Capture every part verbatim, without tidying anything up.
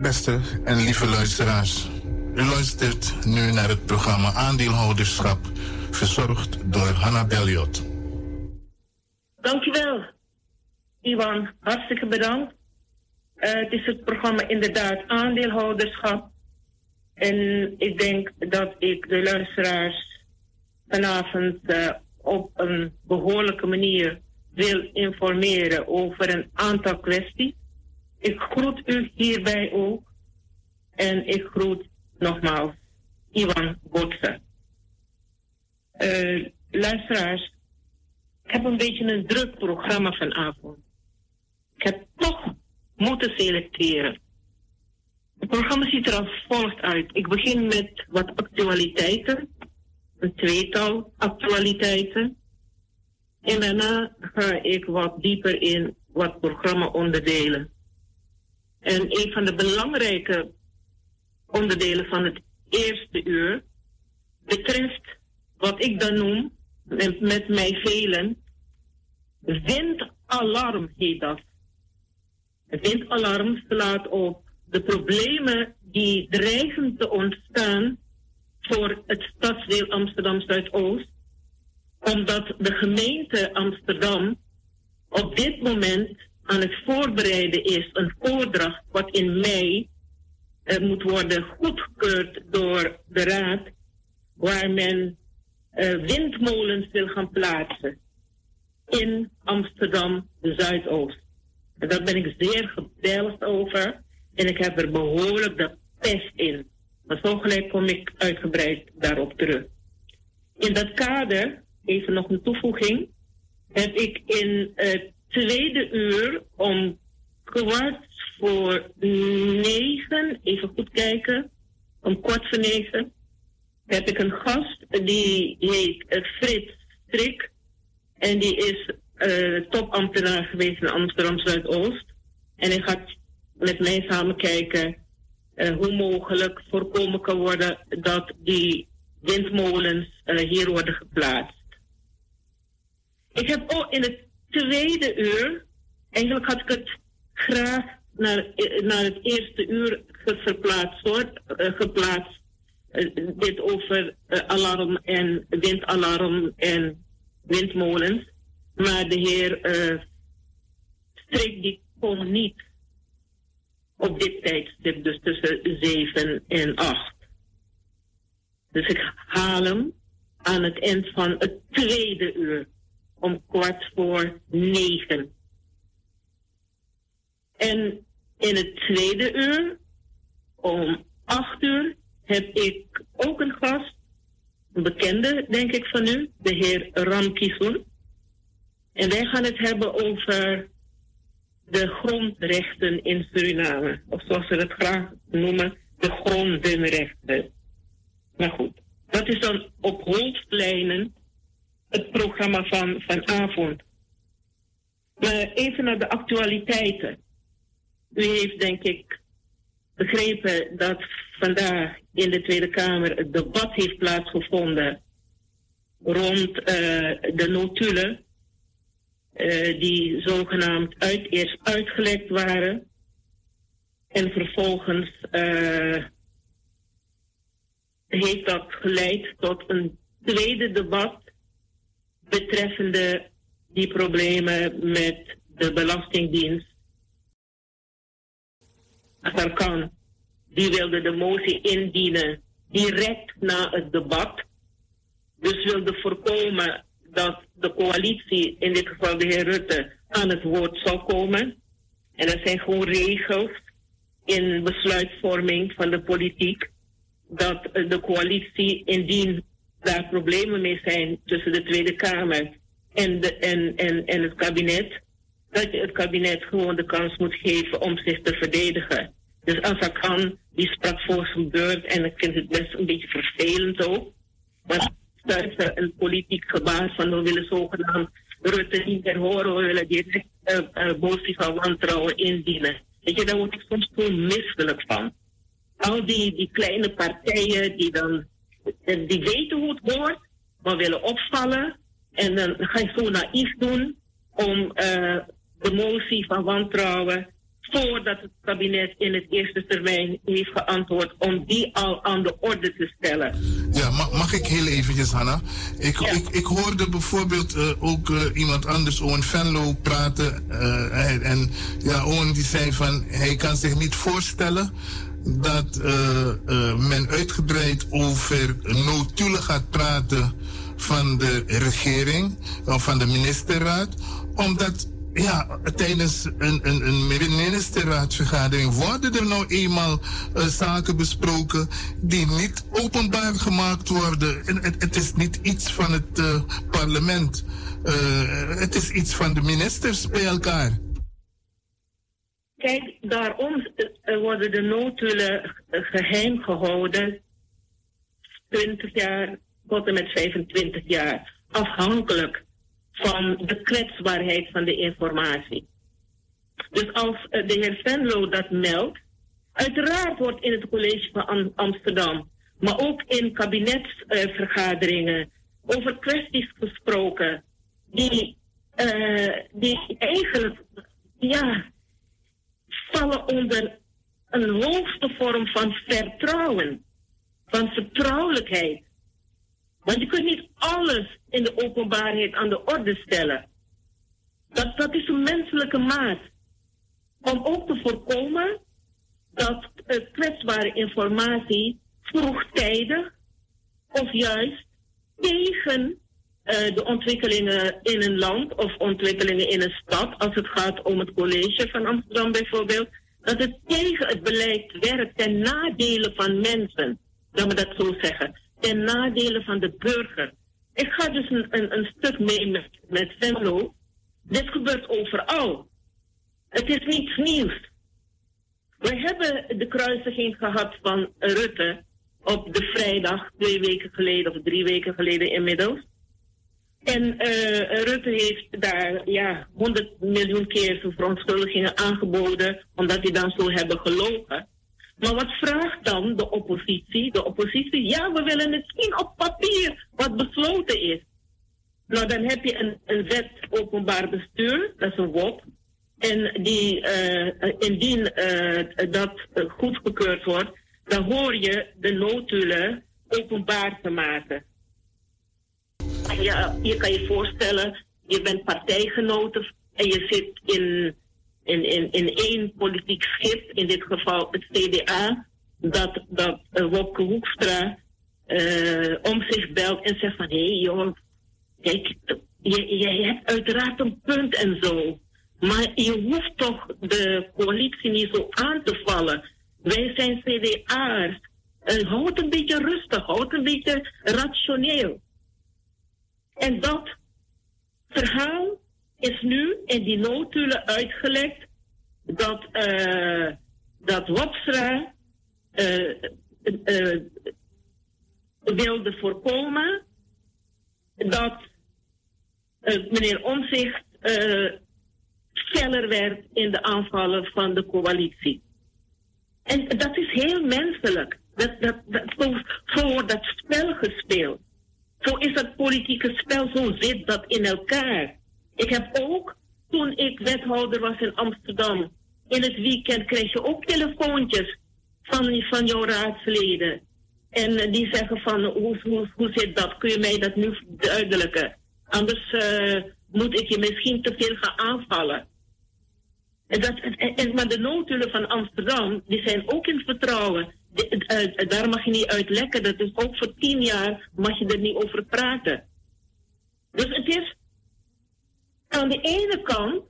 Beste en lieve luisteraars, u luistert nu naar het programma Aandeelhouderschap, verzorgd door Hanna Belliot. Dankjewel, Iwan. Hartstikke bedankt. Uh, het is het programma inderdaad Aandeelhouderschap. En ik denk dat ik de luisteraars vanavond uh, op een behoorlijke manier wil informeren over een aantal kwesties. Ik groet u hierbij ook. En ik groet nogmaals Iwan Botse. Uh, luisteraars, ik heb een beetje een druk programma vanavond. Ik heb toch moeten selecteren. Het programma ziet er als volgt uit. Ik begin met wat actualiteiten. Een tweetal actualiteiten. En daarna ga ik wat dieper in wat programma-onderdelen. En een van de belangrijke onderdelen van het eerste uur betreft wat ik dan noem, met, met mij velen, windalarm heet dat. Windalarm slaat op de problemen die dreigen te ontstaan voor het stadsdeel Amsterdam Zuidoost, omdat de gemeente Amsterdam op dit moment aan het voorbereiden is een voordracht wat in mei uh, moet worden goedgekeurd door de Raad, waar men uh, windmolens wil gaan plaatsen in Amsterdam Zuidoost. En daar ben ik zeer gebelgd over en ik heb er behoorlijk de pest in. Maar zo gelijk kom ik uitgebreid daarop terug. In dat kader, even nog een toevoeging, heb ik in het tweede uur om kwart voor negen, even goed kijken, om kwart voor negen, heb ik een gast die heet Frits Strik en die is uh, topambtenaar geweest in Amsterdam Zuidoost. En hij gaat met mij samen kijken uh, hoe mogelijk voorkomen kan worden dat die windmolens uh, hier worden geplaatst. Ik heb ook in het tweede uur, eigenlijk had ik het graag naar, naar het eerste uur verplaatst hoor, uh, geplaatst. Uh, dit over uh, alarm en windalarm en windmolens. Maar de heer uh, Strik die kon niet op dit tijdstip, dus tussen zeven en acht. Dus ik haal hem aan het eind van het tweede uur. Om kwart voor negen. En in het tweede uur, om acht uur, heb ik ook een gast, een bekende, denk ik van u, de heer Ram Kisoen. En wij gaan het hebben over de grondrechten in Suriname. Of zoals ze het graag noemen, de grondenrechten. Maar goed, dat is dan op hoofdlijnen het programma van vanavond. Maar even naar de actualiteiten. U heeft denk ik begrepen dat vandaag in de Tweede Kamer het debat heeft plaatsgevonden rond uh, de notulen uh, die zogenaamd uit, eerst uitgelekt waren en vervolgens uh, heeft dat geleid tot een tweede debat betreffende die problemen met de Belastingdienst. Azarkan, die wilde de motie indienen direct na het debat. Dus wilde voorkomen dat de coalitie, in dit geval de heer Rutte, aan het woord zou komen. En er zijn gewoon regels in besluitvorming van de politiek dat de coalitie, indien daar problemen mee zijn tussen de Tweede Kamer en, de, en, en, en het kabinet, dat je het kabinet gewoon de kans moet geven om zich te verdedigen. Dus Azarkan, die sprak voor zijn beurt en ik vind het best een beetje vervelend ook. Maar stuitte een politiek gebaar van we willen zogenaamd Rutte niet meer horen, we willen direct uh, uh, motie van wantrouwen indienen. Weet je, daar word ik soms gewoon misselijk van. Al die, die kleine partijen die dan, die weten hoe het hoort, maar willen opvallen. En dan ga je zo naïef doen om uh, de motie van wantrouwen voordat het kabinet in het eerste termijn heeft geantwoord om die al aan de orde te stellen. Ja, mag, mag ik heel eventjes, Hanna? Ik, ja. ik, ik hoorde bijvoorbeeld uh, ook uh, iemand anders, Owen Venlo, praten. Uh, en ja, Owen die zei van, hij kan zich niet voorstellen dat uh, uh, men uitgebreid over notulen gaat praten van de regering, of van de ministerraad, omdat ja, tijdens een, een, een ministerraadsvergadering worden er nou eenmaal uh, zaken besproken die niet openbaar gemaakt worden. En het, het is niet iets van het uh, parlement. Uh, het is iets van de ministers bij elkaar. Kijk, daarom uh, worden de notulen geheim gehouden. twintig jaar tot en met vijfentwintig jaar. Afhankelijk van de kwetsbaarheid van de informatie. Dus als uh, de heer Venlo dat meldt, uiteraard wordt in het college van Amsterdam, maar ook in kabinetsvergaderingen, uh, over kwesties gesproken die, uh, die eigenlijk ja, vallen onder een hoogste vorm van vertrouwen, van vertrouwelijkheid. Want je kunt niet alles in de openbaarheid aan de orde stellen. Dat, dat is een menselijke maat. Om ook te voorkomen dat uh, kwetsbare informatie vroegtijdig of juist tegen uh, de ontwikkelingen in een land of ontwikkelingen in een stad, als het gaat om het college van Amsterdam bijvoorbeeld, dat het tegen het beleid werkt ten nadele van mensen, laat me dat zo zeggen. Ten nadele van de burger. Ik ga dus een, een, een stuk mee met, met Venlo. Dit gebeurt overal. Het is niets nieuws. We hebben de kruisiging gehad van Rutte op de vrijdag twee weken geleden of drie weken geleden inmiddels. En uh, Rutte heeft daar ja, honderd miljoen keer zijn verontschuldigingen aangeboden omdat hij dan zo hebben gelogen. Maar wat vraagt dan de oppositie? De oppositie, ja, we willen het zien op papier wat besloten is. Nou, dan heb je een, een wet openbaar bestuur, dat is een W O P. En die, uh, indien uh, dat uh, goedgekeurd wordt, dan hoor je de notulen openbaar te maken. Ja, je kan je voorstellen, je bent partijgenoten en je zit in... In, in, in één politiek schip, in dit geval het C D A, dat, dat uh, Wopke Hoekstra uh, om zich belt en zegt van, hé hey, joh, kijk, je, je hebt uiteraard een punt en zo, maar je hoeft toch de coalitie niet zo aan te vallen. Wij zijn C D A'ers. Uh, houd een beetje rustig, houd een beetje rationeel. En dat verhaal is nu in die notulen uitgelekt dat, uh, dat Wopstra uh, uh, wilde voorkomen dat uh, meneer Omtzigt uh, feller werd in de aanvallen van de coalitie. En dat is heel menselijk. Dat, dat, dat, zo, zo wordt dat spel gespeeld. Zo is dat politieke spel, zo zit dat in elkaar. Ik heb ook, toen ik wethouder was in Amsterdam, in het weekend kreeg je ook telefoontjes van, van jouw raadsleden. En die zeggen van, hoe, hoe, hoe zit dat? Kun je mij dat nu duidelijken? Anders uh, moet ik je misschien te veel gaan aanvallen. En dat, en, en, maar de notulen van Amsterdam, die zijn ook in vertrouwen. De, uh, daar mag je niet uit lekken. Dat is ook voor tien jaar mag je er niet over praten. Dus het is... Aan de ene kant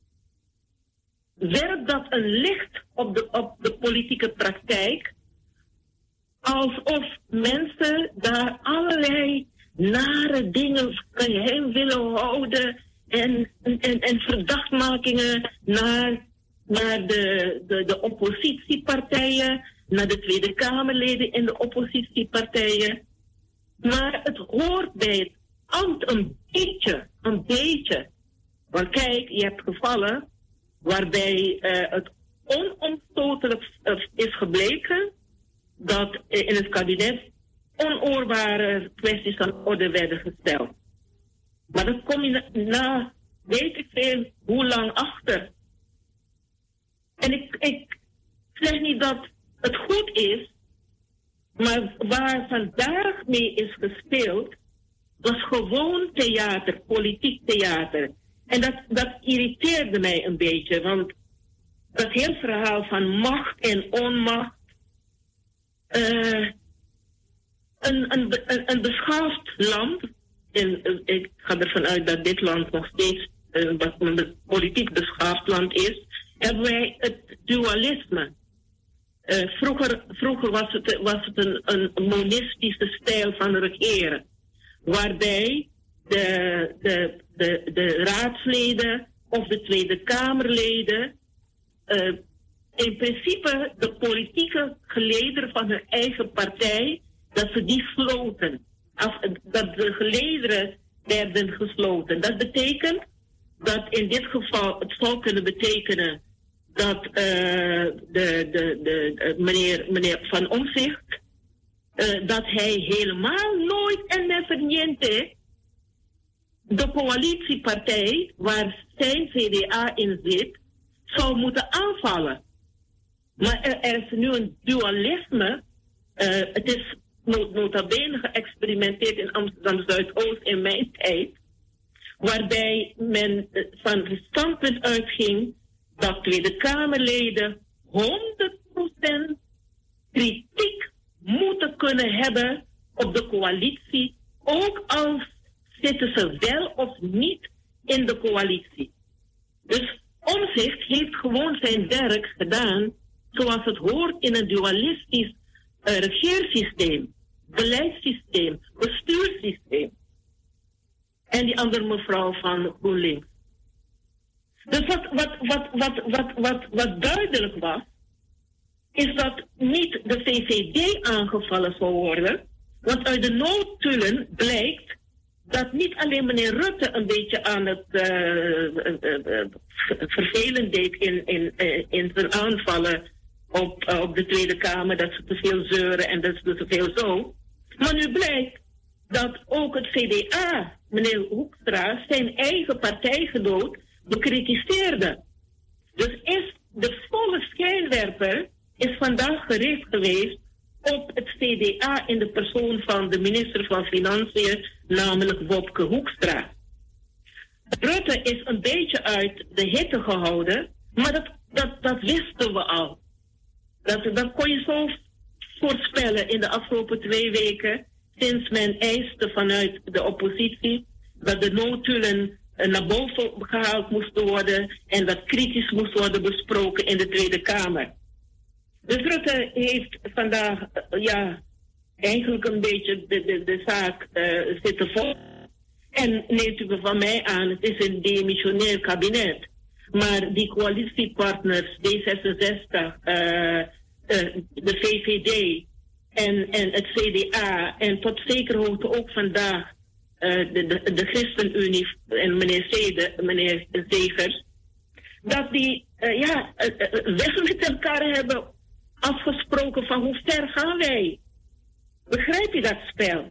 werpt dat een licht op de, op de politieke praktijk, alsof mensen daar allerlei nare dingen geheim willen houden en, en, en verdachtmakingen naar, naar de, de, de oppositiepartijen, naar de Tweede Kamerleden in de oppositiepartijen. Maar het hoort bij het ambt een beetje, een beetje. Want kijk, je hebt gevallen waarbij uh, het onomstotelijk is gebleken dat uh, in het kabinet onoorbare kwesties aan orde werden gesteld. Maar dan kom je na, na weet ik veel hoe lang achter. En ik, ik zeg niet dat het goed is, maar waar vandaag mee is gespeeld, was gewoon theater, politiek theater. En dat, dat irriteerde mij een beetje, want dat hele verhaal van macht en onmacht. Uh, een, een, een, een beschaafd land, en uh, ik ga ervan uit dat dit land nog steeds uh, een politiek beschaafd land is, hebben wij het dualisme. Uh, vroeger, vroeger was het, was het een, een monistische stijl van regeren, waarbij de, de, de, de raadsleden of de Tweede Kamerleden uh, in principe de politieke gelederen van hun eigen partij, dat ze die sloten. Af, dat de gelederen werden gesloten. Dat betekent dat in dit geval, het zou kunnen betekenen dat uh, de, de, de, de, meneer, meneer Van Omtzigt, uh, dat hij helemaal nooit en never niente de coalitiepartij waar zijn C D A in zit, zou moeten aanvallen. Maar er, er is nu een dualisme. Uh, het is nota bene geëxperimenteerd in Amsterdam Zuidoost in mijn tijd, waarbij men van het standpunt uitging dat Tweede Kamerleden honderd procent kritiek moeten kunnen hebben op de coalitie, ook al zitten ze wel of niet in de coalitie. Dus Omtzigt heeft gewoon zijn werk gedaan zoals het hoort in een dualistisch uh, regeersysteem, beleidssysteem, bestuurssysteem. En die andere mevrouw van GroenLinks. Dus wat, wat, wat, wat, wat, wat, wat duidelijk was, is dat niet de V V D aangevallen zou worden, want uit de noodtulen blijkt dat niet alleen meneer Rutte een beetje aan het uh, uh, uh, vervelend deed in, in, uh, in zijn aanvallen op, uh, op de Tweede Kamer, dat ze te veel zeuren en dat ze te veel zo. Maar nu blijkt dat ook het C D A, meneer Hoekstra, zijn eigen partijgenoot bekritiseerde. Dus is de volle schijnwerper is vandaag gericht geweest op het C D A in de persoon van de minister van Financiën, namelijk Wopke Hoekstra. Rutte is een beetje uit de hitte gehouden, maar dat, dat, dat wisten we al. Dat, dat kon je zo voorspellen in de afgelopen twee weken, sinds men eiste vanuit de oppositie dat de noodtulen naar boven gehaald moesten worden en dat kritisch moest worden besproken in de Tweede Kamer. Dus Rutte heeft vandaag, uh, ja, eigenlijk een beetje de, de, de zaak uh, zitten vol. En neemt u van mij aan, het is een demissionair kabinet. Maar die coalitiepartners, D zesenzestig, uh, uh, de V V D en, en het C D A en tot zekere hoogte ook vandaag uh, de, de, de ChristenUnie en meneer, Zede, meneer Zegers, dat die uh, ja, uh, uh, weg met elkaar hebben afgesproken van hoe ver gaan wij. Begrijp je dat spel?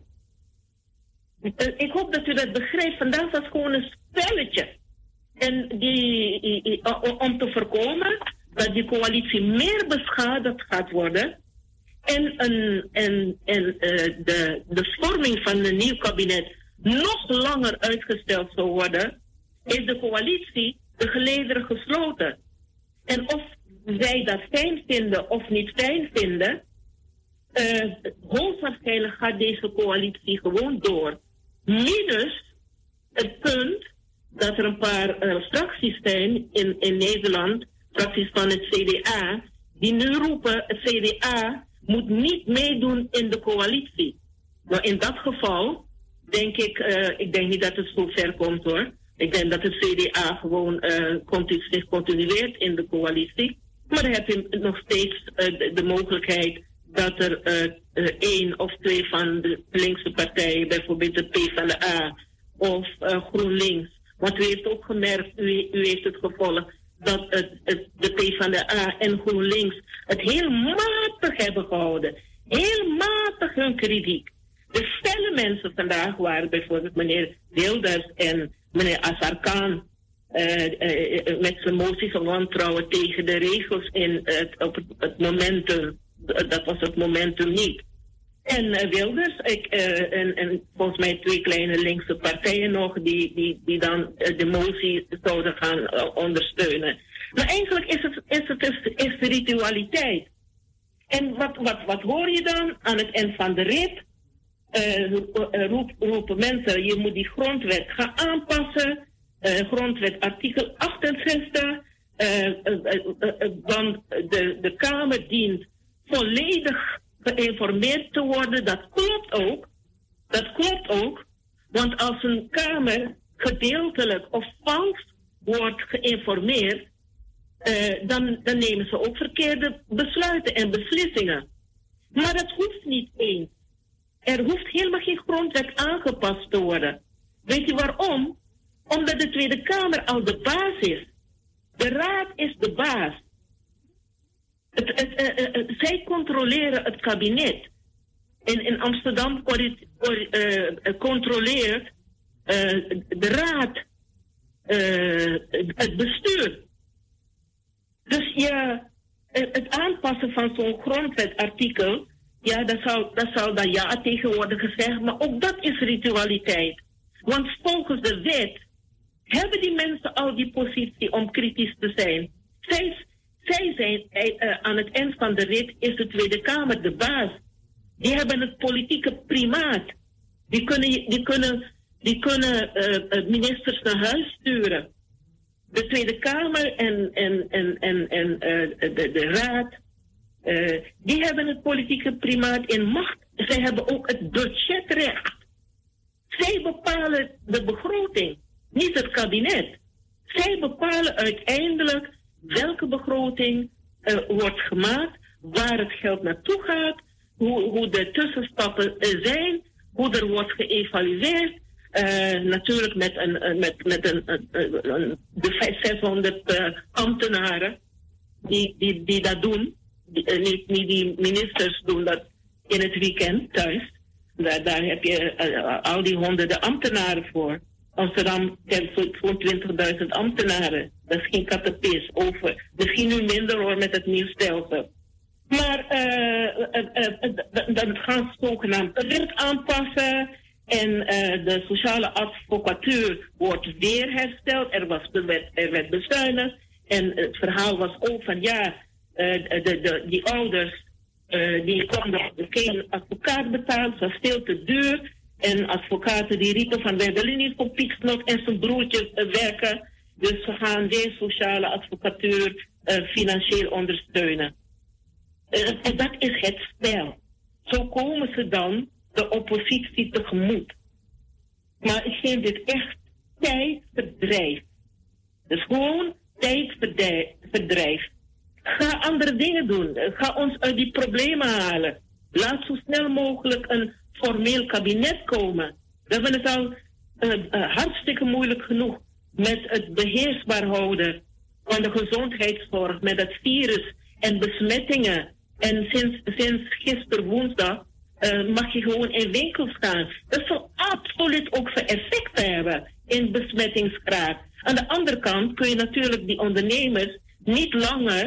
Uh, ik hoop dat u dat begrijpt. Vandaag was gewoon een spelletje. En die, die, uh, om te voorkomen dat die coalitie meer beschadigd gaat worden en, en, en, en uh, de, de vorming van een nieuw kabinet nog langer uitgesteld zou worden, is de coalitie de gelederen gesloten. En of wij dat fijn vinden of niet fijn vinden, uh, hoogstwaarschijnlijk gaat deze coalitie gewoon door. Minus het punt dat er een paar uh, fracties zijn in, in Nederland, fracties van het C D A, die nu roepen, het C D A moet niet meedoen in de coalitie. Nou, in dat geval denk ik, uh, ik denk niet dat het zo ver komt hoor. Ik denk dat het C D A gewoon uh, continu, zich continueert in de coalitie. Maar dan heb je nog steeds uh, de, de mogelijkheid dat er uh, uh, één of twee van de linkse partijen, bijvoorbeeld de PvdA of uh, GroenLinks. Want u heeft ook gemerkt, u, u heeft het gevolgd, dat het, het, de PvdA en GroenLinks het heel matig hebben gehouden. Heel matig hun kritiek. De felle mensen vandaag waren bijvoorbeeld meneer Wilders en meneer Azarkan. uh, uh, met zijn motie van wantrouwen tegen de regels in het, op het, het momentum. Dat was het momentum niet. En uh, Wilders, ik, uh, en, en volgens mij twee kleine linkse partijen nog, die, die, die dan uh, de motie zouden gaan uh, ondersteunen. Maar eigenlijk is het, is het is, is de ritualiteit. En wat, wat, wat hoor je dan aan het eind van de rit? Uh, roep, roepen mensen, je moet die grondwet gaan aanpassen. Uh, grondwet artikel achtenzestig. Uh, uh, uh, uh, want de, de Kamer dient volledig geïnformeerd te worden. Dat klopt ook. Dat klopt ook. Want als een Kamer gedeeltelijk of vals wordt geïnformeerd, uh, dan, dan nemen ze ook verkeerde besluiten en beslissingen. Maar dat hoeft niet eens. Er hoeft helemaal geen grondwet aangepast te worden. Weet je waarom? Omdat de Tweede Kamer al de baas is. De Raad is de baas. Het, het, het, het, het, zij controleren het kabinet. En in Amsterdam uh, controleert uh, de Raad uh, het bestuur. Dus ja, het aanpassen van zo'n grondwetartikel, ja, dat zal, dat zal dan ja tegen worden gezegd, maar ook dat is ritualiteit. Want volgens de wet hebben die mensen al die positie om kritisch te zijn. Zij, zij zijn uh, aan het eind van de rit is de Tweede Kamer de baas. Die hebben het politieke primaat. Die kunnen, die kunnen, die kunnen uh, ministers naar huis sturen. De Tweede Kamer en, en, en, en, en uh, de, de Raad, uh, die hebben het politieke primaat in macht. Zij hebben ook het budgetrecht. Zij bepalen de begroting, niet het kabinet. Zij bepalen uiteindelijk welke begroting uh, wordt gemaakt, waar het geld naartoe gaat, hoe, hoe de tussenstappen uh, zijn, hoe er wordt geëvalueerd. Uh, natuurlijk met, een, met, met een, een, een, de zeshonderd uh, ambtenaren die, die, die dat doen. Die, uh, niet, niet die ministers doen dat in het weekend thuis. Daar, daar heb je uh, al die honderden ambtenaren voor. Amsterdam kent zo'n twintigduizend ambtenaren. Dat is geen kattenpis over. Misschien nu minder hoor met het nieuw stelsel. Maar uh, uh, uh, dan gaan ze zogenaamd de wet aanpassen. En uh, de sociale advocatuur wordt weer hersteld. Er, was, er, werd, er werd bezuinigd. En het verhaal was ook van ja, uh, de, de, die ouders uh, die konden geen advocaat betalen. Het was veel te duur. En advocaten die riepen van wij willen niet voor Pieksnok en zijn broertjes uh, werken. Dus we gaan weer sociale advocatuur uh, financieel ondersteunen. Uh, en dat is het spel. Zo komen ze dan de oppositie tegemoet. Maar ik vind dit echt tijdverdrijf. Dus gewoon tijdverdrijf. Ga andere dingen doen. Ga ons uit die problemen halen. Laat zo snel mogelijk een formeel kabinet komen. We hebben het al uh, uh, hartstikke moeilijk genoeg met het beheersbaar houden van de gezondheidszorg, met het virus en besmettingen. En sinds, sinds gisteren woensdag Uh, mag je gewoon in winkels gaan. Dat zal absoluut ook zijn effecten hebben in besmettingsgraad. Aan de andere kant kun je natuurlijk die ondernemers niet langer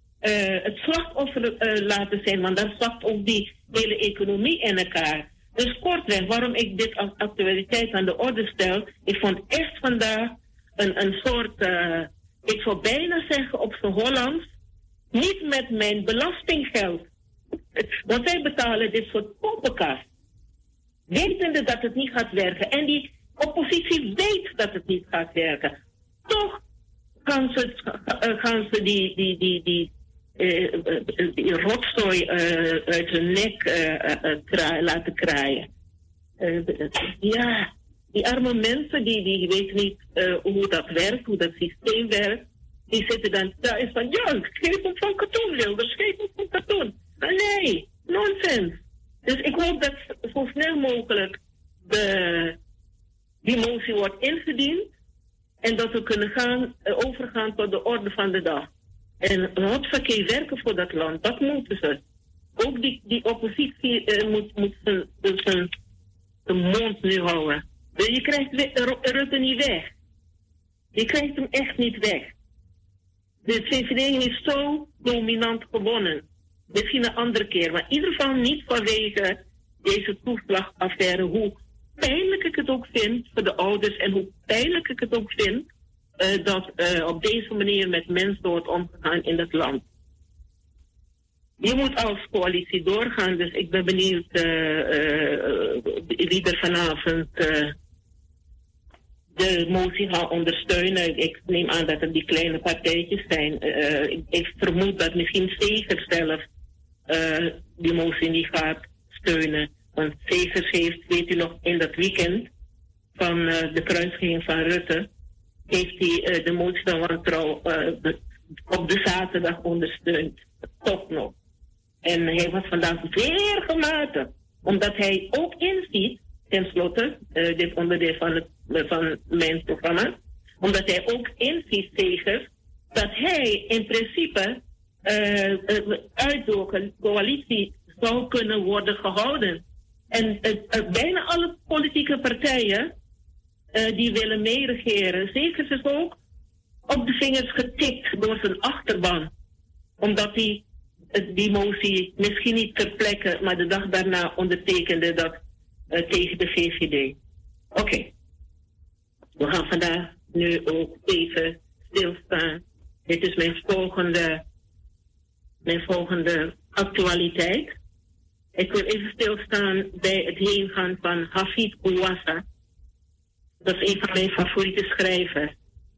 uh, het slachtoffer uh, laten zijn, want dan zakt ook die hele economie in elkaar. Dus kortweg, waarom ik dit als actualiteit aan de orde stel, ik vond echt vandaag een, een soort, uh, ik zou bijna zeggen op z'n Hollands, niet met mijn belastinggeld. Want wij betalen dit soort poppenkast. Wetende dat het niet gaat werken. En die oppositie weet dat het niet gaat werken. Toch gaan ze, gaan ze die, die, die, die, uh, die rotzooi uh, uit hun nek uh, uh, kraai, laten kraaien. Uh, ja, die arme mensen die, die weten niet uh, hoe dat werkt, hoe dat systeem werkt. Die zitten dan thuis van, ja, geef hem van katoen, Wilders, geef hem van katoen. Nee, nonsens. Dus ik hoop dat zo snel mogelijk de, die motie wordt ingediend en dat we kunnen gaan, uh, overgaan tot de orde van de dag. En hotverkeer werken voor dat land, dat moeten ze. Ook die, die oppositie uh, moet, moet zijn, zijn, zijn mond nu houden. Dus je krijgt Rutte niet weg. Je krijgt hem echt niet weg. De V V D heeft zo dominant gewonnen. Misschien een andere keer, maar in ieder geval niet vanwege deze toeslagaffaire. Hoe pijnlijk ik het ook vind voor de ouders en hoe pijnlijk ik het ook vind uh, dat uh, op deze manier met mensen wordt omgegaan in het land. Je moet als coalitie doorgaan, dus ik ben benieuwd uh, uh, wie er vanavond uh, de motie gaat ondersteunen. Ik neem aan dat het die kleine partijtjes zijn. Uh, ik, ik vermoed dat misschien Segers zelf uh, die motie niet gaat steunen. Want Segers heeft, weet u nog, in dat weekend van uh, de kruisiging van Rutte, heeft hij uh, de motie van wantrouwen uh, op de zaterdag ondersteund. Toch nog. En hij was vandaag zeer gematigd, omdat hij ook inziet, tenslotte, uh, dit onderdeel van, het, uh, van mijn programma, omdat hij ook inziet, Segers, dat hij in principe uh, uh, uit de coalitie zou kunnen worden gehouden. En uh, uh, bijna alle politieke partijen uh, die willen meeregeren, Segers is ook op de vingers getikt door zijn achterban, omdat hij die motie misschien niet ter plekke, maar de dag daarna ondertekende dat uh, tegen de V V D. Oké. Okay. We gaan vandaag nu ook even stilstaan. Dit is mijn volgende, mijn volgende actualiteit. Ik wil even stilstaan bij het heengaan van Hafid Bouassa. Dat is een van mijn favoriete schrijvers.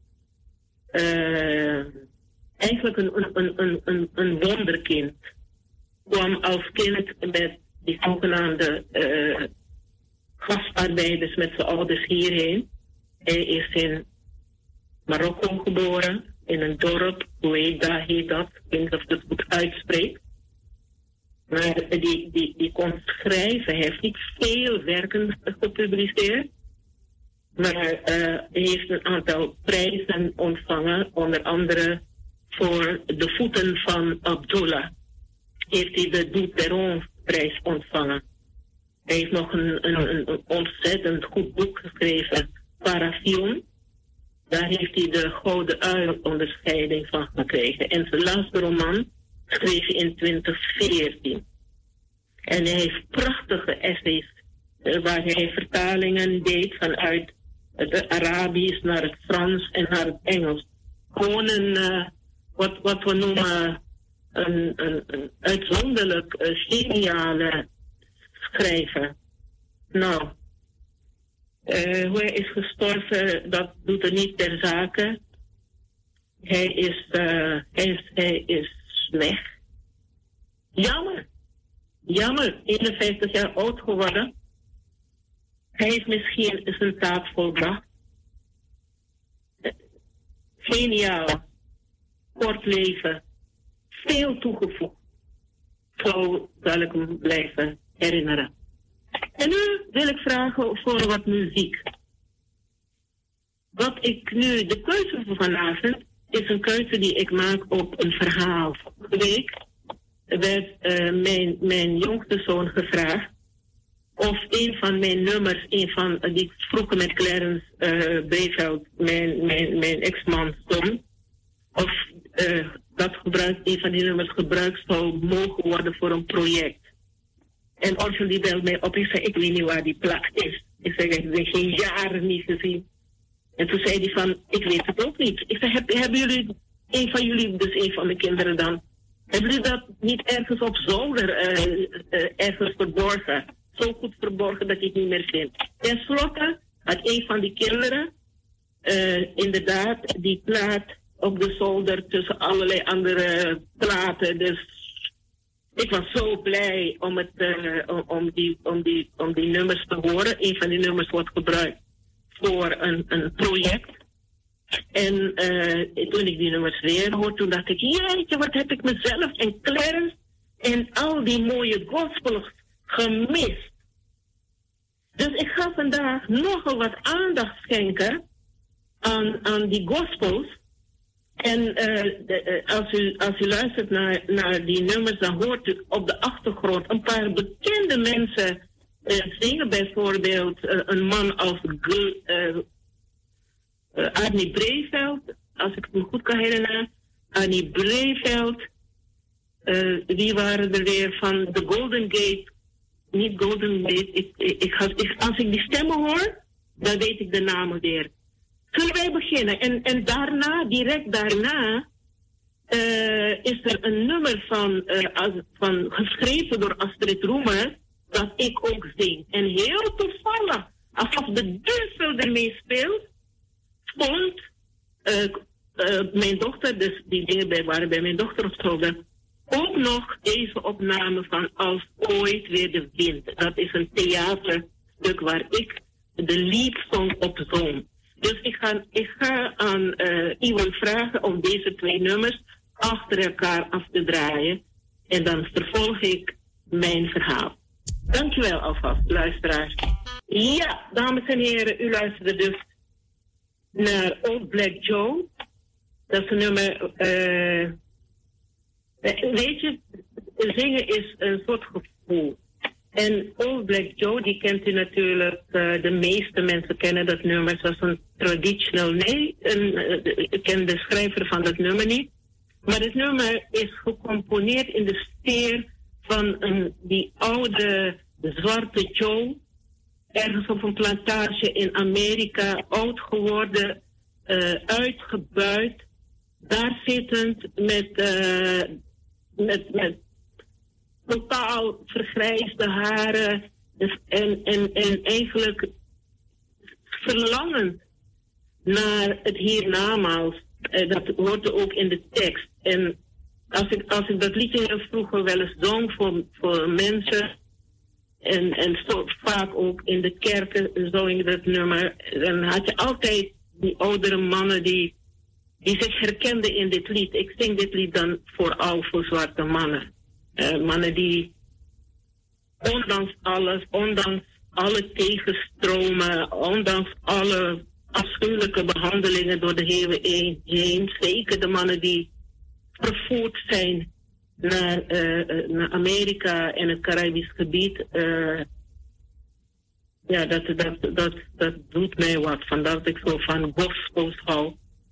Uh, Eigenlijk een, een, een, een, een wonderkind. Kwam als kind met die zogenaamde uh, gastarbeiders met zijn ouders hierheen. Hij is in Marokko geboren, in een dorp, Oueda heet dat. Ik weet niet of ik het goed uitspreek. Maar die, die, die kon schrijven. Hij heeft niet veel werken gepubliceerd. Maar uh, hij heeft een aantal prijzen ontvangen, onder andere voor de voeten van Abdullah heeft hij de Duperon-prijs ontvangen. Hij heeft nog een, een, een ontzettend goed boek geschreven, Parafion. Daar heeft hij de Gouden Uil-onderscheiding van gekregen. En zijn laatste roman schreef hij in twintig veertien. En hij heeft prachtige essays waar hij vertalingen deed vanuit het Arabisch naar het Frans en naar het Engels. Gewoon een... Uh, Wat, wat we noemen een, een, een uitzonderlijk uh, geniale schrijver. Nou, uh, hoe hij is gestorven, dat doet er niet ter zake. Hij is, uh, hij is, hij is weg. Jammer. Jammer, eenenvijftig jaar oud geworden. Hij heeft misschien zijn taak volbracht. Geniaal. Kort leven, veel toegevoegd. Zo zal ik hem blijven herinneren. En nu wil ik vragen voor wat muziek. Wat ik nu, de keuze voor vanavond, is een keuze die ik maak op een verhaal. Vorige week werd uh, mijn, mijn jongste zoon gevraagd of een van mijn nummers, een van uh, die vroeger met Clarence uh, Breveld, mijn, mijn, mijn ex-man, stond, of uh, dat gebruikt, een van die nummers gebruikt zou mogen worden voor een project. En Orson die belt mij op, ik zei, ik weet niet waar die plak is. Ik zeg, ik heb geen jaren niet gezien. En toen zei hij van, ik weet het ook niet. Ik zei, heb, hebben jullie, een van jullie, dus een van mijn kinderen dan, hebben jullie dat niet ergens op zolder, uh, uh, ergens verborgen? Zo goed verborgen dat je het niet meer vindt. Ten slotte had een van die kinderen, uh, inderdaad, die plaat op de zolder tussen allerlei andere platen. Dus ik was zo blij om, het, uh, om, om, die, om, die, om die nummers te horen. Een van die nummers wordt gebruikt voor een, een project. En uh, toen ik die nummers weer hoorde, toen dacht ik, jeetje, wat heb ik mezelf en Clarence en al die mooie gospels gemist. Dus ik ga vandaag nogal wat aandacht schenken aan, aan die gospels. En uh, de, uh, als, u, als u luistert naar, naar die nummers, dan hoort u op de achtergrond een paar bekende mensen uh, zingen. Bijvoorbeeld uh, een man als Gl, uh, uh, Arnie Breveld, als ik me goed kan herinneren. Arnie Breveld. Uh, wie waren er weer van de Golden Gate? Niet Golden Gate. Ik, ik, ik, ik, als ik die stemmen hoor, dan weet ik de namen weer. Zullen wij beginnen? En, en daarna, direct daarna, uh, is er een nummer van, uh, als, van geschreven door Astrid Roemer, dat ik ook zing. En heel toevallig, alsof de duivel ermee speelt, vond uh, uh, mijn dochter, dus die dingen bij, waren bij mijn dochter op zolder, ook nog deze opname van Als ooit weer de wind. Dat is een theaterstuk waar ik de liedsong op zong. Dus ik ga, ik ga aan uh, Iwan vragen om deze twee nummers achter elkaar af te draaien. En dan vervolg ik mijn verhaal. Dankjewel alvast, luisteraars. Ja, dames en heren, u luisterde dus naar Old Black Joe. Dat is een nummer... Uh, weet je, zingen is een soort gevoel. En Old Black Joe, die kent u natuurlijk, uh, de meeste mensen kennen dat nummer zoals een traditional. Nee, een, uh, ik ken de schrijver van dat nummer niet. Maar het nummer is gecomponeerd in de sfeer van een, die oude zwarte Joe. Ergens op een plantage in Amerika, oud geworden, uh, uitgebuit. Daar zittend met, uh, met, met totaal vergrijsde haren en, en, en eigenlijk verlangend naar het hiernamaals. Uh, dat hoort ook in de tekst. En als ik, als ik dat liedje heel vroeger wel eens zong voor, voor mensen, en, en zo, vaak ook in de kerken zong ik dat nummer, dan had je altijd die oudere mannen die, die zich herkenden in dit lied. Ik zing dit lied dan vooral voor zwarte mannen. Uh, mannen die ondanks alles, ondanks alle tegenstromen, ondanks alle afschuwelijke behandelingen door de hele eeuw heen, zeker de mannen die vervoerd zijn naar, uh, naar Amerika en het Caribisch gebied, uh, ja, dat, dat, dat, dat doet mij wat. Vandaar dat ik zo van gospels hou.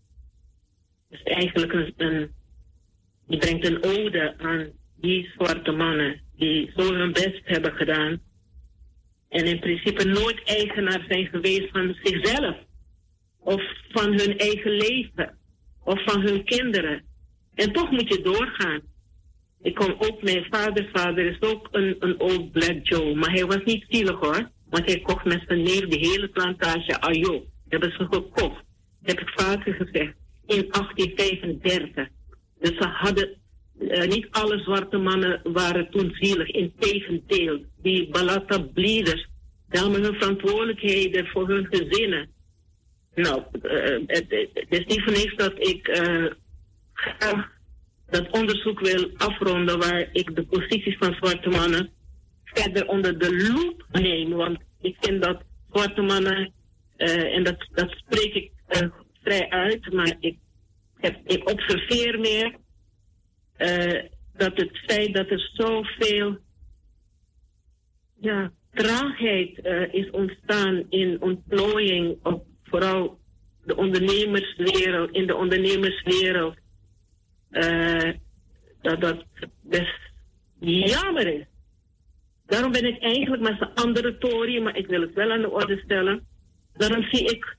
Het is eigenlijk een, een, die brengt een ode aan die zwarte mannen die zo hun best hebben gedaan en in principe nooit eigenaar zijn geweest van zichzelf of van hun eigen leven of van hun kinderen. En toch moet je doorgaan. Ik kom ook, mijn vader, vader is ook een, een Old Black Joe, maar hij was niet zielig hoor, want hij kocht met zijn neef de hele plantage Ayo. Hebben ze gekocht, heb ik vaker gezegd, in achttien vijfendertig. Dus ze hadden, uh, niet alle zwarte mannen waren toen zielig, integendeel. Die Balata Bleeders namen hun verantwoordelijkheden voor hun gezinnen. Nou, uh, het, het is niet voor niks dat ik uh, graag dat onderzoek wil afronden waar ik de posities van zwarte mannen verder onder de loep neem. Want ik vind dat zwarte mannen, uh, en dat, dat spreek ik uh, vrij uit, maar ik, heb, ik observeer meer uh, dat het feit dat er zoveel ja, traagheid uh, is ontstaan in ontplooiing op vooral de ondernemerswereld, in de ondernemerswereld, uh, dat dat best jammer is. Daarom ben ik eigenlijk met een andere tory, maar ik wil het wel aan de orde stellen. Daarom zie ik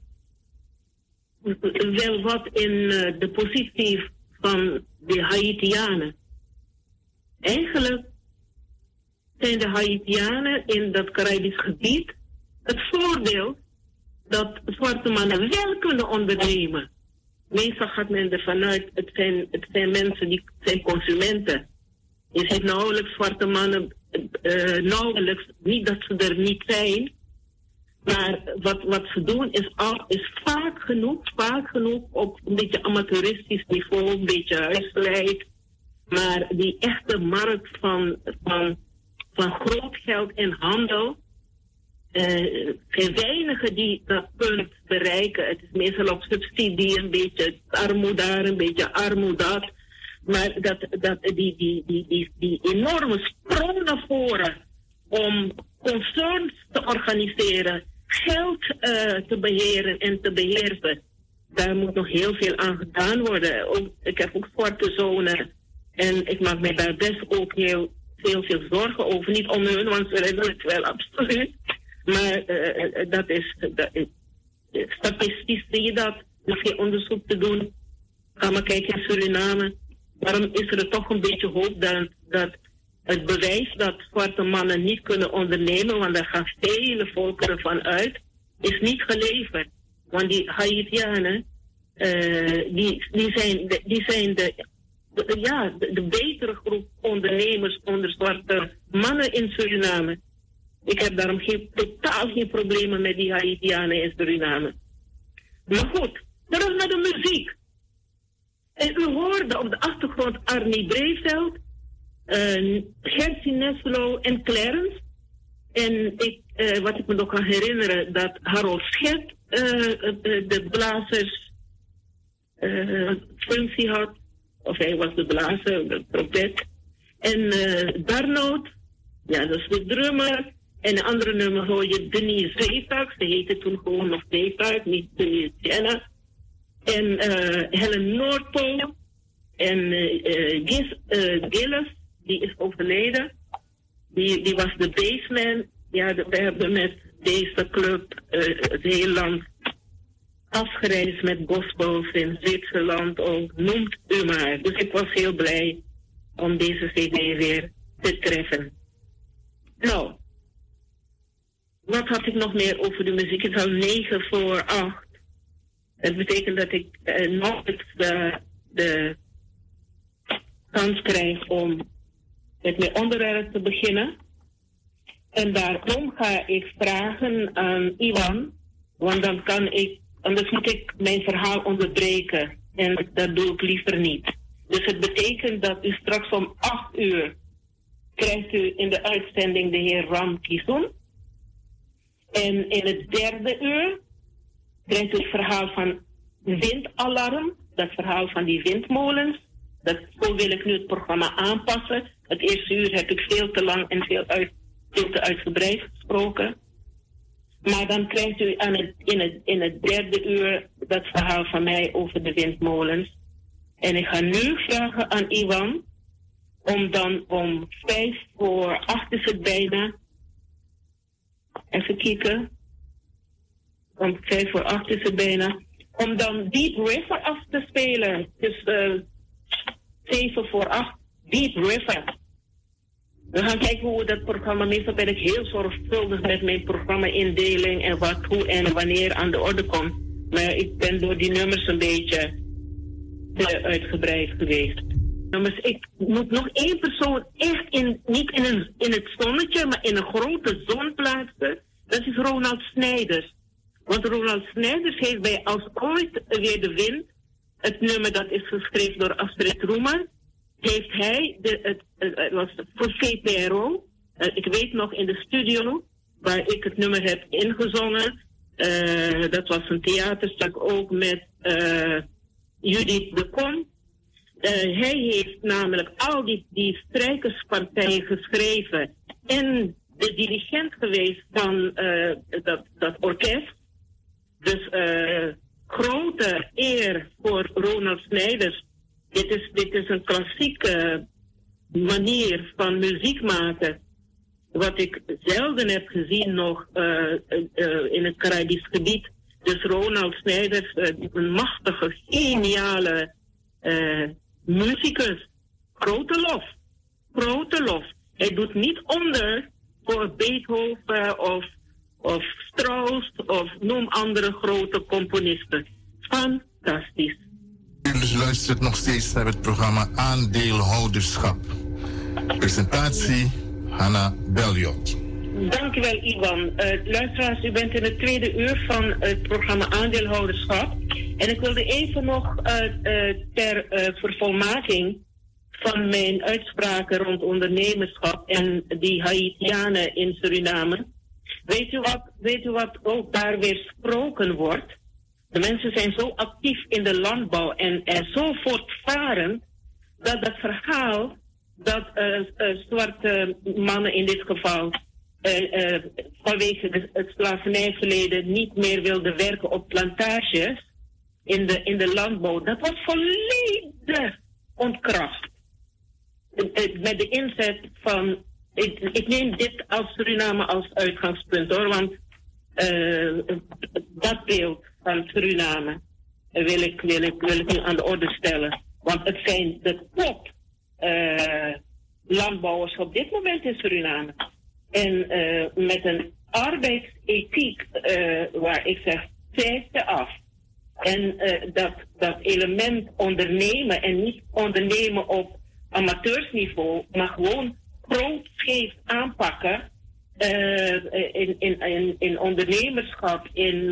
wel wat in uh, de positie van de Haitianen. Eigenlijk zijn de Haitianen in dat Caribisch gebied het voordeel dat zwarte mannen wel kunnen ondernemen. Meestal gaat men ervan uit, het zijn, het zijn mensen die zijn consumenten. Je ziet nauwelijks zwarte mannen, uh, nauwelijks, niet dat ze er niet zijn, maar wat, wat ze doen is, al, is vaak genoeg, vaak genoeg op een beetje amateuristisch niveau, een beetje huisleid. Maar die echte markt van, van, van groot geld en handel, Uh, geen weinigen die dat punt bereiken. Het is meestal op subsidie, een beetje armoede daar, een beetje armoede dat. Maar dat, dat, die, die, die, die, die enorme sprong naar voren om concerns te organiseren, geld uh, te beheren en te beheersen. daar moet nog heel veel aan gedaan worden. Ook, ik heb ook zwarte zone. En ik maak mij daar best ook heel veel, veel zorgen over. Niet om hun, want ze redden het wel absoluut. Maar uh, dat is, dat is, statistisch zie je dat. Hoef je onderzoek te doen. Ga maar kijken in Suriname. Waarom is er toch een beetje hoop dat, dat het bewijs dat zwarte mannen niet kunnen ondernemen, want daar gaan vele volkeren van uit, is niet geleverd. Want die Haitianen, uh, die, die zijn, de, die zijn de, de, ja, de, de betere groep ondernemers onder zwarte mannen in Suriname. Ik heb daarom geen, totaal geen problemen met die Haitianen in Suriname. Maar goed, terug naar de muziek. En u hoorde op de achtergrond Arnie Breeveld, uh, Gertie Neslo en Clarence. En ik, uh, wat ik me nog kan herinneren, dat Harold Schet uh, uh, de blazers uh, functie had. Of hij was de blazer, de trompet. En uh, Darnoud, ja, dat is de drummer. En een andere nummer hoor je Denise Zeetak. Ze heette toen gewoon nog Zeetak, niet Denise Jenna. En uh, Helen Noordpool. En uh, uh, Gis, uh, Gillis, die is overleden. Die, die was de bassman. Ja, de, we hebben met deze club uh, het hele land afgereisd met gospels in Zwitserland ook. Noemt u maar. Dus ik was heel blij om deze cd weer te treffen. Nou, wat had ik nog meer over de muziek? Het is al negen voor acht. Dat betekent dat ik uh, nog de, de kans krijg om met mijn onderwerp te beginnen. En daarom ga ik vragen aan Iwan, want dan kan ik, anders moet ik mijn verhaal onderbreken. En dat doe ik liever niet. Dus het betekent dat u straks om acht uur krijgt u in de uitzending de heer Ram Kizun. En in het derde uur krijgt u het verhaal van windalarm, dat verhaal van die windmolens. Dat, zo wil ik nu het programma aanpassen. Het eerste uur heb ik veel te lang en veel, uit, veel te uitgebreid gesproken. Maar dan krijgt u aan het, in, het, in het derde uur dat verhaal van mij over de windmolens. En ik ga nu vragen aan Iwan om dan om vijf voor acht is het bijna. Even kijken. Om vijf voor acht is het bijna. Om dan Deep River af te spelen. Dus uh, zeven voor acht. Deep River. We gaan kijken hoe we dat programma... Meestal ben ik heel zorgvuldig met mijn programma-indeling en wat, hoe en wanneer aan de orde komt. Maar ik ben door die nummers een beetje te uitgebreid geweest. Nummers, ik moet nog één persoon echt in, niet in, een, in het zonnetje, maar in een grote zon plaatsen. Dat is Ronald Snijders. Want Ronald Snijders heeft bij Als Ooit Weer de Wind, het nummer dat is geschreven door Astrid Roemer, heeft hij, de, het, het, het was voor V P R O, uh, ik weet nog in de studio, waar ik het nummer heb ingezongen, uh, dat was een theaterstuk ook met uh, Judith de Kom. Uh, hij heeft namelijk al die, die strijkerspartijen geschreven en de dirigent geweest van uh, dat, dat orkest. Dus uh, grote eer voor Ronald Snijders. Dit is, dit is een klassieke manier van muziek maken. Wat ik zelden heb gezien nog uh, uh, in het Caribisch gebied. Dus Ronald Snijders, uh, een machtige, geniale uh, muzikus. Grote lof. Grote lof. Hij doet niet onder voor Beethoven of, of Strauss of noem andere grote componisten. Fantastisch. U luistert nog steeds naar het programma Aandeelhouderschap. Presentatie Hanna Beljot. Dankjewel Iwan. Uh, luisteraars, u bent in het tweede uur van het programma Aandeelhouderschap. En ik wilde even nog uh, uh, ter uh, vervolmaking van mijn uitspraken rond ondernemerschap en die Haitianen in Suriname. Weet u wat, weet u wat ook daar weer gesproken wordt? De mensen zijn zo actief in de landbouw en, en zo voortvarend dat dat verhaal dat uh, uh, zwarte mannen in dit geval uh, uh, vanwege de, het slavernijverleden niet meer wilden werken op plantages, in de, in de landbouw, dat was volledig ontkracht. Met de inzet van, ik, ik neem dit als Suriname als uitgangspunt hoor, want uh, dat beeld van Suriname wil ik, wil, ik, wil ik nu aan de orde stellen. Want het zijn de top uh, landbouwers op dit moment in Suriname. En uh, met een arbeidsethiek uh, waar ik zeg, zet af. En uh, dat, dat element ondernemen en niet ondernemen op amateursniveau, maar gewoon grootscheef aanpakken uh, in, in, in, in ondernemerschap, in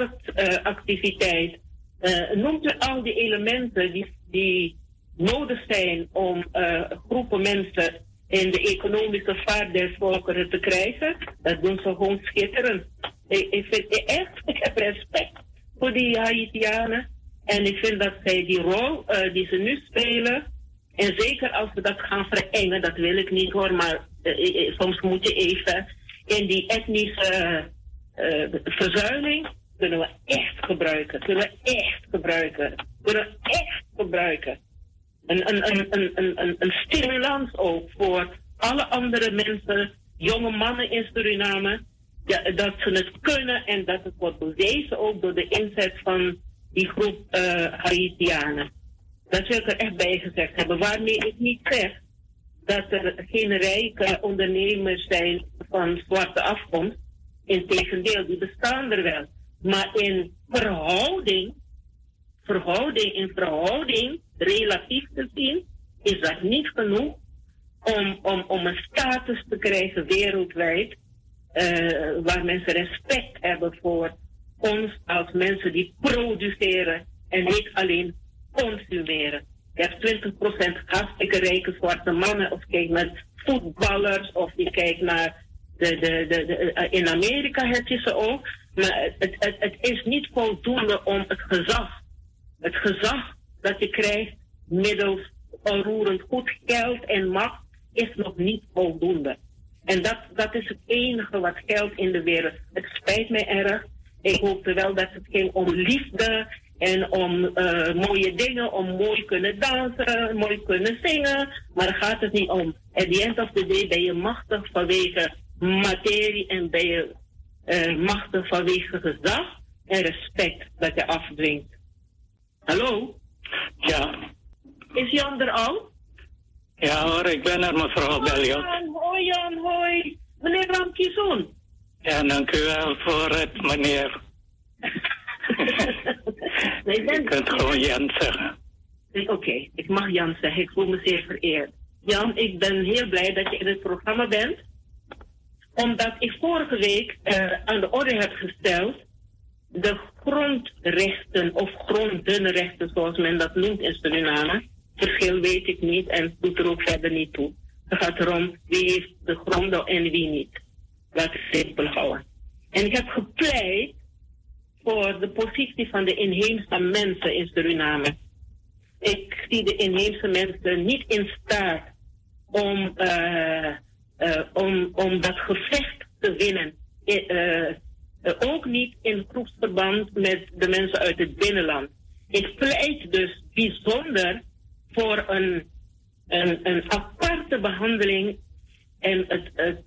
marktactiviteit. Uh, uh, noemt u al die elementen die, die nodig zijn om uh, groepen mensen in de economische vaart der volkeren te krijgen. Dat doen ze gewoon schitterend. Ik, ik vind echt, ik heb respect voor die Haitianen. En ik vind dat zij die rol uh, die ze nu spelen, en zeker als we dat gaan verengen, dat wil ik niet hoor, maar uh, soms moet je even in die etnische uh, verzuiling, kunnen we echt gebruiken. Kunnen we echt gebruiken. Kunnen we echt gebruiken. Een, een, een, een, een, een stimulans ook voor alle andere mensen, jonge mannen in Suriname, ja, dat ze het kunnen en dat het wordt bewezen ook door de inzet van die groep uh, Haitianen. Dat wil ik er echt bij gezegd hebben. Waarmee ik niet zeg dat er geen rijke ondernemers zijn van zwarte afkomst. Integendeel, die bestaan er wel. Maar in verhouding, verhouding, in verhouding, relatief te zien, is dat niet genoeg om, om, om een status te krijgen wereldwijd, uh, waar mensen respect hebben voor ons als mensen die produceren en niet alleen consumeren. Je hebt twintig procent hartstikke rijke zwarte mannen, of kijk naar voetballers, of je kijkt naar de, de, de, de, in Amerika heb je ze ook. Maar het, het, het is niet voldoende om het gezag, het gezag dat je krijgt middels onroerend goed geld en macht, is nog niet voldoende. En dat, dat is het enige wat geldt in de wereld. Het spijt mij erg. Ik hoopte wel dat het ging om liefde en om uh, mooie dingen, om mooi kunnen dansen, mooi kunnen zingen. Maar daar gaat het niet om. At the end of the day ben je machtig vanwege materie en ben je uh, machtig vanwege gezag en respect dat je afdwingt. Hallo? Ja. Is Jan er al? Ja hoor, ik ben er mevrouw Belliot. Hoi Jan, hoi. Meneer Ramkizon. Ja, dank u wel voor het meneer. Nee, ben... Je kunt gewoon Jan zeggen. Oké, okay, ik mag Jan zeggen. Ik voel me zeer vereerd. Jan, ik ben heel blij dat je in het programma bent. Omdat ik vorige week uh, aan de orde heb gesteld de grondrechten of grondenrechten, zoals men dat noemt in Suriname. Verschil weet ik niet en doet er ook verder niet toe. Het gaat erom wie heeft de gronden en wie niet. Laat ik het simpel houden. En ik heb gepleit voor de positie van de inheemse mensen in Suriname. Ik zie de inheemse mensen niet in staat om, uh, uh, om, om dat gevecht te winnen. Uh, uh, ook niet in groepsverband met de mensen uit het binnenland. Ik pleit dus bijzonder voor een, een, een aparte behandeling en het, het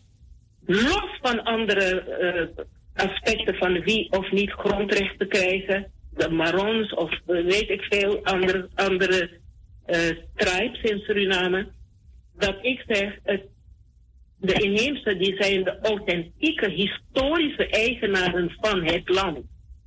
los van andere uh, aspecten van wie of niet grondrechten krijgen, de Marons of uh, weet ik veel andere, andere uh, tribes in Suriname, dat ik zeg, het, de inheemse die zijn de authentieke historische eigenaren van het land.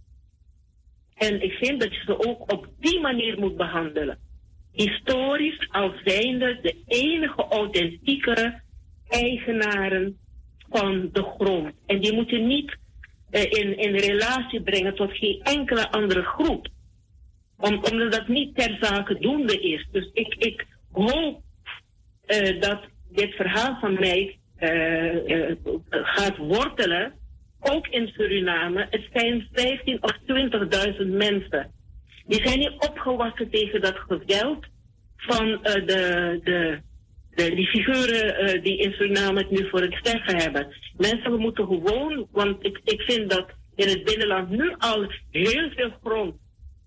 En ik vind dat je ze ook op die manier moet behandelen. Historisch als zijnde de enige authentieke eigenaren van de grond. En die moet je niet uh, in, in relatie brengen tot geen enkele andere groep. Om, omdat dat niet ter zake doende is. Dus ik, ik hoop uh, dat dit verhaal van mij uh, uh, gaat wortelen. Ook in Suriname. Het zijn vijftien of twintigduizend mensen. Die zijn niet opgewassen tegen dat geweld van uh, de, de, de, die figuren uh, die in Suriname het nu voor het zeggen hebben. Mensen we moeten gewoon, want ik, ik vind dat in het binnenland nu al heel veel grond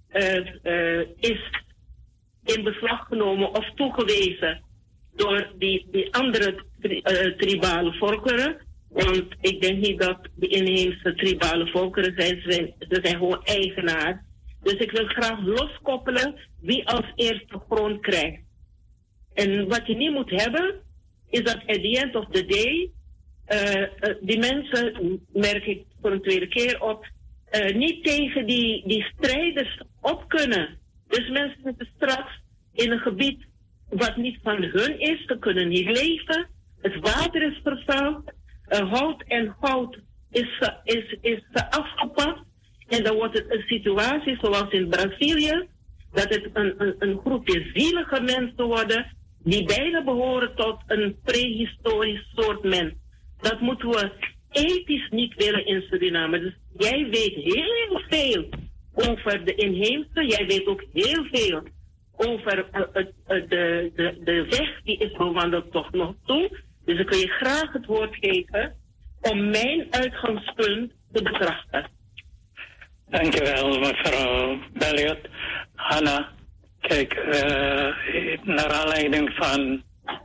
uh, uh, is in beslag genomen of toegewezen door die, die andere tri, uh, tribale volkeren. Want ik denk niet dat de inheemse tribale volkeren zijn, ze zijn, ze zijn gewoon eigenaar. Dus ik wil graag loskoppelen wie als eerste grond krijgt. En wat je niet moet hebben, is dat at the end of the day, uh, uh, die mensen, merk ik voor een tweede keer op, uh, niet tegen die, die strijders op kunnen. Dus mensen zitten straks in een gebied wat niet van hun is, ze kunnen niet leven, het water is vervuild, uh, hout en goud is, uh, is, is uh, afgepakt. En dan wordt het een situatie zoals in Brazilië, dat het een, een, een groepje zielige mensen worden die bijna behoren tot een prehistorisch soort mens. Dat moeten we ethisch niet willen in Suriname. Dus jij weet heel veel over de inheemse, jij weet ook heel veel over uh, uh, uh, de, de, de weg die is bewandeld tot nog toe. Dus ik wil je graag het woord geven om mijn uitgangspunt te betrachten. Dankjewel, mevrouw Belliot. Hanna, kijk, uh, naar aanleiding van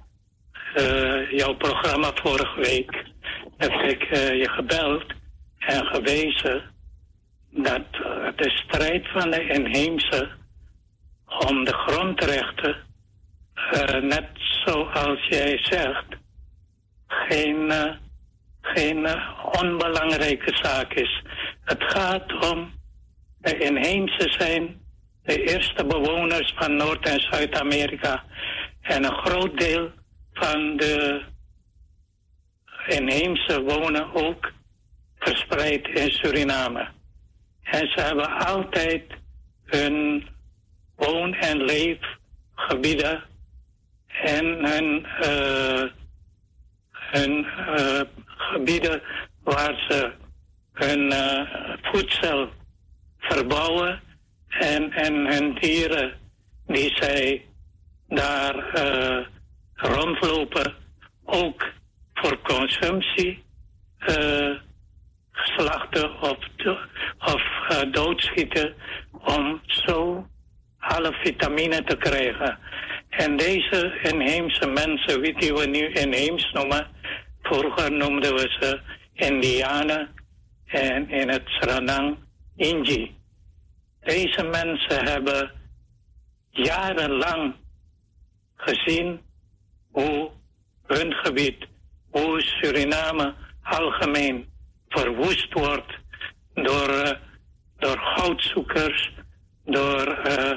uh, jouw programma vorige week heb ik uh, je gebeld en gewezen dat uh, de strijd van de inheemse om de grondrechten, uh, net zoals jij zegt, geen, uh, geen uh, onbelangrijke zaak is. Het gaat om de inheemse zijn de eerste bewoners van Noord- en Zuid-Amerika. En een groot deel van de inheemse wonen ook verspreid in Suriname. En ze hebben altijd hun woon- en leefgebieden en hun, uh, hun uh, gebieden waar ze hun uh, voedsel verbouwen en, en hun dieren die zij daar uh, rondlopen ook voor consumptie uh, slachten of, of uh, doodschieten om zo alle vitamine te krijgen. En deze inheemse mensen, die we nu inheems noemen, vroeger noemden we ze Indianen en in het Sranang Inji. Deze mensen hebben jarenlang gezien hoe hun gebied, hoe Suriname algemeen verwoest wordt door, uh, door goudzoekers, door uh,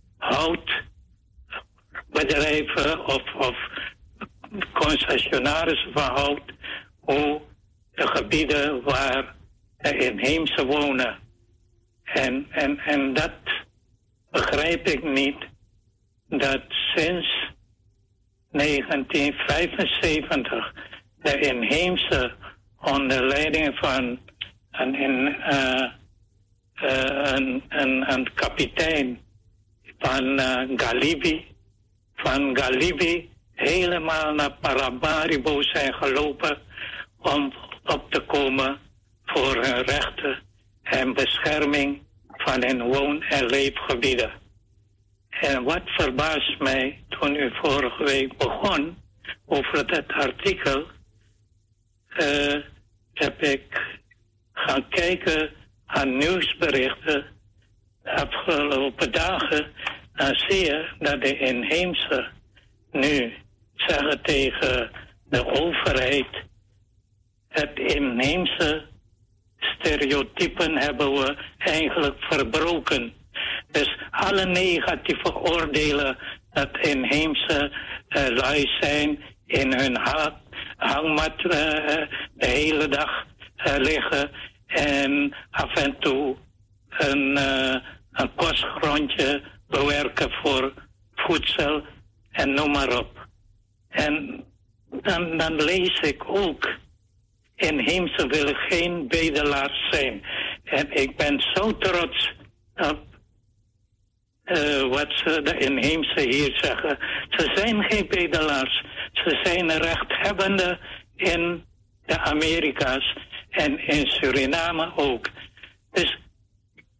houtbedrijven of, of concessionarissen van hout, hoe de gebieden waar de inheemse wonen. En, en, en dat begrijp ik niet, dat sinds negentien vijfenzeventig de inheemse onder leiding van een, een, uh, uh, een, een, een kapitein van uh, Galibi, van Galibi helemaal naar Paramaribo zijn gelopen om op te komen voor hun rechten en bescherming van hun woon- en leefgebieden. En wat verbaast mij toen u vorige week begon over dat artikel, uh, heb ik gaan kijken aan nieuwsberichten de afgelopen dagen. Dan zie je dat de inheemse nu zeggen tegen de overheid, het inheemse stereotypen hebben we eigenlijk verbroken. Dus alle negatieve oordelen dat inheemse uh, lui zijn in hun ha- hangmat uh, de hele dag uh, liggen en af en toe een, uh, een kostgrondje bewerken voor voedsel en noem maar op. En dan, dan lees ik ook, inheemse willen geen bedelaars zijn. En ik ben zo trots op uh, wat ze de inheemse hier zeggen. Ze zijn geen bedelaars. Ze zijn rechthebbenden in de Amerika's en in Suriname ook. Dus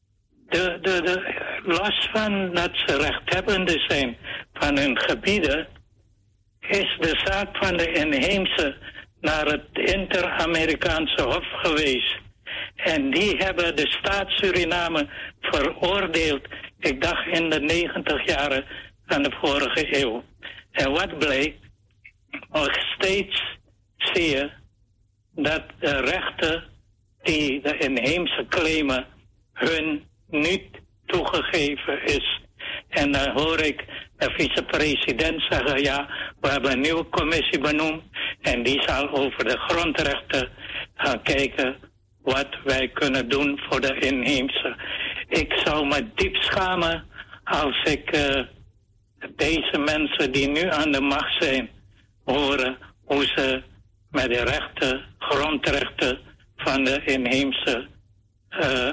de, de, de, los van dat ze rechthebbenden zijn van hun gebieden, is de zaak van de inheemse naar het Inter-Amerikaanse Hof geweest. En die hebben de staat Suriname veroordeeld, ik dacht in de negentig jaren van de vorige eeuw. En wat bleek? Nog steeds zie je dat de rechten die de inheemse claimen hun niet toegegeven is. En dan hoor ik de vicepresident zeggen, ja, we hebben een nieuwe commissie benoemd en die zal over de grondrechten gaan kijken wat wij kunnen doen voor de inheemse. Ik zou me diep schamen als ik uh, deze mensen die nu aan de macht zijn horen hoe ze met de rechten, grondrechten van de inheemse uh,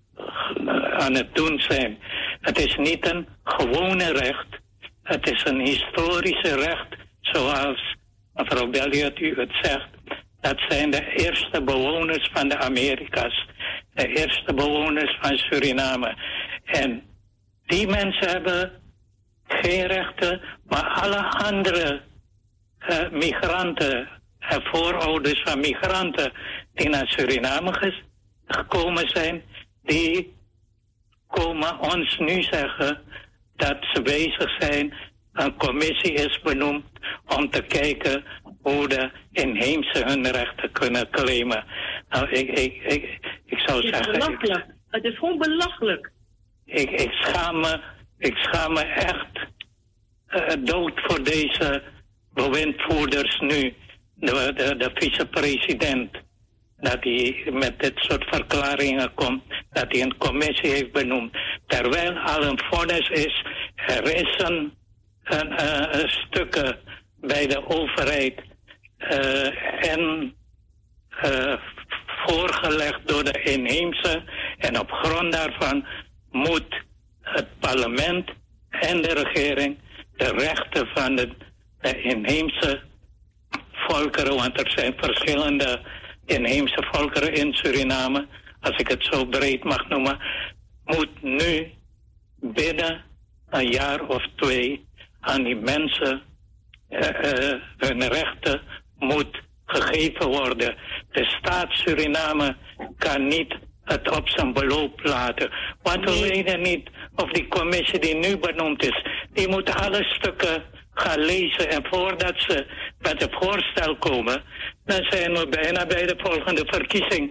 aan het doen zijn. Het is niet een gewone recht. Het is een historische recht, zoals mevrouw Belliot u het zegt. Dat zijn de eerste bewoners van de Amerika's. De eerste bewoners van Suriname. En die mensen hebben geen rechten, maar alle andere uh, migranten en voorouders van migranten die naar Suriname ges- gekomen zijn, die komen ons nu zeggen dat ze bezig zijn. Een commissie is benoemd om te kijken hoe de inheemse hun rechten kunnen claimen. Nou, ik, ik, ik, ik zou het is zeggen... belachelijk. Ik, het is gewoon belachelijk. Ik, ik, schaam me, ik schaam me echt uh, dood voor deze bewindvoerders nu. De, de, de vicepresident. Dat hij met dit soort verklaringen komt. Dat hij een commissie heeft benoemd. Terwijl al een vonnis is. Er is een, een, uh, een stukken bij de overheid. Uh, en uh, voorgelegd door de inheemse. En op grond daarvan moet het parlement en de regering de rechten van de, de inheemse volkeren, want er zijn verschillende inheemse volkeren in Suriname, als ik het zo breed mag noemen, moet nu binnen een jaar of twee aan die mensen uh, uh, hun rechten moet gegeven worden. De staat Suriname kan niet het op zijn beloop laten. Want we weten niet of die commissie die nu benoemd is, die moet alle stukken gaan lezen. En voordat ze met het voorstel komen, dan zijn we bijna bij de volgende verkiezing.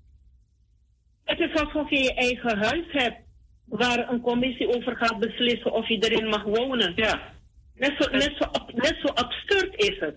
Het is alsof je je eigen huis hebt, waar een commissie over gaat beslissen of je erin mag wonen. Ja. Net zo, net zo, net zo absurd is het.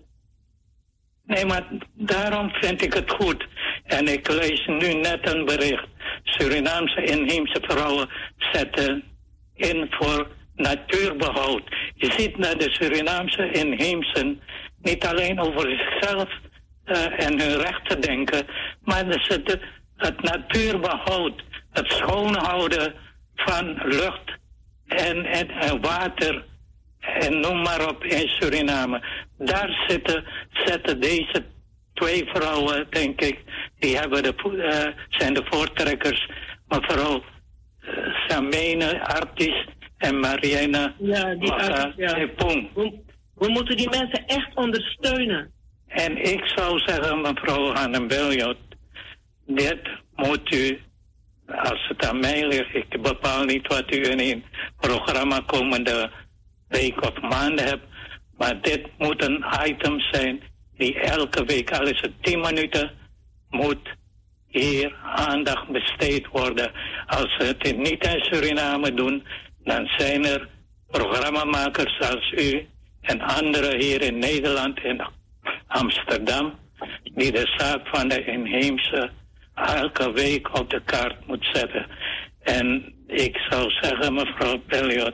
Nee, maar daarom vind ik het goed. En ik lees nu net een bericht. Surinaamse inheemse vrouwen zetten in voor natuurbehoud. Je ziet naar de Surinaamse inheemsen niet alleen over zichzelf uh, en hun rechten denken, maar dat ze de, het natuurbehoud, het schoonhouden van lucht en, en, en water en noem maar op in Suriname. Daar zitten, zetten deze twee vrouwen, denk ik, die hebben de, uh, zijn de voortrekkers. Mevrouw uh, Samene Artis en Mariana ja, die Artis, ja. we, we moeten die mensen echt ondersteunen. En ik zou zeggen, mevrouw Hanne Belliot, dit moet u, als het aan mij ligt, ik bepaal niet wat u in een programma komende week of maanden hebt, maar dit moet een item zijn die elke week, al is het tien minuten, moet hier aandacht besteed worden. Als we het niet in Suriname doen, dan zijn er programmamakers als u en anderen hier in Nederland en Amsterdam, die de zaak van de inheemse elke week op de kaart moet zetten. En ik zou zeggen, mevrouw Belliot,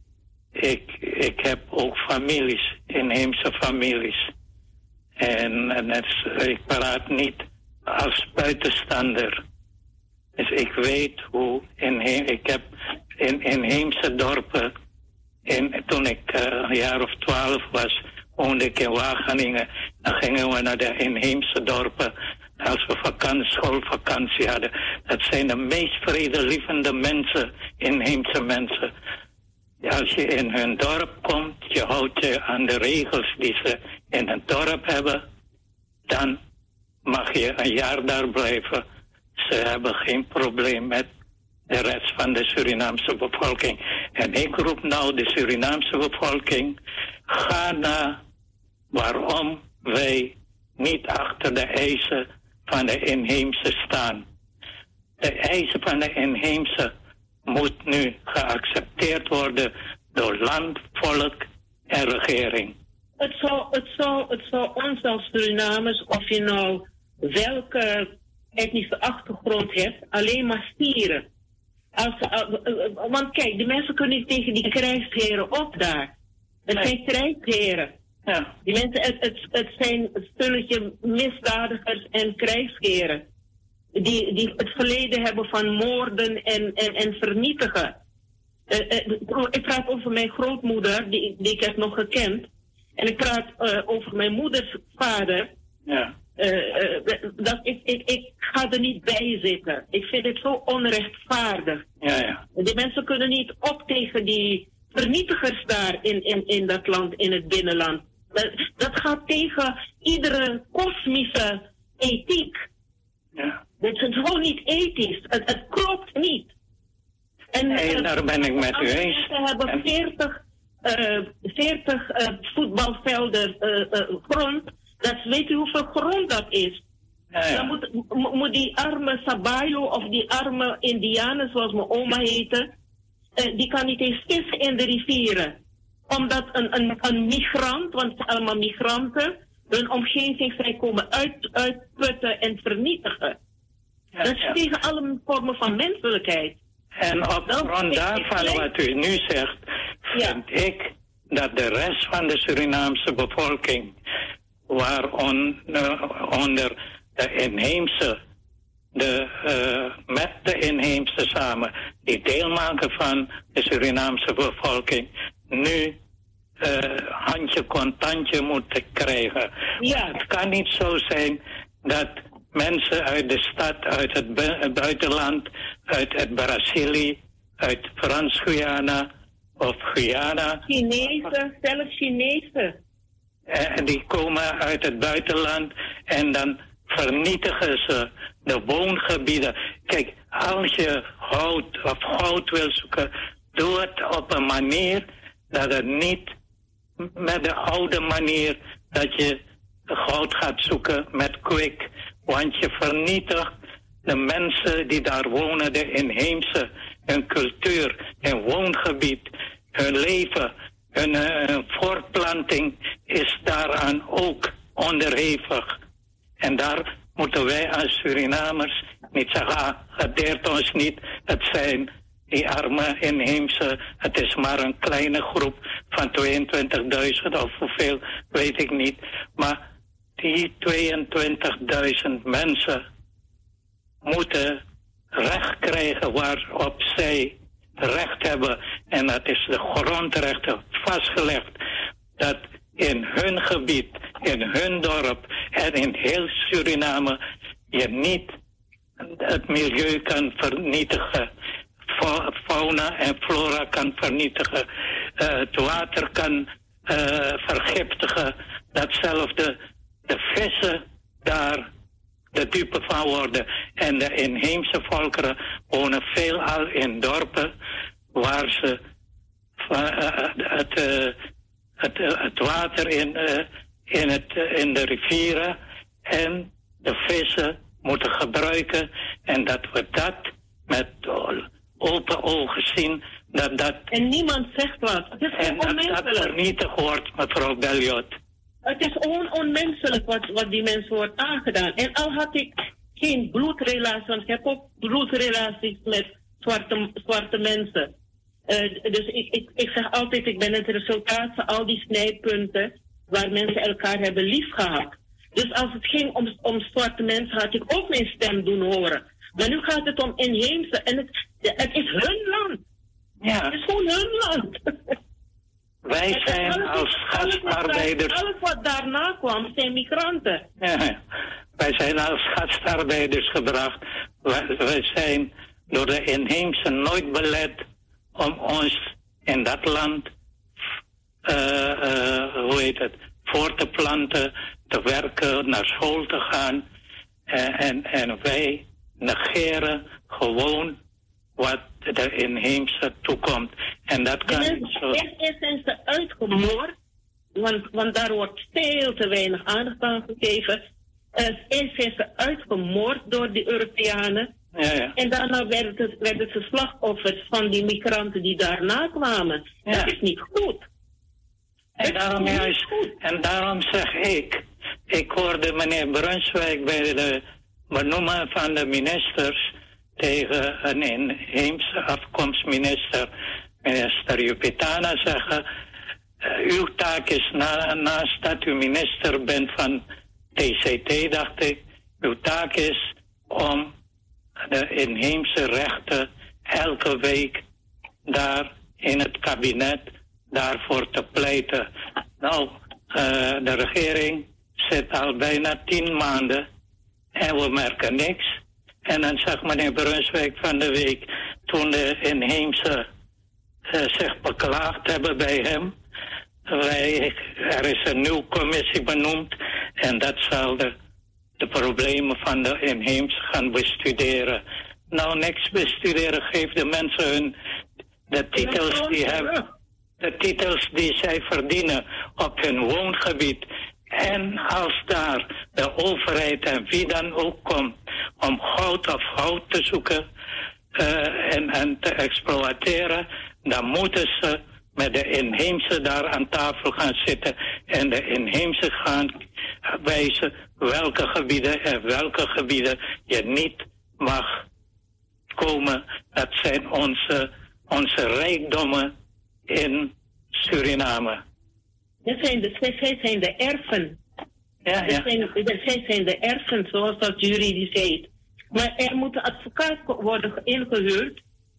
ik, ik heb ook families, inheemse families. En, en het, ik praat niet als buitenstander. Dus ik weet hoe, inheem, ik heb in inheemse dorpen, in, toen ik uh, een jaar of twaalf was, woonde ik in Wageningen. Dan gingen we naar de inheemse dorpen als we vakantie, schoolvakantie hadden. Het zijn de meest vredelievende mensen, inheemse mensen. Als je in hun dorp komt, je houdt je aan de regels die ze in het dorp hebben, dan mag je een jaar daar blijven. Ze hebben geen probleem met de rest van de Surinaamse bevolking. En ik roep nou de Surinaamse bevolking, ga naar waarom wij niet achter de eisen van de inheemse staan. De eisen van de inheemse moet nu geaccepteerd worden door land, volk en regering. Het zou, het zou, het zou ons als Surinamers, of je nou welke etnische achtergrond hebt, alleen maar stieren. Als, uh, uh, want kijk, de mensen kunnen niet tegen die krijgsheren op daar. Het nee. zijn krijgsheren. Ja. Die mensen, het, het, het zijn een stulletje misdadigers en krijgsheren. Die, die het verleden hebben van moorden en, en, en vernietigen. Uh, uh, ik praat over mijn grootmoeder, die, die ik heb nog gekend. En ik praat uh, over mijn moeders vader. Ja. Uh, uh, dat, ik, ik, ik ga er niet bij zitten. Ik vind het zo onrechtvaardig. Ja, ja. Die mensen kunnen niet op tegen die vernietigers daar in, in, in dat land, in het binnenland. Dat, dat gaat tegen iedere kosmische ethiek. Ja. Dat is gewoon niet ethisch. Het, het klopt niet. En, nee, daar ben ik met u eens. We hebben veertig, uh, veertig uh, voetbalvelden uh, uh, grond. Dat, weet u hoeveel grond dat is? Ja, ja. Dan moet, moet die arme Sabayo of die arme Indianen, zoals mijn oma heette, uh, die kan niet eens vissen in de rivieren. Omdat een, een, een migrant, want het zijn allemaal migranten, hun omgeving zijn komen uit, uitputten en vernietigen. Ja, dat is ja. tegen alle vormen van menselijkheid. En op grond daarvan wat u nu zegt, vind ja. ik dat de rest van de Surinaamse bevolking, waaronder de inheemse, de, uh, met de inheemse samen, die deel maken van de Surinaamse bevolking, nu uh, handje contantje moeten krijgen. Ja. Het kan niet zo zijn dat mensen uit de stad, uit het bu- buitenland, uit het Brazilië, uit Frans-Guyana of Guyana. Chinezen, zelfs Chinezen. En die komen uit het buitenland en dan vernietigen ze de woongebieden. Kijk, als je hout of goud wil zoeken, doe het op een manier dat het niet met de oude manier dat je goud gaat zoeken met kwik. Want je vernietigt de mensen die daar wonen, de inheemse, hun cultuur, hun woongebied, hun leven, hun, hun voortplanting is daaraan ook onderhevig. En daar moeten wij als Surinamers niet zeggen, ah, het deert ons niet, het zijn die arme inheemse, het is maar een kleine groep van tweeëntwintigduizend of hoeveel, weet ik niet. Maar die tweeëntwintigduizend mensen moeten recht krijgen waarop zij recht hebben. En dat is de grondrechten vastgelegd. Dat in hun gebied, in hun dorp en in heel Suriname je niet het milieu kan vernietigen. Fauna en flora kan vernietigen. Uh, het water kan uh, vergiftigen. Datzelfde de vissen daar de dupe van worden. En de inheemse volkeren wonen veelal in dorpen waar ze uh, het, uh, het, uh, het water in, uh, in, het, uh, in de rivieren en de vissen moeten gebruiken. En dat we dat met open ogen zien. Dat dat en niemand zegt wat. Het is en dat dat vernietigd wordt, mevrouw Belliot. Het is gewoon onmenselijk wat, wat die mensen wordt aangedaan. En al had ik geen bloedrelatie, want ik heb ook bloedrelaties met zwarte, zwarte mensen. Uh, dus ik, ik, ik zeg altijd, ik ben het resultaat van al die snijpunten waar mensen elkaar hebben lief gehad. Dus als het ging om, om zwarte mensen, had ik ook mijn stem doen horen. Maar nu gaat het om inheemse en het, het is hun land. Ja. Het is gewoon hun land. Wij zijn alles, als gastarbeiders... Alles, alles wat daarna kwam zijn migranten. Ja, wij zijn als gastarbeiders gebracht. we, we zijn door de inheemse nooit belet om ons in dat land, uh, uh, hoe heet het, voor te planten, te werken, naar school te gaan. Uh, en, en wij negeren gewoon wat de inheemse toekomt. En dat kan en zo... Eerst zijn ze uitgemoord, want, want daar wordt veel te weinig aandacht aan gegeven. Uh, eerst zijn ze uitgemoord door de Europeanen. Ja, ja. En daarna werden, het, werden ze slachtoffers van die migranten die daarna kwamen. Ja. Dat is niet goed. En daarom, juist, en daarom zeg ik, ik hoorde meneer Brunswijk bij de benoemen van de ministers tegen een inheemse afkomstminister, minister Jupitana, zeggen, uh, uw taak is, na, naast dat u minister bent van T C T, dacht ik, uw taak is om de inheemse rechten elke week daar in het kabinet daarvoor te pleiten. Nou, uh, de regering zit al bijna tien maanden en we merken niks. En dan zegt meneer Brunswijk van de week, toen de inheemse uh, zich beklaagd hebben bij hem, wij, er is een nieuwe commissie benoemd en dat zal de, de problemen van de inheemse gaan bestuderen. Nou, niks bestuderen, geef de mensen hun de titels die hebben, de titels die zij verdienen op hun woongebied. En als daar de overheid en wie dan ook komt om goud of hout te zoeken uh, en, en te exploiteren, dan moeten ze met de inheemse daar aan tafel gaan zitten en de inheemse gaan wijzen welke gebieden en welke gebieden je niet mag komen. Dat zijn onze, onze rijkdommen in Suriname. Dat zijn de, zij zijn de erfen. Ja, ja. Dat zijn, zij zijn de erfen, zoals dat juridisch heet. Maar er moet een advocaat worden ingehuurd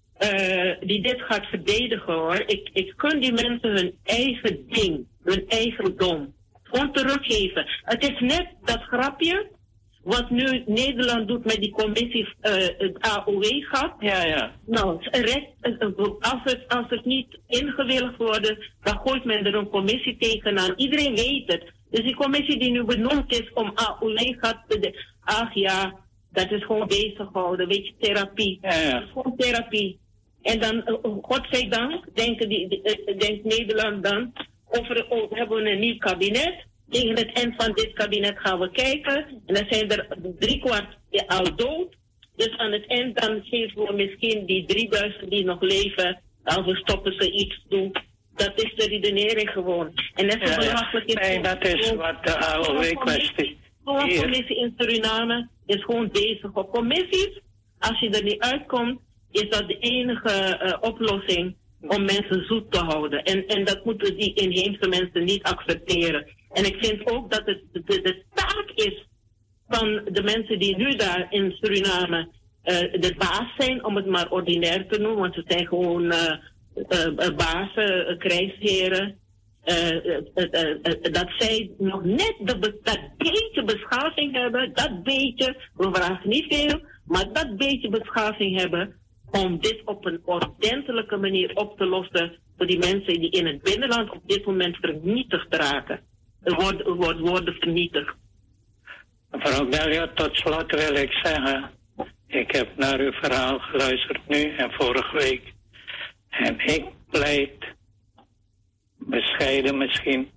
uh, die dit gaat verdedigen, hoor. Ik, ik kun die mensen hun eigen ding, hun eigendom, gewoon teruggeven. Het is net dat grapje wat nu Nederland doet met die commissie, uh, het A O W-gat. Ja, ja. Nou, recht, als, het, als het niet ingewilligd wordt, dan gooit men er een commissie tegenaan. Iedereen weet het. Dus die commissie die nu benoemd is om A O W-gat te... Ach ja, dat is gewoon bezighouden, weet je, therapie. Ja, ja. Dat is gewoon therapie. En dan, uh, godzijdank, denken die, uh, denkt Nederland dan, over, over hebben we een nieuw kabinet. Tegen het eind van dit kabinet gaan we kijken. En dan zijn er driekwart al dood. Dus aan het eind dan geven we misschien die drieduizend die nog leven. Dan we stoppen ze iets doen. Dat is de redenering gewoon. En dat is ja, belachelijk. Ja. Nee, dat is wat de A O W-kwestie. Gewoon commissie in Suriname is gewoon bezig op commissies. Als je er niet uitkomt, is dat de enige uh, oplossing om mensen zoet te houden. En, en dat moeten die inheemse mensen niet accepteren. En ik vind ook dat het de, de taak is van de mensen die nu daar in Suriname uh, de baas zijn, om het maar ordinair te noemen, want ze zijn gewoon uh, uh, bazen, uh, krijgsheren. Uh, uh, uh, uh, uh, dat zij nog net de, dat beetje beschaving hebben, dat beetje, we vragen niet veel, maar dat beetje beschaving hebben om dit op een ordentelijke manier op te lossen voor die mensen die in het binnenland op dit moment vernietigd raken. Er worden, worden, worden vernietigd. Mevrouw Belia, tot slot wil ik zeggen, ik heb naar uw verhaal geluisterd nu en vorige week. En ik pleit, bescheiden misschien,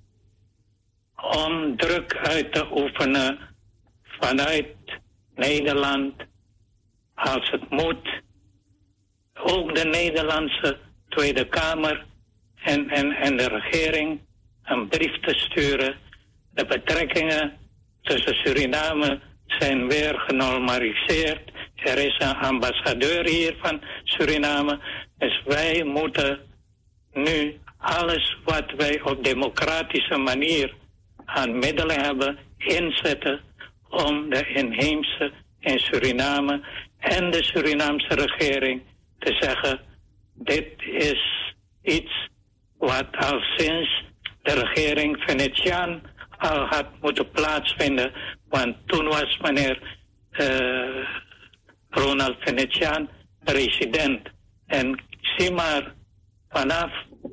om druk uit te oefenen vanuit Nederland, als het moet. Ook de Nederlandse Tweede Kamer en, en, en de regering een brief te sturen. De betrekkingen tussen Suriname zijn weer genormaliseerd. Er is een ambassadeur hier van Suriname. Dus wij moeten nu alles wat wij op democratische manier aan middelen hebben inzetten om de inheemse in Suriname en de Surinaamse regering te zeggen, dit is iets wat al sinds de regering Venetiaan al had moeten plaatsvinden. Want toen was meneer uh, Ronald Venetiaan president. En zie maar, vanaf,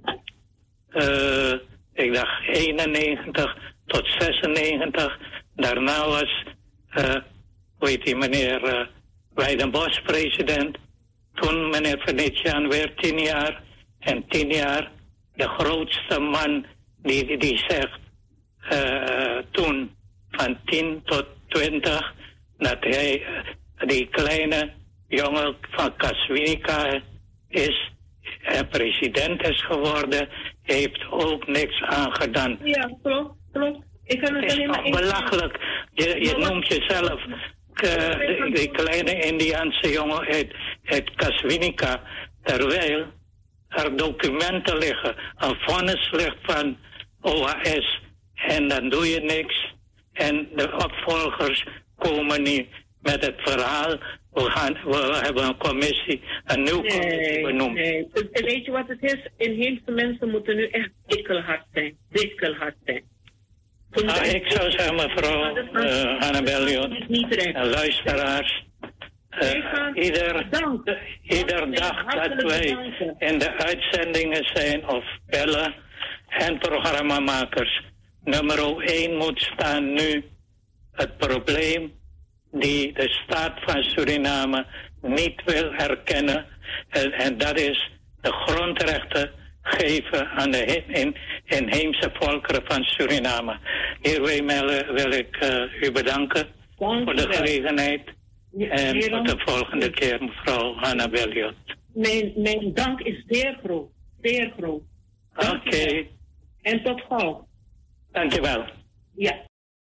uh, ik dacht eenennegentig tot zesennegentig, daarna was, uh, hoe heet die meneer uh, Weidenbos president. Toen meneer Venetiaan weer tien jaar. En tien jaar, de grootste man die, die, die zegt, uh, toen van tien tot twintig, dat hij uh, die kleine jongen van Kaswinica is, uh, president is geworden, heeft ook niks aangedaan. Ja, klopt, klopt. Ik kan het, het is toch belachelijk. Je, je noemt jezelf uh, die, die kleine Indiaanse jongen uit, uit Kaswinica, terwijl er documenten liggen, een vonnis ligt van O H S en dan doe je niks. En de opvolgers komen niet met het verhaal. We, gaan, we hebben een commissie, een nieuwe nee, commissie benoemd. Nee. Weet je wat het is? Inheemse mensen moeten nu echt dikkelhard zijn. Dikkelhard zijn. Ah, ik zou zeggen, mevrouw uh, Annabelle, en luisteraars. Uh, ieder, ieder dag dat wij in de uitzendingen zijn of bellen en programmamakers, nummer één moet staan nu het probleem die de staat van Suriname niet wil erkennen. En, en dat is de grondrechten geven aan de in, inheemse volkeren van Suriname. Hiermee wil ik uh, u bedanken voor de gelegenheid. En tot de volgende keer, mevrouw Hanna Belliot. Mijn, mijn dank is zeer groot. Zeer groot. Oké. Okay. En tot gauw. Dankjewel. Ja.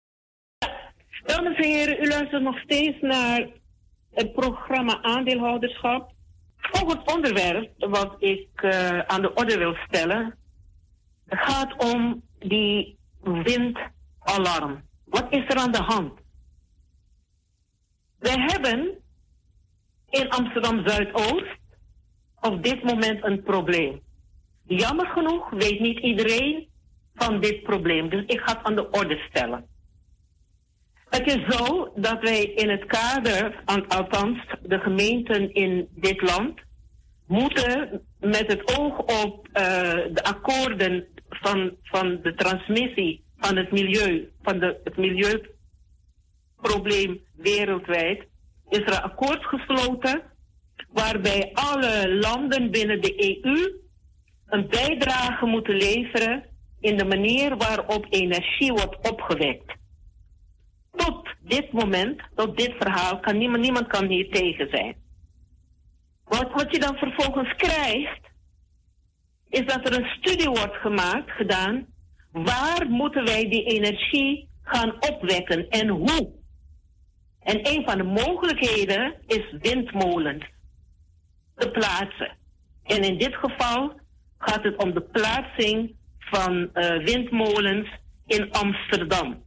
Dames en heren, u luistert nog steeds naar het programma Aandeelhouderschap. Volgend onderwerp wat ik uh, aan de orde wil stellen gaat om die windalarm. Wat is er aan de hand? Wij hebben in Amsterdam Zuidoost op dit moment een probleem. Jammer genoeg weet niet iedereen van dit probleem, dus ik ga het aan de orde stellen. Het is zo dat wij in het kader, althans de gemeenten in dit land, moeten met het oog op uh, de akkoorden van, van de transmissie van het milieu, van de, het milieuprobleem wereldwijd, is er een akkoord gesloten waarbij alle landen binnen de E U een bijdrage moeten leveren in de manier waarop energie wordt opgewekt. Tot dit moment, tot dit verhaal, kan niemand, niemand kan hier tegen zijn. Wat, wat je dan vervolgens krijgt, is dat er een studie wordt gemaakt, gedaan, waar moeten wij die energie gaan opwekken en hoe? En een van de mogelijkheden is windmolens te plaatsen. En in dit geval gaat het om de plaatsing van uh, windmolens in Amsterdam.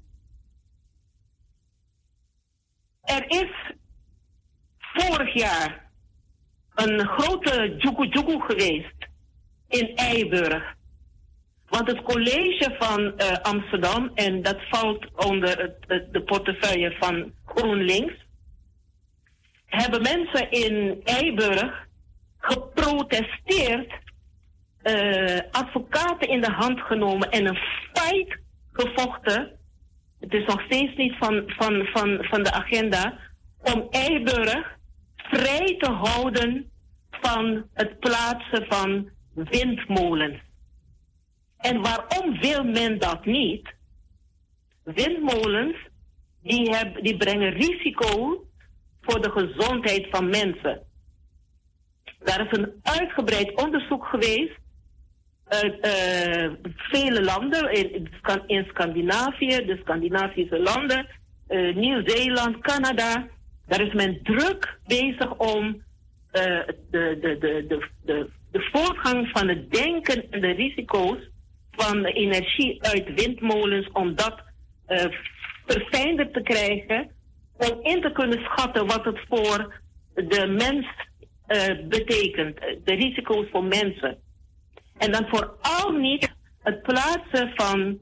Er is vorig jaar een grote joekoe-joekoe geweest in Eiburg. Want het college van uh, Amsterdam, en dat valt onder het, het, de portefeuille van GroenLinks, hebben mensen in Eiburg geprotesteerd, uh, advocaten in de hand genomen en een fight gevochten. Het is nog steeds niet van, van, van, van de agenda om Eiburg vrij te houden van het plaatsen van windmolens. En waarom wil men dat niet? Windmolens die, hebben, die brengen risico voor de gezondheid van mensen. Daar is een uitgebreid onderzoek geweest uit uh, vele landen, in, in Scandinavië, de Scandinavische landen, uh, Nieuw-Zeeland, Canada. Daar is men druk bezig om uh, de, de, de, de, de, de voortgang van het denken en de risico's van de energie uit windmolens, om dat uh, verfijnder te krijgen, om in te kunnen schatten wat het voor de mens uh, betekent, de risico's voor mensen. En dan vooral niet het plaatsen van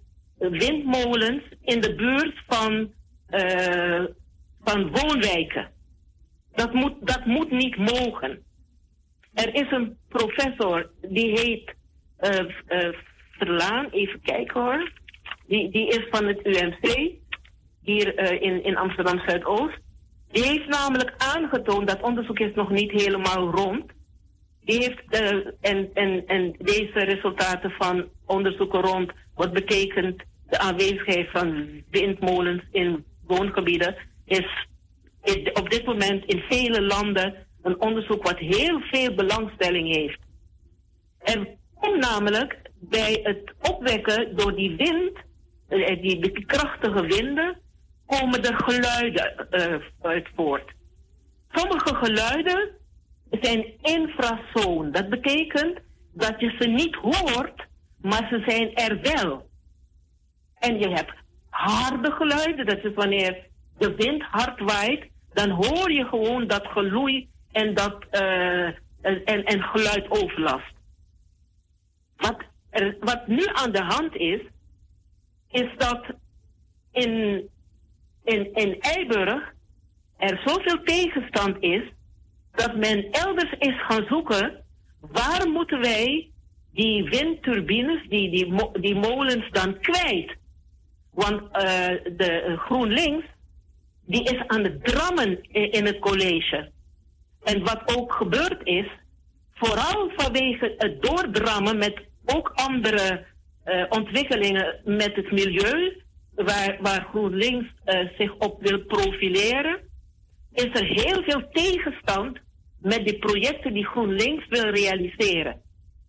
windmolens in de buurt van, uh, van woonwijken. Dat moet, dat moet niet mogen. Er is een professor, die heet uh, uh, Verlaan, even kijken hoor. Die, die is van het U M C, hier uh, in, in Amsterdam Zuidoost. Die heeft namelijk aangetoond, dat onderzoek is nog niet helemaal rond. Die heeft, uh, en, en, en deze resultaten van onderzoeken rond, wat betekent de aanwezigheid van windmolens in woongebieden, is, is op dit moment in vele landen een onderzoek wat heel veel belangstelling heeft. Er komt namelijk bij het opwekken door die wind, die, die krachtige winden, komen er geluiden uh, uit voort. Sommige geluiden zijn infrasoon. Dat betekent dat je ze niet hoort, maar ze zijn er wel. En je hebt harde geluiden, dat is wanneer de wind hard waait, dan hoor je gewoon dat geloei en dat uh, en, en geluidoverlast. Wat, er, wat nu aan de hand is, is dat in, in, in Eiburg er zoveel tegenstand is, dat men elders is gaan zoeken, waar moeten wij die windturbines, die, die, die molens dan kwijt? Want uh, de GroenLinks, die is aan het drammen in, in het college. En wat ook gebeurd is, vooral vanwege het doordrammen met ook andere uh, ontwikkelingen met het milieu, waar, waar GroenLinks uh, zich op wil profileren, is er heel veel tegenstand met die projecten die GroenLinks wil realiseren.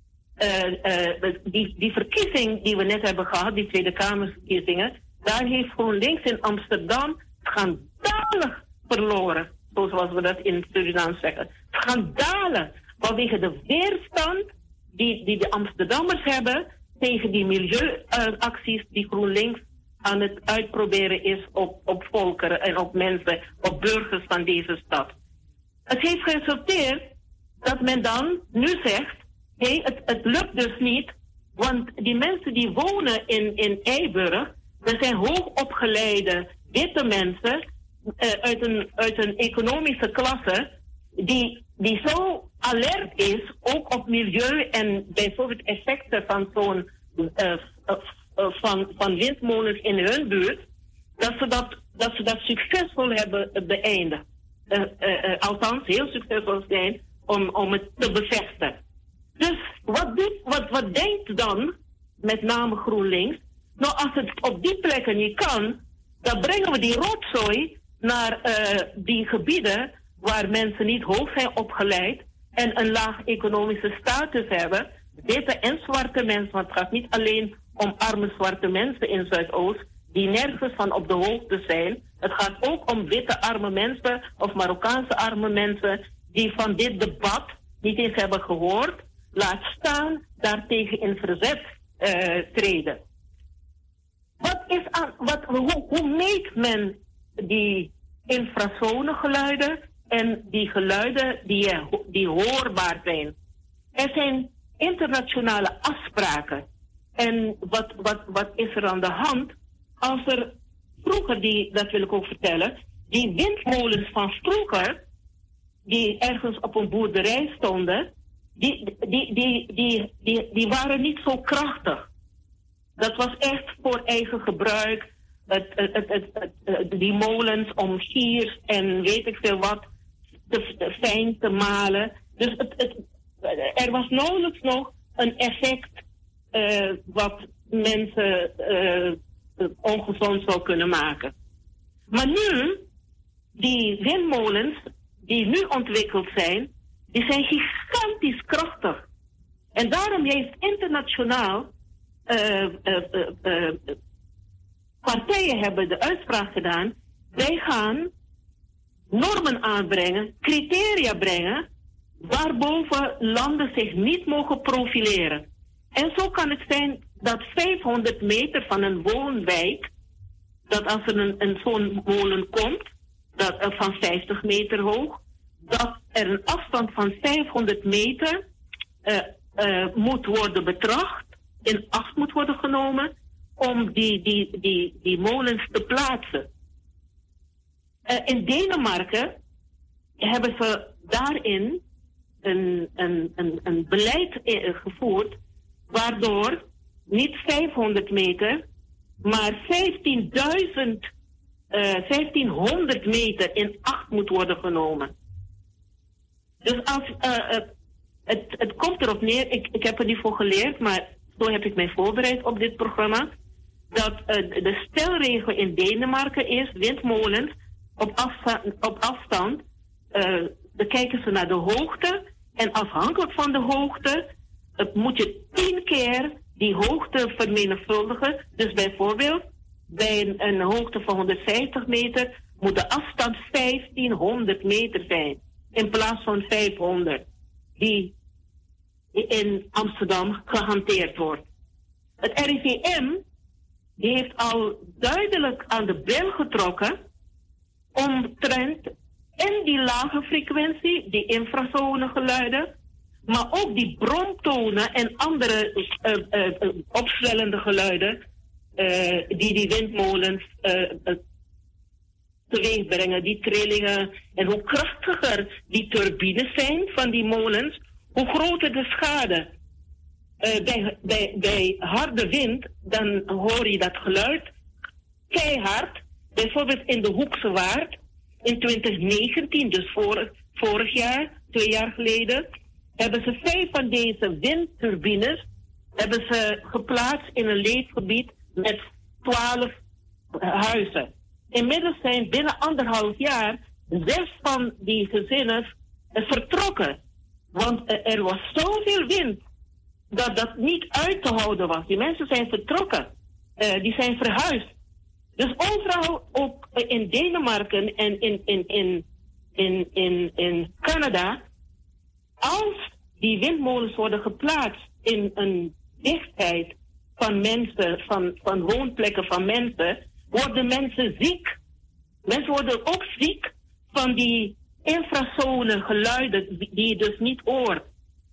Uh, uh, die, die verkiezing die we net hebben gehad, die Tweede Kamerverkiezingen, daar heeft GroenLinks in Amsterdam schandalig verloren, zoals we dat in Suriname zeggen. Schandalig, vanwege de weerstand die, die de Amsterdammers hebben tegen die milieuacties uh, die GroenLinks aan het uitproberen is op, op volkeren en op mensen, op burgers van deze stad. Het heeft geresulteerd dat men dan nu zegt, hé, hey, het, het lukt dus niet, want die mensen die wonen in, in Eiburg, dat zijn hoogopgeleide witte mensen uh, uit, een, uit een economische klasse, die, die zo alert is, ook op milieu en bijvoorbeeld effecten van zo'n uh, uh, uh, van, van windmolens in hun buurt, dat ze dat, dat, ze dat succesvol hebben beëindigd. Uh, uh, uh, althans, heel succesvol zijn om, om het te bevestigen. Dus wat, doet, wat, wat denkt dan met name GroenLinks? Nou, als het op die plekken niet kan, dan brengen we die rotzooi naar uh, die gebieden waar mensen niet hoog zijn opgeleid en een laag economische status hebben. Witte en zwarte mensen, want het gaat niet alleen om arme zwarte mensen in Zuidoost, die nergens van op de hoogte zijn. Het gaat ook om witte arme mensen of Marokkaanse arme mensen die van dit debat niet eens hebben gehoord, laat staan daartegen in verzet uh, treden. Wat is aan, wat, hoe, hoe meet men die infrasone geluiden en die geluiden die, die hoorbaar zijn? Er zijn internationale afspraken. En wat, wat, wat is er aan de hand? Als er vroeger, die, dat wil ik ook vertellen, die windmolens van vroeger, die ergens op een boerderij stonden, die, die, die, die, die, die waren niet zo krachtig. Dat was echt voor eigen gebruik. Het, het, het, het, het, het, die molens om giers en weet ik veel wat te, te fijn te malen. Dus het, het, er was nauwelijks nog een effect uh, wat mensen uh, ongezond zou kunnen maken. Maar nu, die windmolens die nu ontwikkeld zijn, die zijn gigantisch krachtig. En daarom heeft internationaal uh, uh, uh, uh, partijen hebben de uitspraak gedaan, wij gaan normen aanbrengen, criteria brengen, waarboven landen zich niet mogen profileren. En zo kan het zijn dat vijfhonderd meter van een woonwijk, dat als er een, een zo'n molen komt, dat, uh, van vijftig meter hoog, dat er een afstand van vijfhonderd meter uh, uh, moet worden betracht, in acht moet worden genomen, om die, die, die, die molens te plaatsen. Uh, in Denemarken hebben ze daarin een, een, een, een beleid gevoerd waardoor niet vijfhonderd meter, maar vijftienduizend, uh, vijftienhonderd meter in acht moet worden genomen. Dus als, uh, uh, het, het komt erop neer, ik, ik heb er niet voor geleerd, maar zo heb ik mij voorbereid op dit programma, dat uh, de stelregel in Denemarken is, windmolens op afstand, op afstand uh, dan kijken ze naar de hoogte en afhankelijk van de hoogte uh, moet je tien keer die hoogte vermenigvuldigen. Dus bijvoorbeeld bij een, een hoogte van honderdvijftig meter moet de afstand vijftienhonderd meter zijn in plaats van vijfhonderd die in Amsterdam gehanteerd wordt. Het R I V M die heeft al duidelijk aan de bel getrokken omtrent in die lage frequentie, die infrasonegeluiden, maar ook die bromtonen en andere uh, uh, uh, opzwellende geluiden uh, die die windmolens uh, uh, teweeg brengen, die trillingen. En hoe krachtiger die turbines zijn van die molens, hoe groter de schade. Uh, bij, bij, bij harde wind, dan hoor je dat geluid keihard. Bijvoorbeeld in de Hoekse Waard, in twintig negentien, dus vorig, vorig jaar, twee jaar geleden, hebben ze vijf van deze windturbines hebben ze geplaatst in een leefgebied met twaalf huizen. Inmiddels zijn binnen anderhalf jaar zes van die gezinnen vertrokken. Want er was zoveel wind dat dat niet uit te houden was. Die mensen zijn vertrokken. Uh, die zijn verhuisd. Dus overal, ook in Denemarken en in, in, in, in, in, in Canada, als die windmolens worden geplaatst in een dichtheid van mensen, van, van woonplekken van mensen, worden mensen ziek. Mensen worden ook ziek van die infrasone geluiden die je dus niet hoort.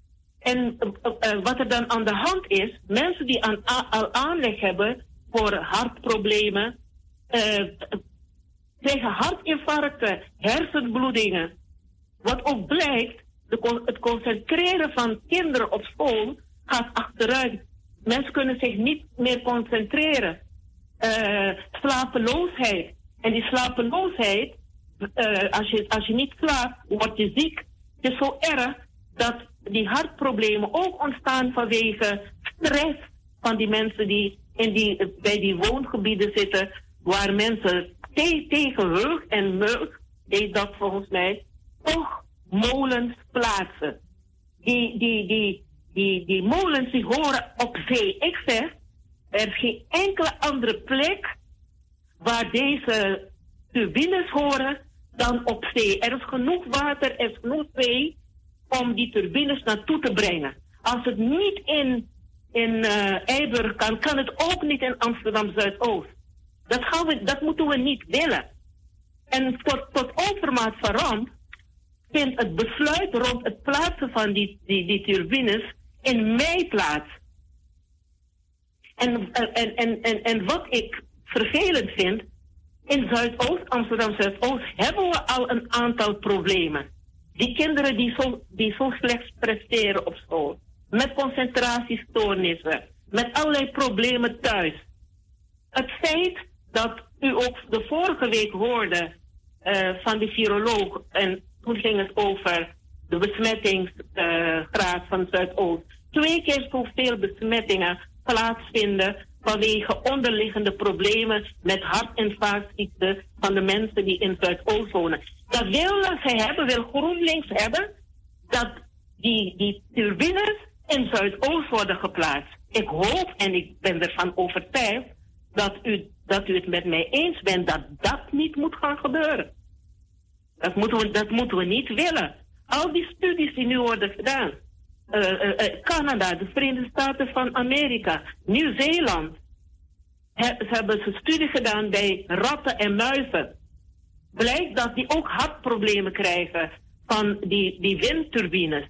En uh, uh, wat er dan aan de hand is, mensen die aan, a, al aanleg hebben voor hartproblemen, uh, krijgen hartinfarcten, hersenbloedingen. Wat ook blijkt, de, het concentreren van kinderen op school gaat achteruit. Mensen kunnen zich niet meer concentreren. Uh, slapeloosheid. En die slapeloosheid, uh, als, je, als je niet slaapt, word je ziek. Het is zo erg dat die hartproblemen ook ontstaan vanwege stress van die mensen die, in die bij die woongebieden zitten, waar mensen te, tegen heug en meug, deed dat volgens mij, toch molens plaatsen. Die, die, die, die, die molens die horen op zee. Ik zeg, er is geen enkele andere plek waar deze turbines horen dan op zee. Er is genoeg water, er is genoeg zee om die turbines naartoe te brengen. Als het niet in, in uh, Eiburg kan, kan het ook niet in Amsterdam Zuidoost. Dat, gaan we, dat moeten we niet willen. En tot, tot overmaat van ramp vindt het besluit rond het plaatsen van die, die, die turbines in mei plaats. En, en, en, en, en wat ik vervelend vind, in Zuidoost, Amsterdam Zuidoost, hebben we al een aantal problemen. Die kinderen die zo, die zo slecht presteren op school, met concentratiestoornissen, met allerlei problemen thuis. Het feit dat u ook de vorige week hoorde uh, van de viroloog, en toen ging het over de besmettingsgraad uh, van Zuidoost. Twee keer zoveel besmettingen plaatsvinden vanwege onderliggende problemen met hartinfarctziekten van de mensen die in Zuidoost wonen. Dat willen ze hebben, wil GroenLinks hebben, dat die, die turbines in Zuidoost worden geplaatst. Ik hoop en ik ben ervan overtuigd dat u, dat u het met mij eens bent dat dat niet moet gaan gebeuren. Dat moeten we, dat moeten we niet willen. Al die studies die nu worden gedaan. Uh, uh, uh, Canada, de Verenigde Staten van Amerika, Nieuw-Zeeland. He, ze hebben een studie gedaan bij ratten en muizen. Blijkt dat die ook hartproblemen krijgen van die, die windturbines.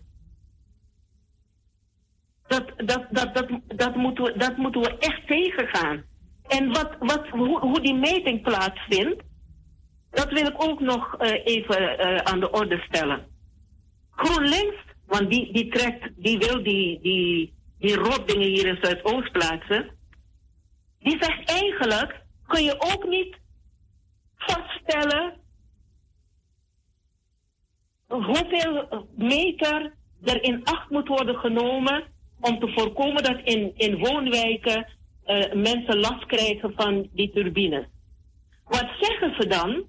Dat, dat, dat, dat, dat, moeten we, dat moeten we echt tegengaan. En wat, wat, hoe, hoe die meting plaatsvindt, Dat wil ik ook nog uh, even uh, aan de orde stellen. GroenLinks, want die, die trekt, die wil die, die, die rotdingen hier in Zuidoost plaatsen. Die zegt eigenlijk, kun je ook niet vaststellen hoeveel meter er in acht moet worden genomen om te voorkomen dat in, in woonwijken uh, mensen last krijgen van die turbines. Wat zeggen ze dan?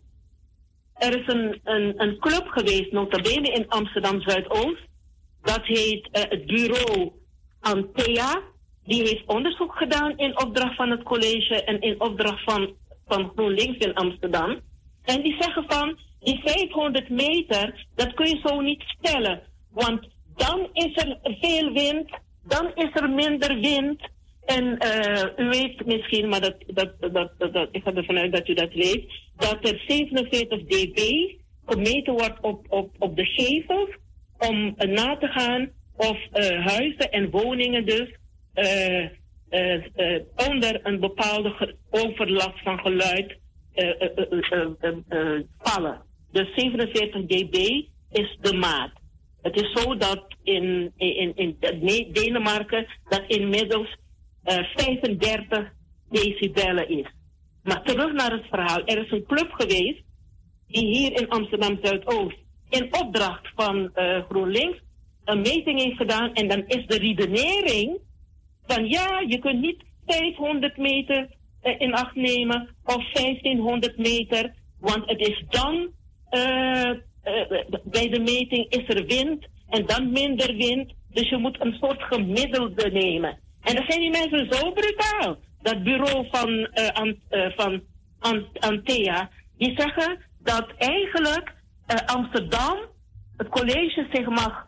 Er is een, een, een club geweest, nota bene in Amsterdam Zuidoost. Dat heet uh, het bureau Antea. Die heeft onderzoek gedaan in opdracht van het college en in opdracht van, van GroenLinks in Amsterdam. En die zeggen van, die vijfhonderd meter, dat kun je zo niet stellen. Want dan is er veel wind, dan is er minder wind. En uh, u weet misschien, maar dat, dat, dat, dat, dat, ik ga ervan uit dat u dat weet, dat er zevenenveertig dB gemeten wordt op, op, op de gevels om uh, na te gaan of uh, huizen en woningen dus uh, uh, uh, onder een bepaalde overlast van geluid uh, uh, uh, uh, uh, uh, vallen. Dus zevenenveertig dB is de maat. Het is zo dat in, in, in Denemarken dat inmiddels uh, vijfendertig decibellen is. Maar terug naar het verhaal. Er is een club geweest die hier in Amsterdam Zuidoost in opdracht van uh, GroenLinks een meting heeft gedaan. En dan is de redenering van ja, je kunt niet vijfhonderd meter uh, in acht nemen of vijftienhonderd meter. Want het is dan, uh, uh, bij de meting is er wind en dan minder wind. Dus je moet een soort gemiddelde nemen. En dan zijn die mensen zo brutaal. Dat bureau van, uh, Ant, uh, van Ant, Antea, die zeggen dat eigenlijk uh, Amsterdam, het college, zich mag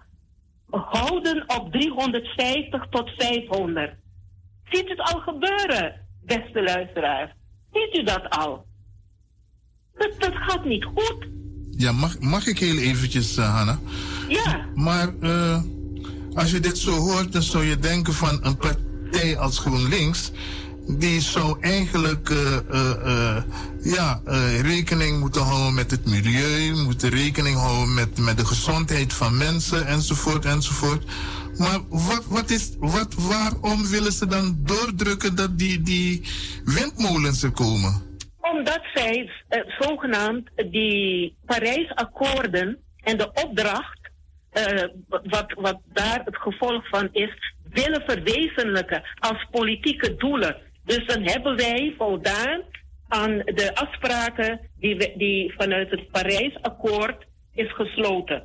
houden op driehonderdvijftig tot vijfhonderd. Ziet u het al gebeuren, beste luisteraars? Ziet u dat al? Dat, dat gaat niet goed. Ja, mag, mag ik heel eventjes, uh, Hanna? Ja. Maar uh, als je dit zo hoort, dan zou je denken van een partij als GroenLinks, die zou eigenlijk uh, uh, uh, ja, uh, rekening moeten houden met het milieu, moeten rekening houden met, met de gezondheid van mensen, enzovoort, enzovoort. Maar wat, wat is, wat, waarom willen ze dan doordrukken dat die, die windmolens er komen? Omdat zij uh, zogenaamd die Parijsakkoorden en de opdracht, uh, wat, wat daar het gevolg van is, willen verwezenlijken als politieke doelen. Dus dan hebben wij voldaan aan de afspraken die, we, die vanuit het Parijsakkoord is gesloten.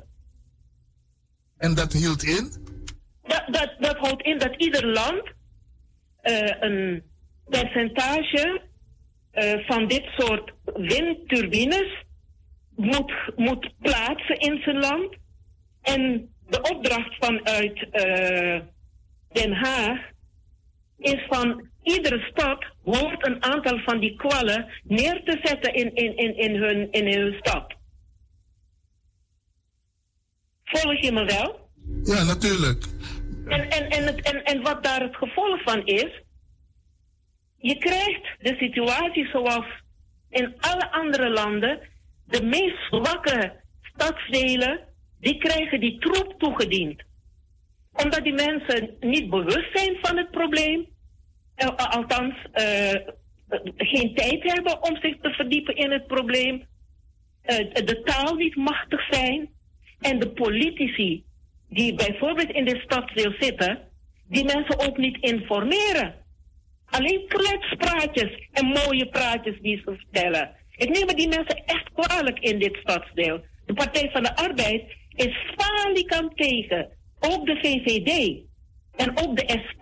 En dat hield in? Dat, dat, dat houdt in dat ieder land uh, een percentage uh, van dit soort windturbines moet, moet plaatsen in zijn land. En de opdracht vanuit uh, Den Haag is van iedere stad hoort een aantal van die kwallen neer te zetten in, in, in, in, hun, in hun stad. Volg je me wel? Ja, natuurlijk. En, en, en, het, en, en wat daar het gevolg van is, je krijgt de situatie zoals in alle andere landen, de meest zwakke stadsdelen, die krijgen die troep toegediend. Omdat die mensen niet bewust zijn van het probleem, uh, althans uh, uh, geen tijd hebben om zich te verdiepen in het probleem, uh, de taal niet machtig zijn en de politici die bijvoorbeeld in dit stadsdeel zitten, die mensen ook niet informeren. Alleen kletspraatjes en mooie praatjes die ze vertellen. Ik neem die mensen echt kwalijk in dit stadsdeel. De Partij van de Arbeid is falikant tegen. Ook de V V D. En ook de S P.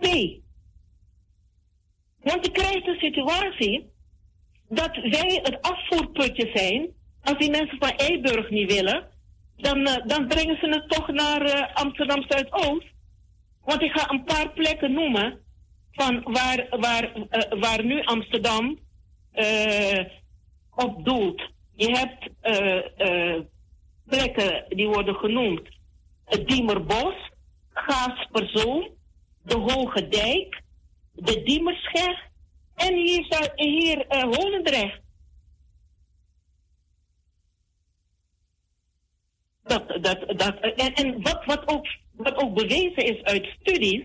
Want je krijgt een situatie dat wij het afvoerputje zijn. Als die mensen van Eiburg niet willen, dan, uh, dan brengen ze het toch naar uh, Amsterdam Zuidoost. Want ik ga een paar plekken noemen van waar, waar, uh, waar nu Amsterdam uh, op doelt. Je hebt uh, uh, plekken die worden genoemd. Het Diemerbos, Gaasperzoom, de Hoge Dijk, de Diemerscheg en hier, hier uh, Holendrecht. dat, dat, dat, en, en wat, wat, ook, wat ook bewezen is uit studies,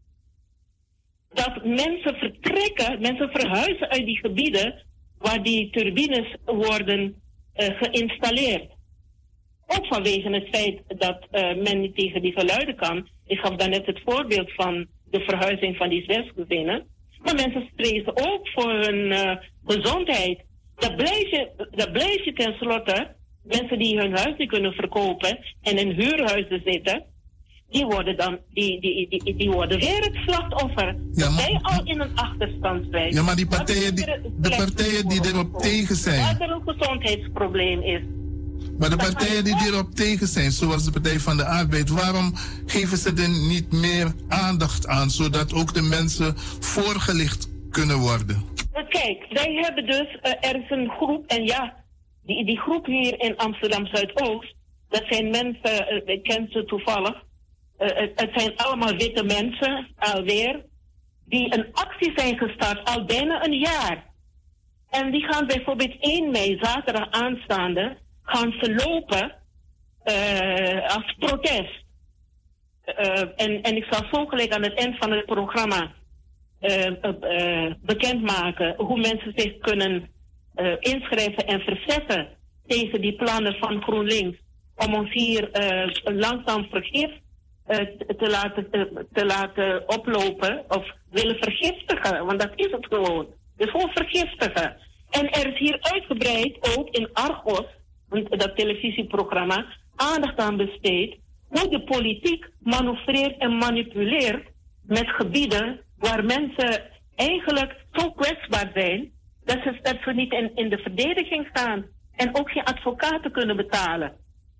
dat mensen vertrekken, mensen verhuizen uit die gebieden waar die turbines worden uh, geïnstalleerd. Ook vanwege het feit dat uh, men niet tegen die geluiden kan. Ik gaf daarnet het voorbeeld van de verhuizing van die zesgezinnen. Maar mensen streven ook voor hun uh, gezondheid. Dat blijf je, dat blijf je tenslotte. Mensen die hun huis niet kunnen verkopen en in huurhuizen zitten, die worden dan die, die, die, die worden weer het slachtoffer. Ja, maar, zij al in een achterstand blijven. Ja, maar die partijen die, de partijen die erop tegen zijn. Als er een gezondheidsprobleem is. Maar de partijen die erop tegen zijn, zoals de Partij van de Arbeid, waarom geven ze er niet meer aandacht aan, zodat ook de mensen voorgelicht kunnen worden? Kijk, wij hebben dus, uh, er is een groep, en ja, die, die groep hier in Amsterdam Zuidoost, dat zijn mensen, uh, ik ken ze toevallig, uh, het, het zijn allemaal witte mensen, alweer, die een actie zijn gestart al bijna een jaar. En die gaan bijvoorbeeld één mei, zaterdag aanstaande, gaan verlopen uh, als protest. Uh, en, en ik zal zo gelijk aan het eind van het programma uh, uh, uh, bekendmaken hoe mensen zich kunnen uh, inschrijven en verzetten tegen die plannen van GroenLinks. Om ons hier uh, langzaam vergif uh, te, laten, uh, te laten oplopen of willen vergiftigen. Want dat is het gewoon. Dus gewoon vergiftigen. En er is hier uitgebreid ook in Argos, dat televisieprogramma, aandacht aan besteed hoe de politiek manoeuvreert en manipuleert met gebieden waar mensen eigenlijk zo kwetsbaar zijn dat ze, dat ze niet in, in de verdediging staan en ook geen advocaten kunnen betalen.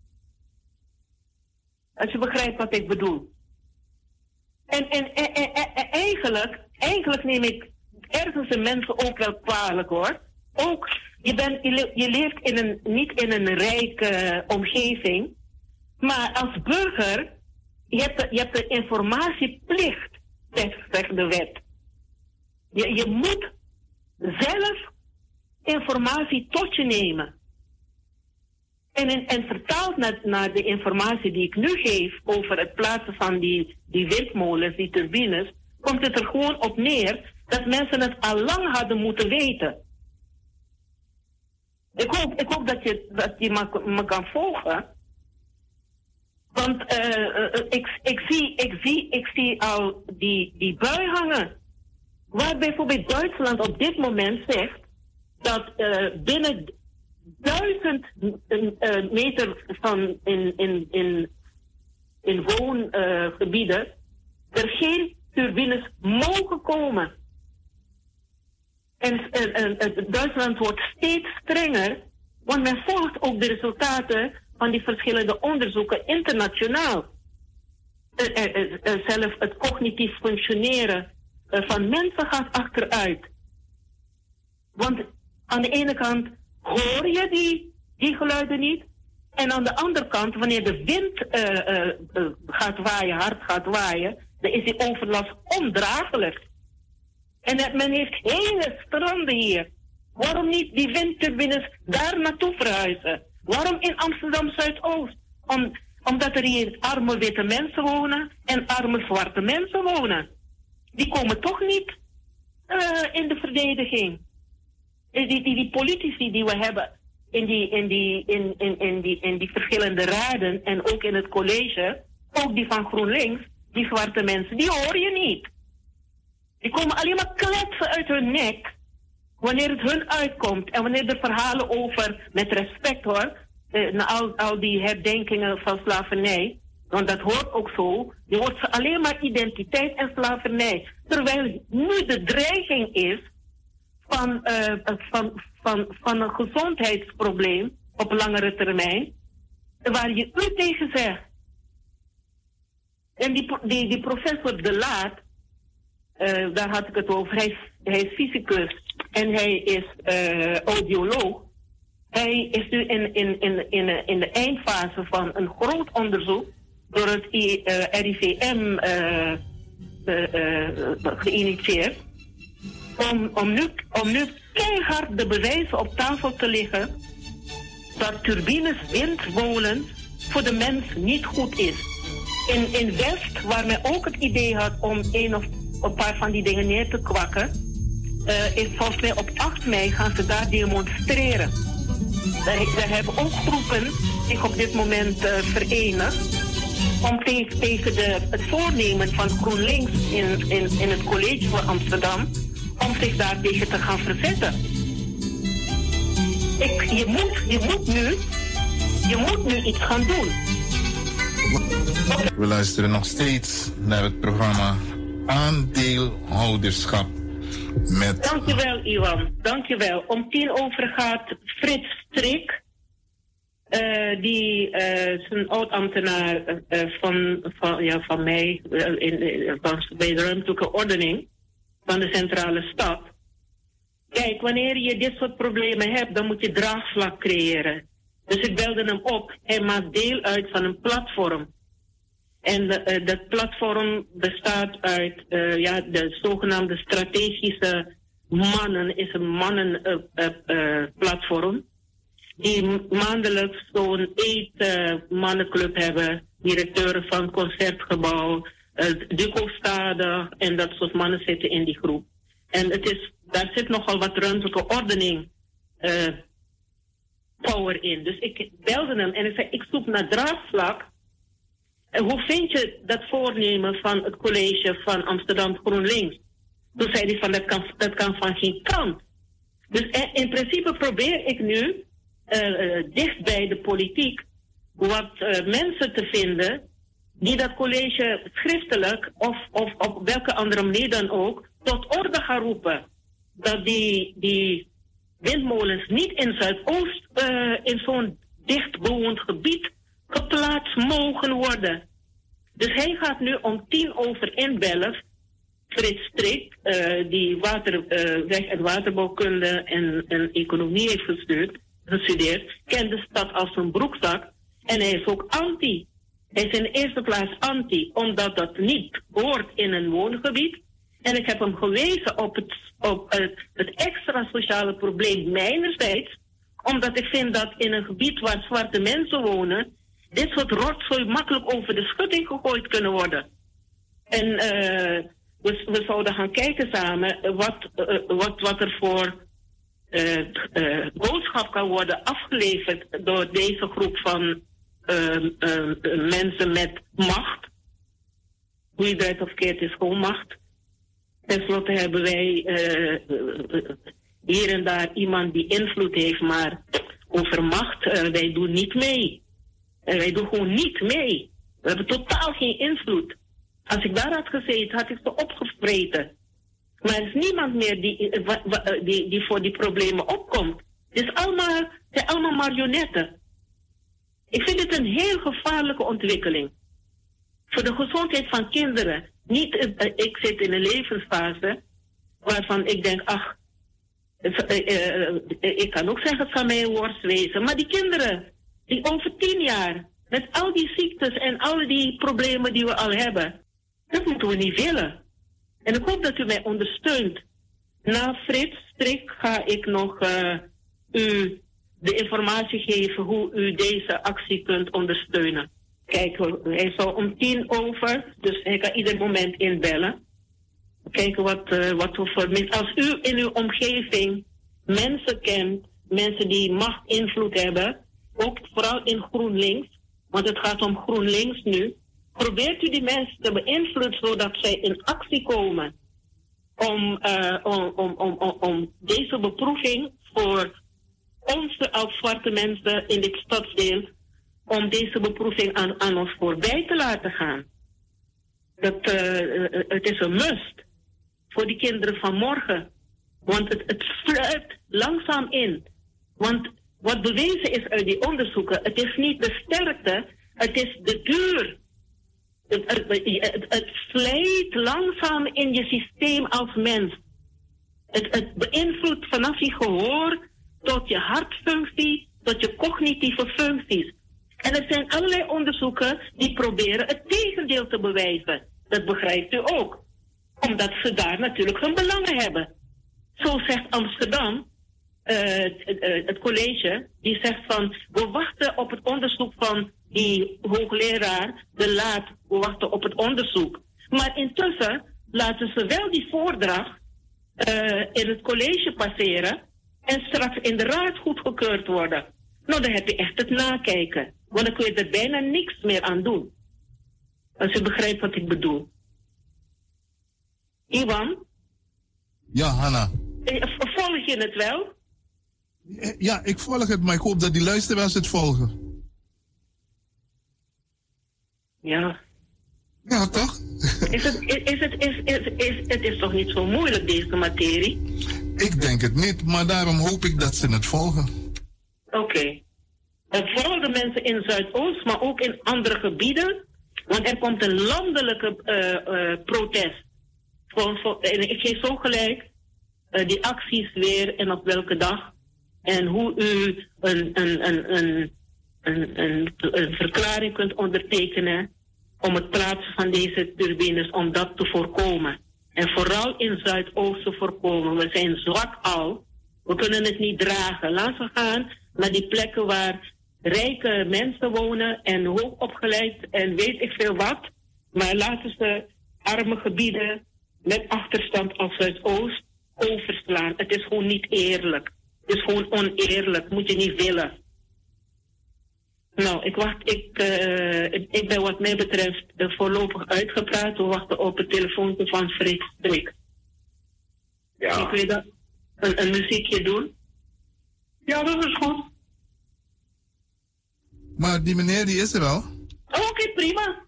Als je begrijpt wat ik bedoel. En, en, en, en, en eigenlijk, eigenlijk neem ik ergens de mensen ook wel kwalijk hoor. Ook, je, bent, je, le- je leeft in een, niet in een rijke uh, omgeving, maar als burger, je hebt de, je hebt de informatieplicht, zegt, zegt de wet. Je, je moet zelf informatie tot je nemen. En, en, en vertaald naar, naar de informatie die ik nu geef over het plaatsen van die, die windmolens, die turbines, komt het er gewoon op neer dat mensen het al lang hadden moeten weten. Ik hoop, ik hoop dat je, dat je me, me kan volgen. Want uh, uh, ik, ik, zie, ik, zie, ik zie al die, die bui hangen. Waar bijvoorbeeld Duitsland op dit moment zegt dat uh, binnen duizend uh, meter van in, in, in, in woongebieden uh, er geen turbines mogen komen. En, en, en Duitsland wordt steeds strenger, want men volgt ook de resultaten van die verschillende onderzoeken internationaal. Uh, uh, uh, uh, zelf het cognitief functioneren uh, van mensen gaat achteruit. Want aan de ene kant hoor je die, die geluiden niet, en aan de andere kant, wanneer de wind uh, uh, uh, gaat waaien, hard gaat waaien, dan is die overlast ondraaglijk. En uh, men heeft hele stranden hier. Waarom niet die windturbines daar naartoe verhuizen? Waarom in Amsterdam Zuidoost? Om, omdat er hier arme witte mensen wonen en arme zwarte mensen wonen. Die komen toch niet uh, in de verdediging. Die, die, die politici die we hebben in die, in, die, in, in, in, die, in die verschillende raden en ook in het college, ook die van GroenLinks, die zwarte mensen, die hoor je niet. Die komen alleen maar kletsen uit hun nek wanneer het hun uitkomt en wanneer er verhalen over, met respect hoor, eh, na al, al die herdenkingen van slavernij, want dat hoort ook zo, die hoort ze alleen maar identiteit en slavernij. Terwijl nu de dreiging is van, uh, van, van, van een gezondheidsprobleem op langere termijn, waar je u tegen zegt. En die, die, die professor De Laat, uh, daar had ik het over, hij is, hij is fysicus en hij is uh, audioloog. Hij is nu in, in, in, in, in de eindfase van een groot onderzoek door het uh, R I V M uh, uh, uh, geïnitieerd. Om, om, nu, om nu keihard de bewijzen op tafel te leggen dat turbines, windmolens voor de mens niet goed is. In, in West, waar men ook het idee had om een of een paar van die dingen neer te kwakken, uh, is volgens mij op acht mei gaan ze daar demonstreren. Daar hebben ook groepen zich op dit moment uh, verenigd om tegen, tegen de, het voornemen van GroenLinks in, in, in het college van Amsterdam om zich daar tegen te gaan verzetten. Ik, je, moet, je, moet nu, je moet nu iets gaan doen. We luisteren nog steeds naar het programma Aandeelhouderschap met... Dankjewel, Iwan. Dankjewel. Om tien over gaat Frits Strik, uh, die uh, is een oud-ambtenaar uh, van, van, ja, van mij, uh, in, in, van, bij de ruimtelijke ordening van de centrale stad. Kijk, wanneer je dit soort problemen hebt, dan moet je draagvlak creëren. Dus ik belde hem op. Hij maakt deel uit van een platform. En de, uh, dat platform bestaat uit uh, ja, de zogenaamde strategische mannen, is een mannenplatform. Uh, uh, die maandelijks zo'n eetmannenclub uh, hebben. Directeuren van Concertgebouw, uh, Duco Stade en dat soort mannen zitten in die groep. En het is, daar zit nogal wat ruimtelijke ordening uh, power in. Dus ik belde hem en ik zei, ik zoek naar draagvlak. En hoe vind je dat voornemen van het college van Amsterdam GroenLinks? Toen zei hij van, dat kan, dat kan van geen kant. Dus in principe probeer ik nu uh, dicht bij de politiek wat uh, mensen te vinden die dat college schriftelijk of, of op welke andere manier dan ook tot orde gaan roepen. Dat die, die windmolens niet in Zuidoost uh, in zo'n dicht bewoond gebied geplaatst mogen worden. Dus hij gaat nu om tien over inbellen. Frits Strik, uh, die water, uh, weg- en waterbouwkunde en, en economie heeft gestuurd, gestudeerd, kent de stad als een broekzak. En hij is ook anti. Hij is in de eerste plaats anti, omdat dat niet hoort in een woongebied. En ik heb hem gewezen op het, op het, het extra sociale probleem mijnerzijds, omdat ik vind dat in een gebied waar zwarte mensen wonen, dit soort rotzooi makkelijk over de schutting gegooid kunnen worden. En uh, we, we zouden gaan kijken samen wat, uh, wat, wat er voor uh, uh, boodschap kan worden afgeleverd door deze groep van uh, uh, mensen met macht. Hoe je het of keert is gewoon macht. Ten slotte hebben wij uh, uh, hier en daar iemand die invloed heeft, maar over macht, uh, wij doen niet mee. Uh, wij doen gewoon niet mee. We hebben totaal geen invloed. Als ik daar had gezeten, had ik ze opgevreten. Maar er is niemand meer die, uh, die, die voor die problemen opkomt. Het is allemaal, het zijn allemaal marionetten. Ik vind het een heel gevaarlijke ontwikkeling. Voor de gezondheid van kinderen. Niet, uh, ik zit in een levensfase waarvan ik denk, ach, uh, uh, uh, ik kan ook zeggen, het zal mij een worst wezen. Maar die kinderen, die over tien jaar, met al die ziektes en al die problemen die we al hebben, dat moeten we niet willen. En ik hoop dat u mij ondersteunt. Na Frits Strik ga ik nog uh, u de informatie geven hoe u deze actie kunt ondersteunen. Kijk, hij zal om tien over, dus hij kan ieder moment inbellen. Kijken wat, uh, wat we voor mensen. Als u in uw omgeving mensen kent, mensen die macht, invloed hebben, ook vooral in GroenLinks, want het gaat om GroenLinks nu, probeert u die mensen te beïnvloeden zodat zij in actie komen om, uh, om, om, om, om, om deze beproeving voor onze als zwarte mensen in dit stadsdeel, om deze beproeving aan, aan ons voorbij te laten gaan. Dat, uh, het is een must voor die kinderen van morgen. Want het, het sluipt langzaam in. Want wat bewezen is uit die onderzoeken, het is niet de sterkte, het is de duur. Het, het, het, het slijt langzaam in je systeem als mens. Het, het beïnvloedt vanaf je gehoor tot je hartfunctie, tot je cognitieve functies. En er zijn allerlei onderzoeken die proberen het tegendeel te bewijzen. Dat begrijpt u ook. Omdat ze daar natuurlijk hun belangen hebben. Zo zegt Amsterdam, uh, uh, het college, die zegt van, we wachten op het onderzoek van die hoogleraar De Laat, we wachten op het onderzoek. Maar intussen laten ze wel die voordracht uh, in het college passeren en straks in de raad goedgekeurd worden. Nou, dan heb je echt het nakijken. Want dan kun je er bijna niks meer aan doen. Als je begrijpt wat ik bedoel. Iwan? Ja, Hanna. Volg je het wel? Ja, ik volg het, maar ik hoop dat die luisteraars het volgen. Ja. Ja, toch? Is het, is, is het, is, is, is, het is toch niet zo moeilijk, deze materie? Ik denk het niet, maar daarom hoop ik dat ze het volgen. Oké. Okay. Vooral de mensen in Zuidoost, maar ook in andere gebieden. Want er komt een landelijke uh, uh, protest. Voor, voor, en ik geef zo gelijk uh, die acties weer en op welke dag. En hoe u een, een, een, een, een, een, een verklaring kunt ondertekenen om het plaatsen van deze turbines, om dat te voorkomen. En vooral in Zuidoost te voorkomen. We zijn zwak al. We kunnen het niet dragen. Laten we gaan naar die plekken waar rijke mensen wonen en hoogopgeleid en weet ik veel wat. Maar laten ze arme gebieden met achterstand als Zuidoost overslaan. Het is gewoon niet eerlijk. Het is gewoon oneerlijk. Moet je niet willen. Nou, ik wacht. Ik, uh, ik ben wat mij betreft uh, voorlopig uitgepraat. We wachten op het telefoontje van Freek Strik. Ja. Kun je dat een, een muziekje doen? Ja, dat is goed. Maar die meneer die is er al. Oh, oké, okay, prima.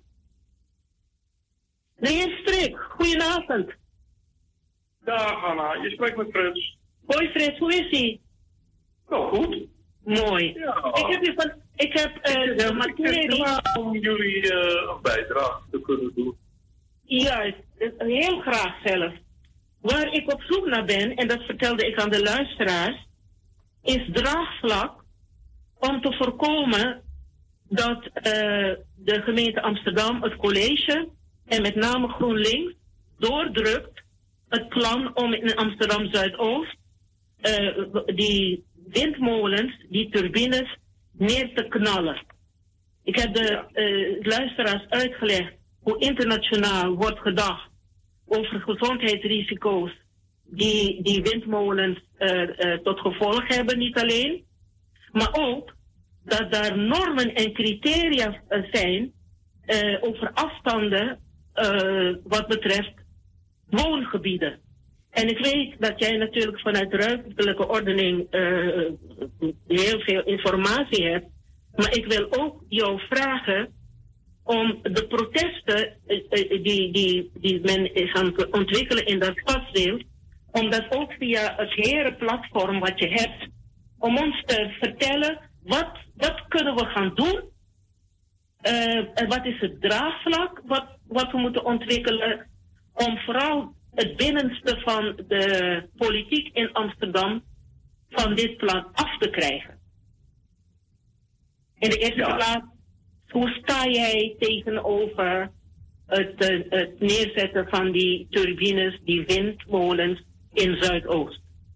De heer Strik, goedenavond. Dag Anna, je spreekt met Frits. Hoi Frits, hoe is hij? Wel goed. Mooi. Ja. Ik heb, van, ik heb uh, de materie... om jullie uh, een bijdrage te kunnen doen. Juist, heel graag zelf. Waar ik op zoek naar ben, en dat vertelde ik aan de luisteraars, is draagvlak om te voorkomen dat uh, de gemeente Amsterdam, het college en met name GroenLinks doordrukt het plan om in Amsterdam Zuidoost uh, die windmolens, die turbines, neer te knallen. Ik heb de uh, luisteraars uitgelegd hoe internationaal wordt gedacht over gezondheidsrisico's die die windmolens uh, uh, tot gevolg hebben, niet alleen, maar ook dat daar normen en criteria uh, zijn uh, over afstanden uh, wat betreft woongebieden. En ik weet dat jij natuurlijk vanuit ruimtelijke ordening uh, heel veel informatie hebt, maar ik wil ook jou vragen om de protesten uh, uh, die, die, die men is aan het ontwikkelen in dat stadsdeel, om dat ook via het herenplatform wat je hebt, om ons te vertellen wat, wat kunnen we gaan doen uh, en wat is het draagvlak wat, wat we moeten ontwikkelen om vooral het binnenste van de politiek in Amsterdam van dit plan af te krijgen. In de eerste ja. plaats, hoe sta jij tegenover het, uh, het neerzetten van die turbines, die windmolens in Zuidoost?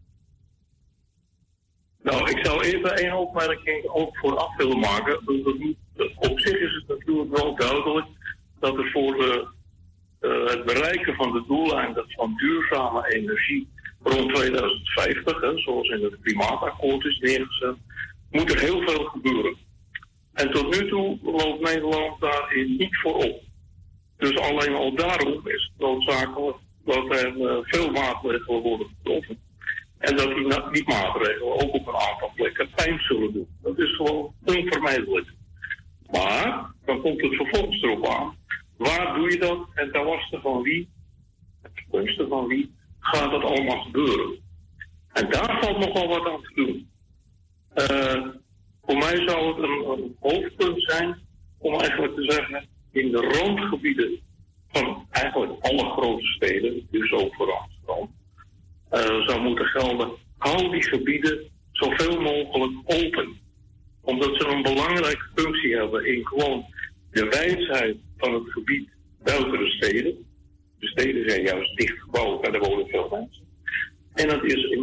Nou, ik zou even één opmerking ook vooraf willen maken. Op zich is het natuurlijk wel duidelijk dat er voor de, uh, het bereiken van de doellijn van duurzame energie rond tweeduizend vijftig, hè, zoals in het klimaatakkoord is neergezet, moet er heel veel gebeuren. En tot nu toe loopt Nederland daarin niet voorop. Dus alleen al daarom is het noodzakelijk dat er uh, veel maatregelen worden getroffen. En dat die, die maatregelen ook op een aantal plekken pijn zullen doen. Dat is gewoon onvermijdelijk. Maar dan komt het vervolgens erop aan. Waar doe je dat en ten laste van wie, ten gunste van wie, gaat dat allemaal gebeuren? En daar valt nogal wat aan te doen. Uh, voor mij zou het een, een hoofdpunt zijn om eigenlijk te zeggen, in de randgebieden van eigenlijk alle grote steden, dus ook voor Amsterdam, uh, zou moeten gelden, hou die gebieden zoveel mogelijk open. Omdat ze een belangrijke functie hebben in gewoon de wijsheid van het gebied buiten de steden. De steden zijn juist dicht gebouwd en er wonen veel mensen. En dat is in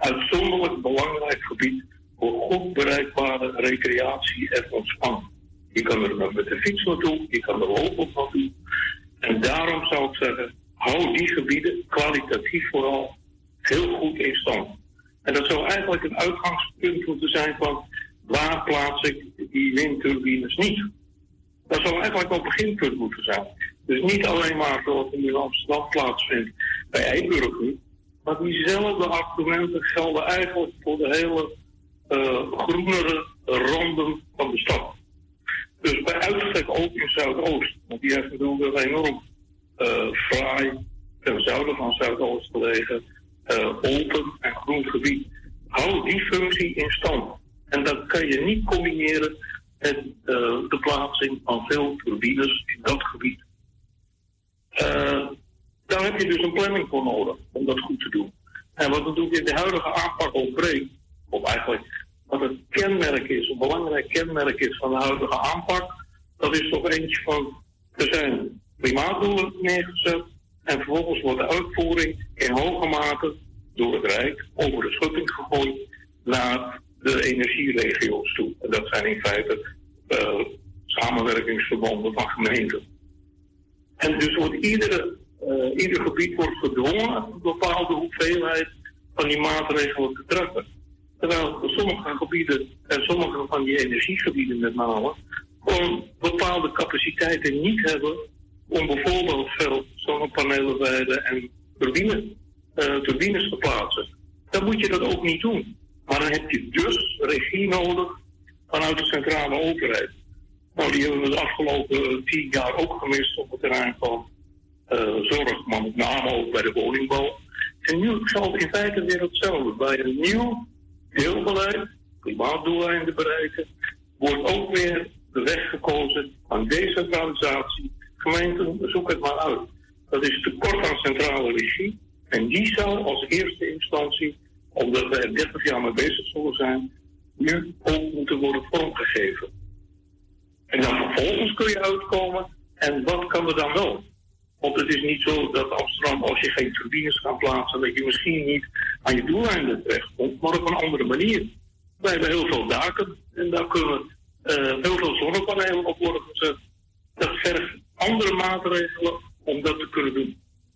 uitzonderlijk belangrijk gebied voor goed bereikbare recreatie en ontspanning. Je kan er met de fiets naartoe, je kan er lopend naartoe. En daarom zou ik zeggen, hou die gebieden kwalitatief vooral heel goed in stand. En dat zou eigenlijk een uitgangspunt moeten zijn van waar plaats ik die windturbines niet. Dat zou eigenlijk wel een beginpunt moeten zijn. Dus niet alleen maar zoals het nu in Amsterdam plaatsvindt bij Eiburger, maar diezelfde argumenten gelden eigenlijk voor de hele uh, groenere randen van de stad. Dus bij uitstek ook in Zuidoost, want die heeft natuurlijk een enorm uh, fraai ten zuiden van Zuidoost gelegen, uh, open en groen gebied. Hou die functie in stand. En dat kan je niet combineren met uh, de plaatsing van veel turbines in dat gebied. Uh, daar heb je dus een planning voor nodig om dat goed te doen. En wat natuurlijk in de huidige aanpak ontbreekt, of eigenlijk wat het kenmerk is, een belangrijk kenmerk is van de huidige aanpak, dat is toch eentje van, er zijn klimaatdoelen neergezet en vervolgens wordt de uitvoering in hoge mate door het Rijk over de schutting gegooid naar de energieregio's toe. En dat zijn in feite uh, samenwerkingsverbanden van gemeenten. En dus wordt iedere, uh, ieder gebied wordt gedwongen een bepaalde hoeveelheid van die maatregelen te treffen. Terwijl sommige gebieden, en sommige van die energiegebieden met name, gewoon bepaalde capaciteiten niet hebben om bijvoorbeeld veel zonnepanelen wijden en turbine, uh, turbines te plaatsen. Dan moet je dat ook niet doen. Maar dan heb je dus regie nodig vanuit de centrale overheid. Nou, die hebben we de afgelopen tien jaar ook gemist op het terrein van uh, zorg, maar met name ook bij de woningbouw. En nu zal het in feite weer hetzelfde. Bij een nieuw deelbeleid, klimaatdoeleinden bereiken, wordt ook weer de weg gekozen aan decentralisatie. Gemeenten, zoek het maar uit. Dat is tekort aan centrale regie. En die zou als eerste instantie, omdat we er dertig jaar mee bezig zullen zijn, nu ook moeten worden vormgegeven. En dan vervolgens kun je uitkomen, en wat kan er dan wel? Want het is niet zo dat Amsterdam, als je geen turbines gaat plaatsen, dat je misschien niet aan je doeleinden terechtkomt, maar op een andere manier. Wij hebben heel veel daken en daar kunnen uh, heel veel zonnepanelen op worden gezet. Dat vergt andere maatregelen om dat te kunnen doen.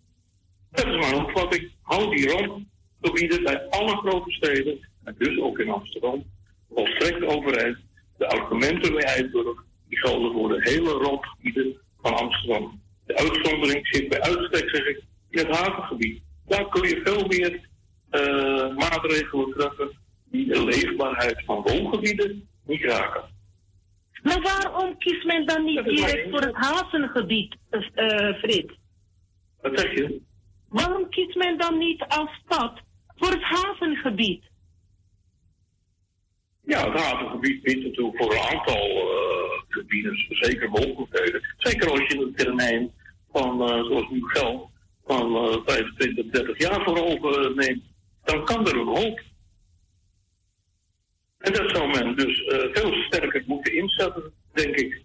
Dat is mijn opvatting. Hou die randgebieden bij alle grote steden, en dus ook in Amsterdam, volstrekt overeind. De argumenten bij Eiburg, die gelden voor de hele randgebieden van Amsterdam. De uitzondering zit bij uitstek, zeg ik, in het havengebied. Daar kun je veel meer uh, maatregelen treffen die de leefbaarheid van woongebieden niet raken. Maar waarom kiest men dan niet direct voor het havengebied, uh, Frits? Wat zeg je? Waarom kiest men dan niet als stad voor het havengebied? Ja, het havengebied biedt natuurlijk voor een aantal uh, turbines zeker mogelijkheden. Zeker als je een termijn van, uh, zoals nu geldt, van uh, vijfentwintig, dertig jaar voor ogen neemt, dan kan er een hoop. En dat zou men dus uh, veel sterker moeten inzetten, denk ik.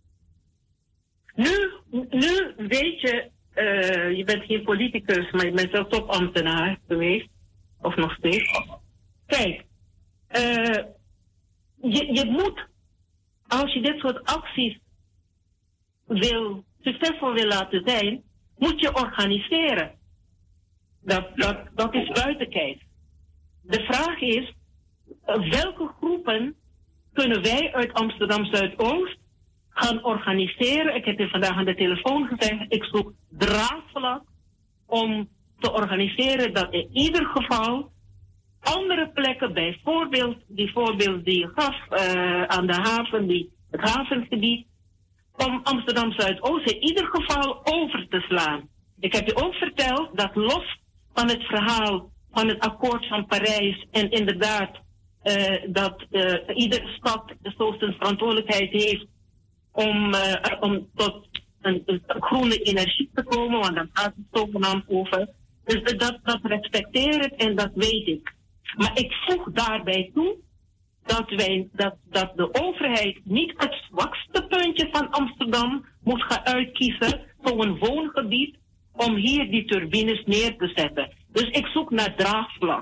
Nu, nu weet je, uh, je bent geen politicus, maar je bent wel topambtenaar geweest, of nog steeds. Kijk, uh, je, je moet, als je dit soort acties wil, succesvol wil laten zijn, moet je organiseren. Dat, dat, dat is buiten kijf. De vraag is, welke groepen kunnen wij uit Amsterdam Zuidoost gaan organiseren? Ik heb je vandaag aan de telefoon gezegd, ik zoek draagvlak om te organiseren dat in ieder geval andere plekken, bijvoorbeeld die voorbeeld die je gaf uh, aan de haven, die, het havengebied, om Amsterdam Zuidoost in ieder geval over te slaan. Ik heb je ook verteld dat los van het verhaal van het akkoord van Parijs en inderdaad uh, dat uh, iedere stad zo zijn verantwoordelijkheid heeft om, uh, om tot een, een groene energie te komen, want dan gaat het zogenaamd over. Dus dat, dat respecteer ik en dat weet ik. Maar ik voeg daarbij toe dat, wij, dat, dat de overheid niet het zwakste puntje van Amsterdam moet gaan uitkiezen voor een woongebied om hier die turbines neer te zetten. Dus ik zoek naar draagvlak.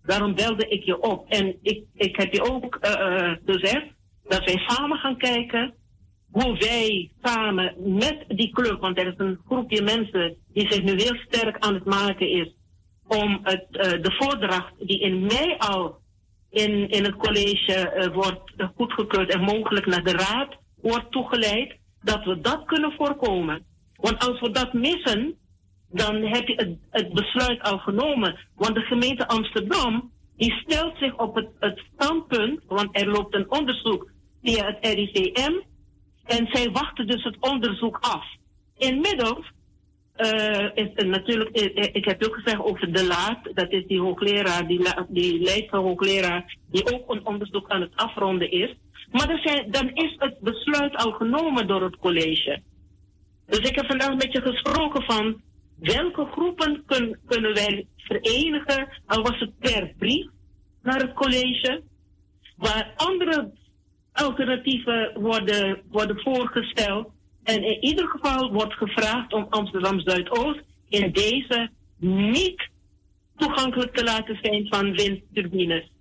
Daarom belde ik je op. En ik, ik heb je ook uh, gezegd dat wij samen gaan kijken hoe wij samen met die club, want er is een groepje mensen die zich nu heel sterk aan het maken is om het, uh, de voordracht die in mei al in, in het college uh, wordt uh, goedgekeurd en mogelijk naar de raad wordt toegeleid, dat we dat kunnen voorkomen. Want als we dat missen, dan heb je het, het besluit al genomen. Want de gemeente Amsterdam, die stelt zich op het, het standpunt, want er loopt een onderzoek via het R I C M, en zij wachten dus het onderzoek af. Inmiddels uh, is er natuurlijk, ik, ik heb ook gezegd over de Laat, dat is die hoogleraar, die, die leidster hoogleraar, die ook een onderzoek aan het afronden is. Maar er zijn, dan is het besluit al genomen door het college. Dus ik heb vandaag met je gesproken van welke groepen kun, kunnen wij verenigen, al was het per brief naar het college, waar andere alternatieven worden, worden voorgesteld. En in ieder geval wordt gevraagd om Amsterdam Zuidoost in deze niet toegankelijk te laten zijn van windturbines.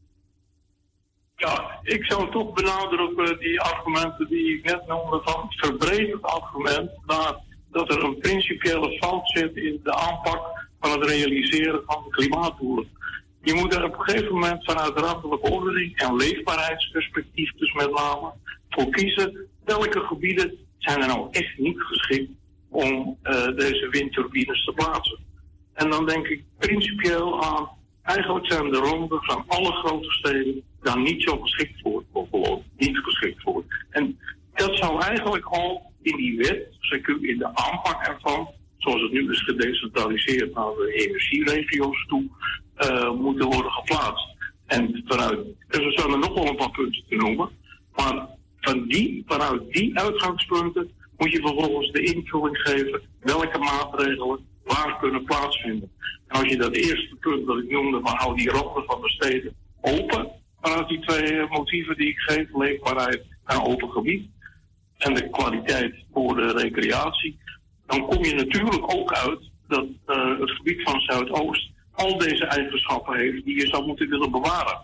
Ja, ik zou toch benadrukken die argumenten die ik net noemde van het verbredend argument naar dat er een principiële fout zit in de aanpak van het realiseren van de klimaatdoelen. Je moet er op een gegeven moment vanuit ruimtelijke ordening en leefbaarheidsperspectief dus met name voor kiezen welke gebieden zijn er nou echt niet geschikt om uh, deze windturbines te plaatsen. En dan denk ik principieel aan, eigenlijk zijn de ronden van alle grote steden daar niet zo geschikt voor, of gewoon niet geschikt voor. En dat zou eigenlijk al in die wet, in de aanpak ervan, zoals het nu is gedecentraliseerd naar de energieregio's toe, uh, moeten worden geplaatst. En vanuit, dus er zijn er nog wel een paar punten te noemen, maar van die, vanuit die uitgangspunten moet je vervolgens de invulling geven welke maatregelen waar kunnen plaatsvinden. En als je dat eerste punt dat ik noemde, van hou die ronden van de steden open, vanuit die twee motieven die ik geef, leefbaarheid en open gebied, en de kwaliteit voor de recreatie, dan kom je natuurlijk ook uit dat uh, het gebied van Zuidoost al deze eigenschappen heeft die je zou moeten willen bewaren.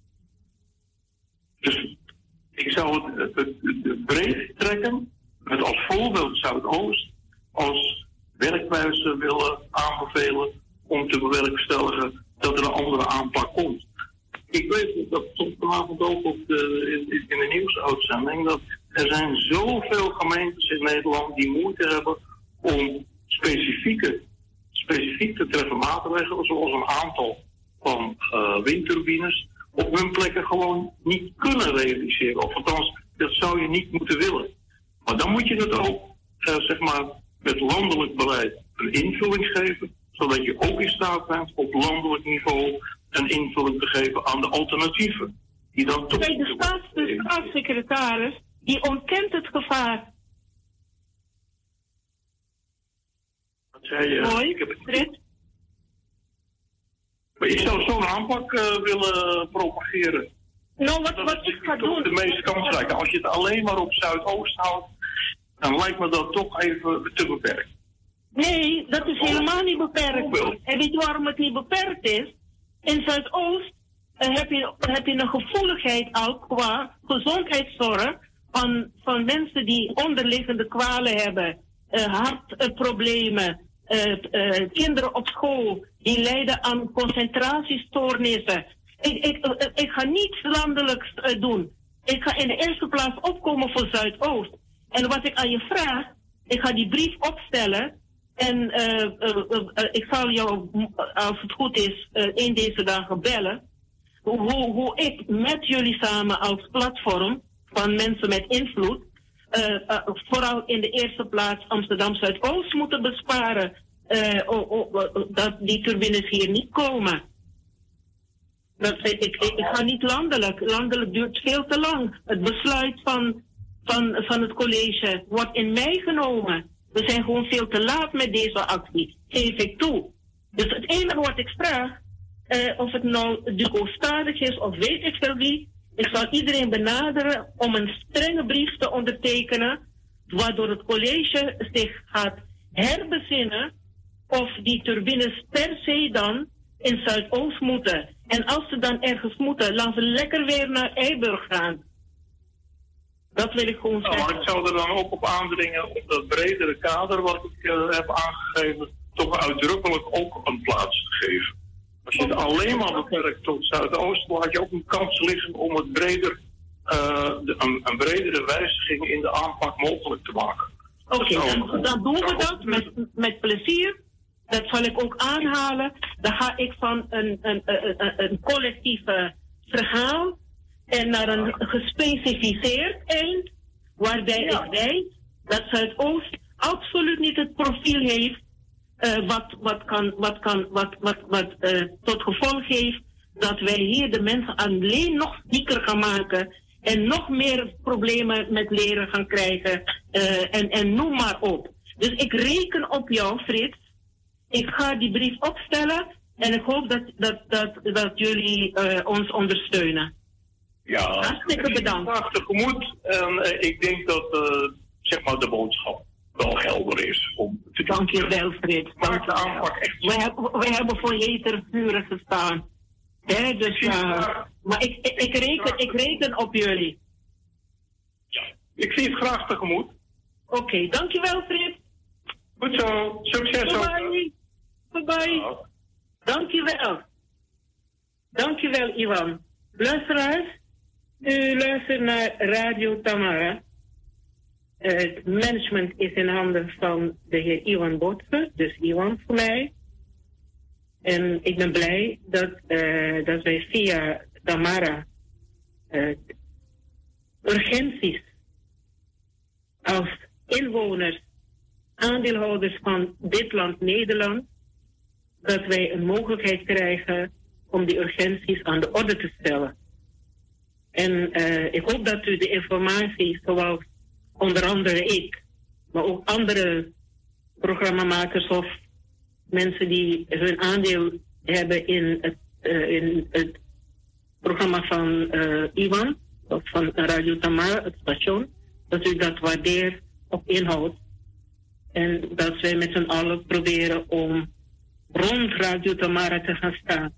Dus ik zou het, het, het breed trekken met als voorbeeld Zuidoost als werkwijze willen aanbevelen om te bewerkstelligen dat er een andere aanpak komt. Ik weet dat tot vanavond ook op de, in, in de nieuwsuitzending dat er zijn zoveel gemeentes in Nederland die moeite hebben om specifieke, specifiek te treffen maatregelen, zoals een aantal van uh, windturbines, op hun plekken gewoon niet kunnen realiseren. Of althans, dat zou je niet moeten willen. Maar dan moet je het ook, uh, zeg maar, met landelijk beleid een invulling geven, zodat je ook in staat bent op landelijk niveau een invulling te geven aan de alternatieven. Die dan toch Bij de staats, de staatssecretaris, die ontkent het gevaar. Wat zei je? Mooi, ik heb het Fred. Maar ik zou zo'n aanpak uh, willen propageren. Nou, wat, dat wat ik ga doen... de meest kansrijke. Als je het alleen maar op Zuidoost houdt, dan lijkt me dat toch even te beperkt. Nee, dat is helemaal niet beperkt. En weet je waarom het niet beperkt is? In Zuidoost uh, heb, je, heb je een gevoeligheid al qua gezondheidszorg van, van mensen die onderliggende kwalen hebben, uh, hartproblemen, uh, uh, kinderen op school die lijden aan concentratiestoornissen. Ik, ik, uh, ik ga niets landelijks uh, doen. Ik ga in de eerste plaats opkomen voor Zuidoost. En wat ik aan je vraag, ik ga die brief opstellen. En uh, uh, uh, uh, ik zal jou, als het goed is, uh, in deze dagen bellen. Hoe, hoe ik met jullie samen als platform van mensen met invloed, uh, uh, vooral in de eerste plaats Amsterdam Zuidoost moeten besparen. Uh, oh, oh, uh, dat die turbines hier niet komen. Dat, ik, ik, ik ga niet landelijk. Landelijk duurt veel te lang. Het besluit van, van, van het college wordt in mei genomen. We zijn gewoon veel te laat met deze actie, geef ik toe. Dus het enige wat ik vraag, uh, of het nou Duco Stadig is of weet ik veel wie, ik zal iedereen benaderen om een strenge brief te ondertekenen, waardoor het college zich gaat herbezinnen of die turbines per se dan in Zuidoost moeten. En als ze dan ergens moeten, laten ze lekker weer naar Eiburg gaan. Dat wil ik gewoon zeggen. Nou, maar ik zou er dan ook op aandringen op dat bredere kader wat ik uh, heb aangegeven, toch uitdrukkelijk ook een plaats te geven. Als je het alleen maar beperkt tot Zuidoost, laat je ook een kans liggen om het breder, uh, de, een, een bredere wijziging in de aanpak mogelijk te maken. Oké, okay, dan, dan doen we dat met, met plezier. Dat zal ik ook aanhalen. Dan ga ik van een, een, een, een, een collectief verhaal en naar een gespecificeerd eind, waarbij ja. ik weet dat Zuidoost absoluut niet het profiel heeft uh, wat, wat, kan, wat, kan, wat, wat, wat uh, tot gevolg heeft dat wij hier de mensen alleen nog zieker gaan maken en nog meer problemen met leren gaan krijgen uh, en, en noem maar op. Dus ik reken op jou, Frits. Ik ga die brief opstellen en ik hoop dat, dat, dat, dat jullie uh, ons ondersteunen. Ja, hartstikke bedankt. Graag tegemoet. En uh, ik denk dat uh, zeg maar de boodschap wel helder is. Om te Dank je wel, Frits. Maak de aanpak echt. We hebben, we hebben voor heter vuren gestaan. He, dus, uh, maar ik, ik, ik, reken, ik reken op jullie. Ja, ik zie het graag tegemoet. Oké, okay, dankjewel, Frits. Goed zo. Succes ook. Bye. Bye bye. Dankjewel. Dankjewel, Ivan. Luisteraars, u luistert naar Radio Tamara. Uh, het management is in handen van de heer Ivan Botse, dus Ivan voor mij. En ik ben blij dat, uh, dat wij via Tamara uh, urgenties als inwoners, aandeelhouders van dit land Nederland, dat wij een mogelijkheid krijgen om die urgenties aan de orde te stellen. En uh, ik hoop dat u de informatie, zoals onder andere ik, maar ook andere programmamakers of mensen die hun aandeel hebben in het, uh, in het programma van uh, Ivan, of van Radio Tamara, het station, dat u dat waardeert op inhoud. En dat wij met z'n allen proberen om rond Radio Tamara te gaan staan.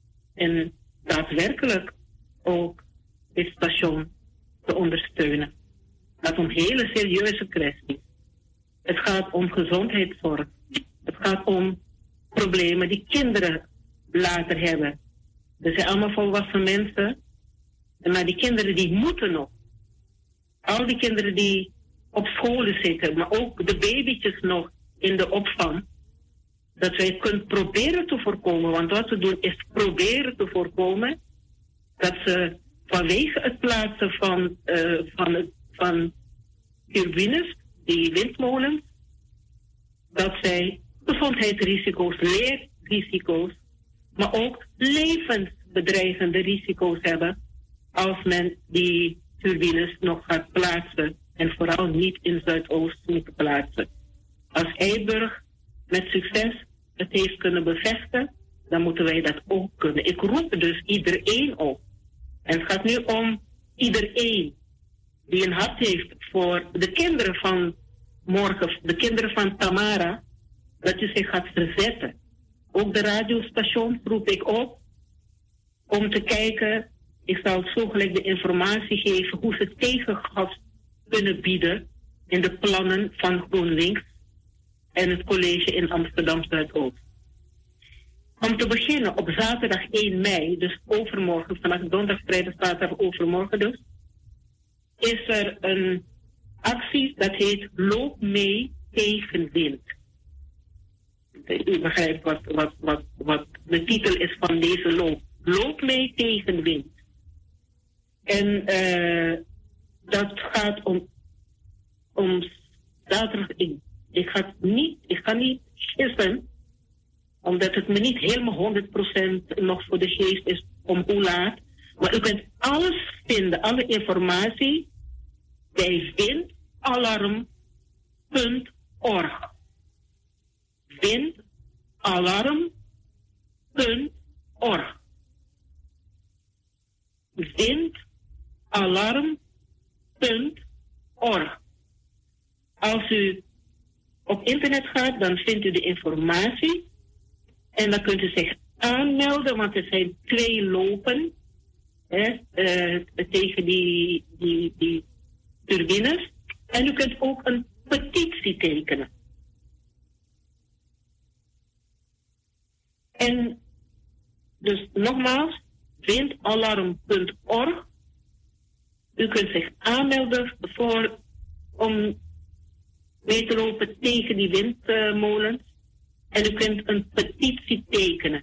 En daadwerkelijk ook dit station te ondersteunen. Het gaat om hele serieuze kwesties. Het gaat om gezondheidszorg. Het gaat om problemen die kinderen later hebben. Er zijn allemaal volwassen mensen. Maar die kinderen die moeten nog. Al die kinderen die op scholen zitten, maar ook de babytjes nog in de opvang. Dat wij kunnen proberen te voorkomen. Want wat we doen is proberen te voorkomen dat ze vanwege het plaatsen van, uh, van, het, van turbines, die windmolens, dat zij gezondheidsrisico's, leerrisico's, maar ook levensbedreigende risico's hebben als men die turbines nog gaat plaatsen en vooral niet in Zuidoost moet plaatsen. Als Eiburg met succes het heeft kunnen bevestigen, dan moeten wij dat ook kunnen. Ik roep dus iedereen op. En het gaat nu om iedereen die een hart heeft voor de kinderen van morgen, de kinderen van Tamara, dat u zich gaat verzetten. Ook de radiostations roep ik op om te kijken, ik zal zo gelijk de informatie geven hoe ze tegengas kunnen bieden in de plannen van GroenLinks en het college in Amsterdam Zuidoost. Om te beginnen op zaterdag één mei, dus overmorgen, vanaf donderdag, vrijdag, zaterdag, overmorgen dus, is er een actie dat heet Loop mee tegen wind. U begrijpt wat, wat, wat, wat de titel is van deze loop. Loop mee tegen wind. En uh, dat gaat om, om zaterdag, ik, ik ga niet, ik ga niet gissen, omdat het me niet helemaal honderd procent nog voor de geest is om hoe laat. Maar u kunt alles vinden, alle informatie bij windalarm punt org. windalarm punt org. windalarm punt org. Als u op internet gaat, dan vindt u de informatie. En dan kunt u zich aanmelden, want er zijn twee lopen hè, uh, tegen die, die, die turbines. En u kunt ook een petitie tekenen. En dus nogmaals, windalarm punt org. U kunt zich aanmelden voor, om mee te lopen tegen die windmolens. En u kunt een petitie tekenen.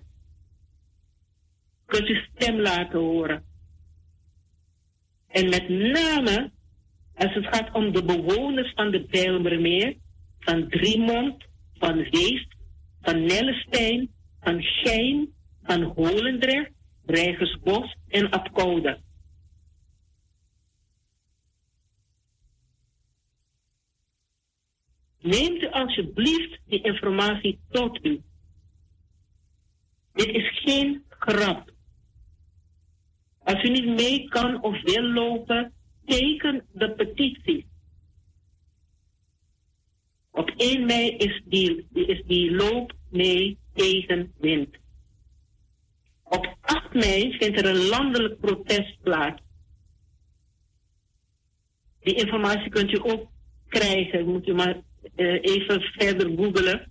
U kunt uw stem laten horen. En met name, als het gaat om de bewoners van de Bijlmermeer, van Driemond, van Weest, van Nellestein, van Schijn, van Holendrecht, Rijgersbos en Apkoude. Neemt u alsjeblieft die informatie tot u. Dit is geen grap. Als u niet mee kan of wil lopen, teken de petitie. Op één mei is die, is die loop mee tegen wind. Op acht mei vindt er een landelijk protest plaats. Die informatie kunt u ook krijgen. Moet u maar uh, even verder googelen.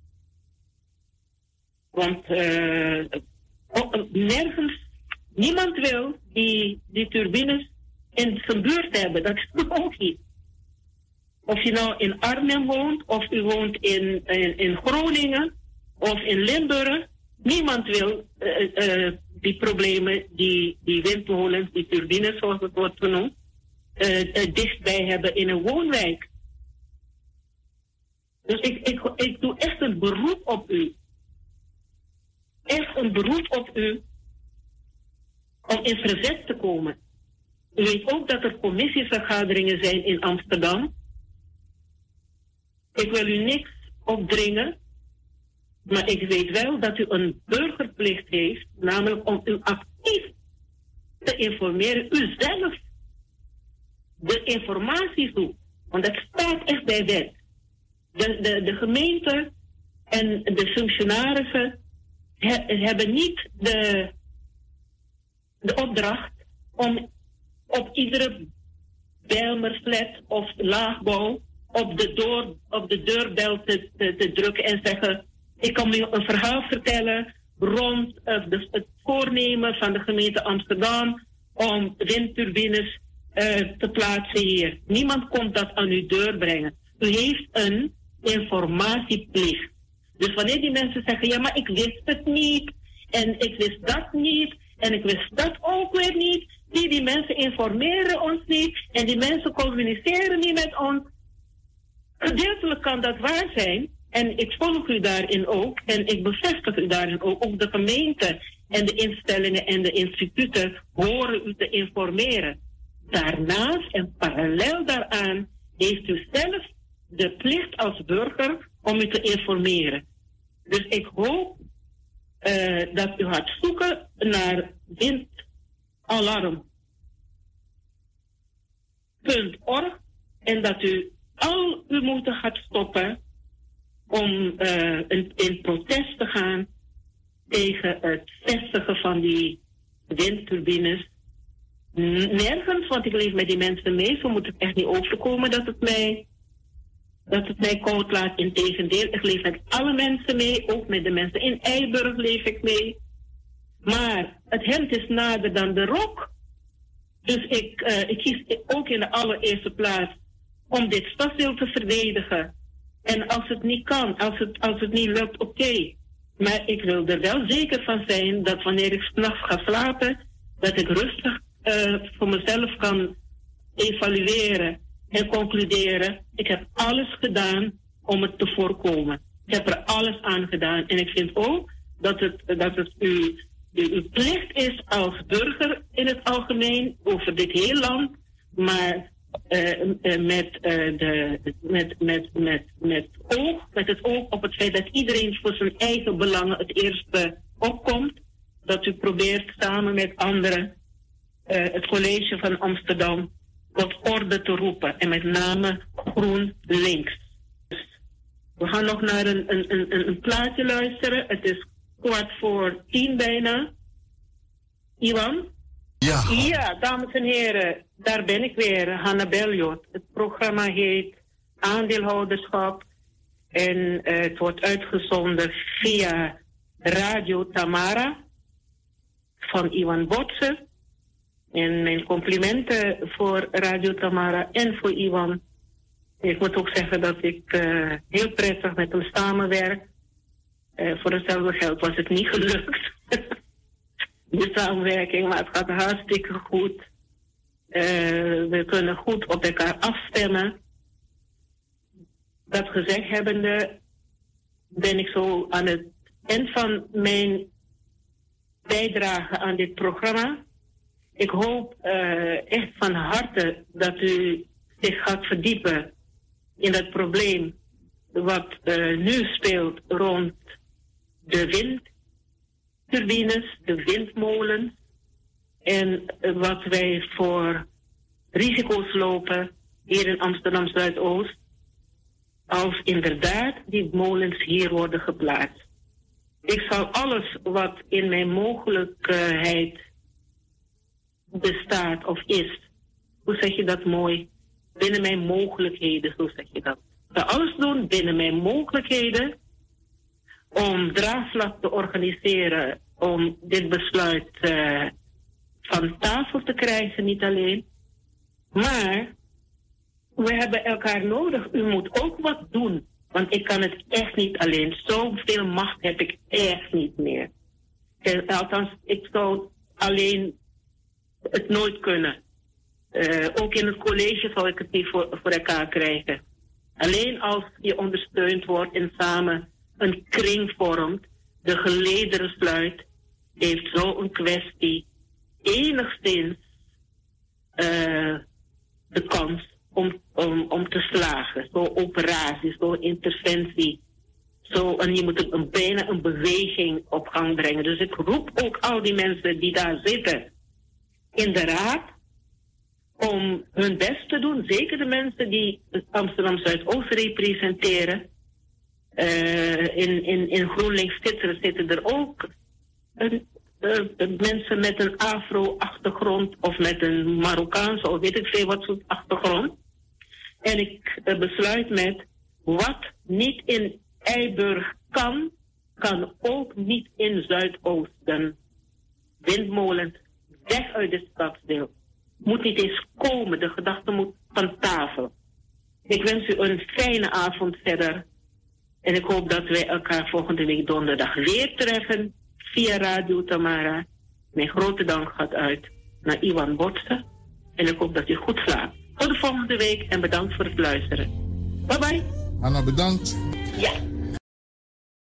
Want uh, nergens, niemand wil die, die turbines in zijn buurt hebben. Dat is ook niet. Of je nou in Arnhem woont, of u woont in, in, in Groningen, of in Limburg. Niemand wil uh, uh, die problemen, die, die windmolens, die turbines, zoals het wordt genoemd, uh, uh, dichtbij hebben in een woonwijk. Dus ik, ik, ik doe echt een beroep op u. Echt een beroep op u om in verzet te komen. U weet ook dat er commissievergaderingen zijn in Amsterdam. Ik wil u niks opdringen, maar ik weet wel dat u een burgerplicht heeft, namelijk om u actief te informeren, u zelf de informatie zoekt. Want dat staat echt bij wet. De, de, de gemeente en de functionarissen he, hebben niet de, de opdracht om op iedere Bijlmerflat of laagbouw op de, door, op de deurbel te, te, te drukken en zeggen: ik kan u een verhaal vertellen rond uh, de, het voornemen van de gemeente Amsterdam om windturbines uh, te plaatsen hier. Niemand komt dat aan uw deur brengen. U heeft een informatieplicht. Dus wanneer die mensen zeggen: ja, maar ik wist het niet en ik wist dat niet en ik wist dat ook weer niet. Die, die mensen informeren ons niet en die mensen communiceren niet met ons. Gedeeltelijk kan dat waar zijn en ik volg u daarin ook en ik bevestig u daarin ook. Ook de gemeente en de instellingen en de instituten horen u te informeren. Daarnaast en parallel daaraan heeft u zelf de plicht als burger om u te informeren. Dus ik hoop uh, dat u gaat zoeken naar windalarm punt org en dat u al uw moeite gaat stoppen om uh, in, in protest te gaan tegen het vestigen van die windturbines. Nergens, want ik leef met die mensen mee, zo moet het echt niet overkomen dat het mij, dat het mij koud laat. Integendeel, ik leef met alle mensen mee, ook met de mensen in Eiburg leef ik mee. Maar het hemd is nader dan de rok. Dus ik, uh, ik kies ook in de allereerste plaats om dit stadsdeel te verdedigen. En als het niet kan, als het, als het niet lukt, oké. Okay. Maar ik wil er wel zeker van zijn dat wanneer ik 's nachts ga slapen, dat ik rustig uh, voor mezelf kan evalueren en concluderen. Ik heb alles gedaan om het te voorkomen. Ik heb er alles aan gedaan. En ik vind ook dat het, dat het uw, uw plicht is als burger in het algemeen over dit hele land, maar Uh, uh, met, uh, de, met, met, met, met, oog, met het oog op het feit dat iedereen voor zijn eigen belangen het eerste opkomt. Dat u probeert samen met anderen uh, het college van Amsterdam tot orde te roepen. En met name GroenLinks. Dus we gaan nog naar een, een, een, een plaatje luisteren. Het is kwart voor tien bijna. Iwan? Ja. Ja, dames en heren, daar ben ik weer, Hanna Beljot. Het programma heet Aandeelhouderschap en uh, het wordt uitgezonden via Radio Tamara van Iwan Botsen. En mijn complimenten voor Radio Tamara en voor Iwan. Ik moet ook zeggen dat ik uh, heel prettig met hem samenwerk. Uh, voor hetzelfde geld was het niet gelukt. De samenwerking, maar het gaat hartstikke goed. Uh, we kunnen goed op elkaar afstemmen. Dat gezegd hebbende ben ik zo aan het eind van mijn bijdrage aan dit programma. Ik hoop uh, echt van harte dat u zich gaat verdiepen in het probleem wat uh, nu speelt rond de windturbines, de windmolens en uh, wat wij voor risico's lopen hier in Amsterdam Zuidoost als inderdaad die molens hier worden geplaatst. Ik zal alles wat in mijn mogelijkheid bestaat of is, hoe zeg je dat mooi, binnen mijn mogelijkheden, zo zeg je dat. Ik zal alles doen binnen mijn mogelijkheden om draagvlak te organiseren, om dit besluit uh, van tafel te krijgen, niet alleen. Maar we hebben elkaar nodig. U moet ook wat doen, want ik kan het echt niet alleen. Zoveel macht heb ik echt niet meer. En, althans, ik zou alleen het nooit kunnen. Uh, ook in het college zou ik het niet voor, voor elkaar krijgen. Alleen als je ondersteund wordt en samen een kring vormt, de gelederen sluit, heeft zo'n kwestie enigszins uh, de kans om, om, om te slagen. Zo'n operatie, zo'n interventie. Zo, en je moet een, een, bijna een beweging op gang brengen. Dus ik roep ook al die mensen die daar zitten in de raad om hun best te doen. Zeker de mensen die Amsterdam Zuidoost representeren. Uh, in, in, in GroenLinks zitten, zitten er ook een, uh, mensen met een Afro-achtergrond of met een Marokkaanse of weet ik veel wat soort achtergrond. En ik uh, besluit met wat niet in Eiburg kan, kan ook niet in Zuidoosten. Windmolens, weg uit de stadsdeel. Moet niet eens komen, de gedachte moet van tafel. Ik wens u een fijne avond verder. En ik hoop dat wij elkaar volgende week donderdag weer treffen via Radio Tamara. Mijn grote dank gaat uit naar Iwan Botsen. En ik hoop dat u goed slaapt. Tot de volgende week en bedankt voor het luisteren. Bye bye. Hanna, bedankt. Ja.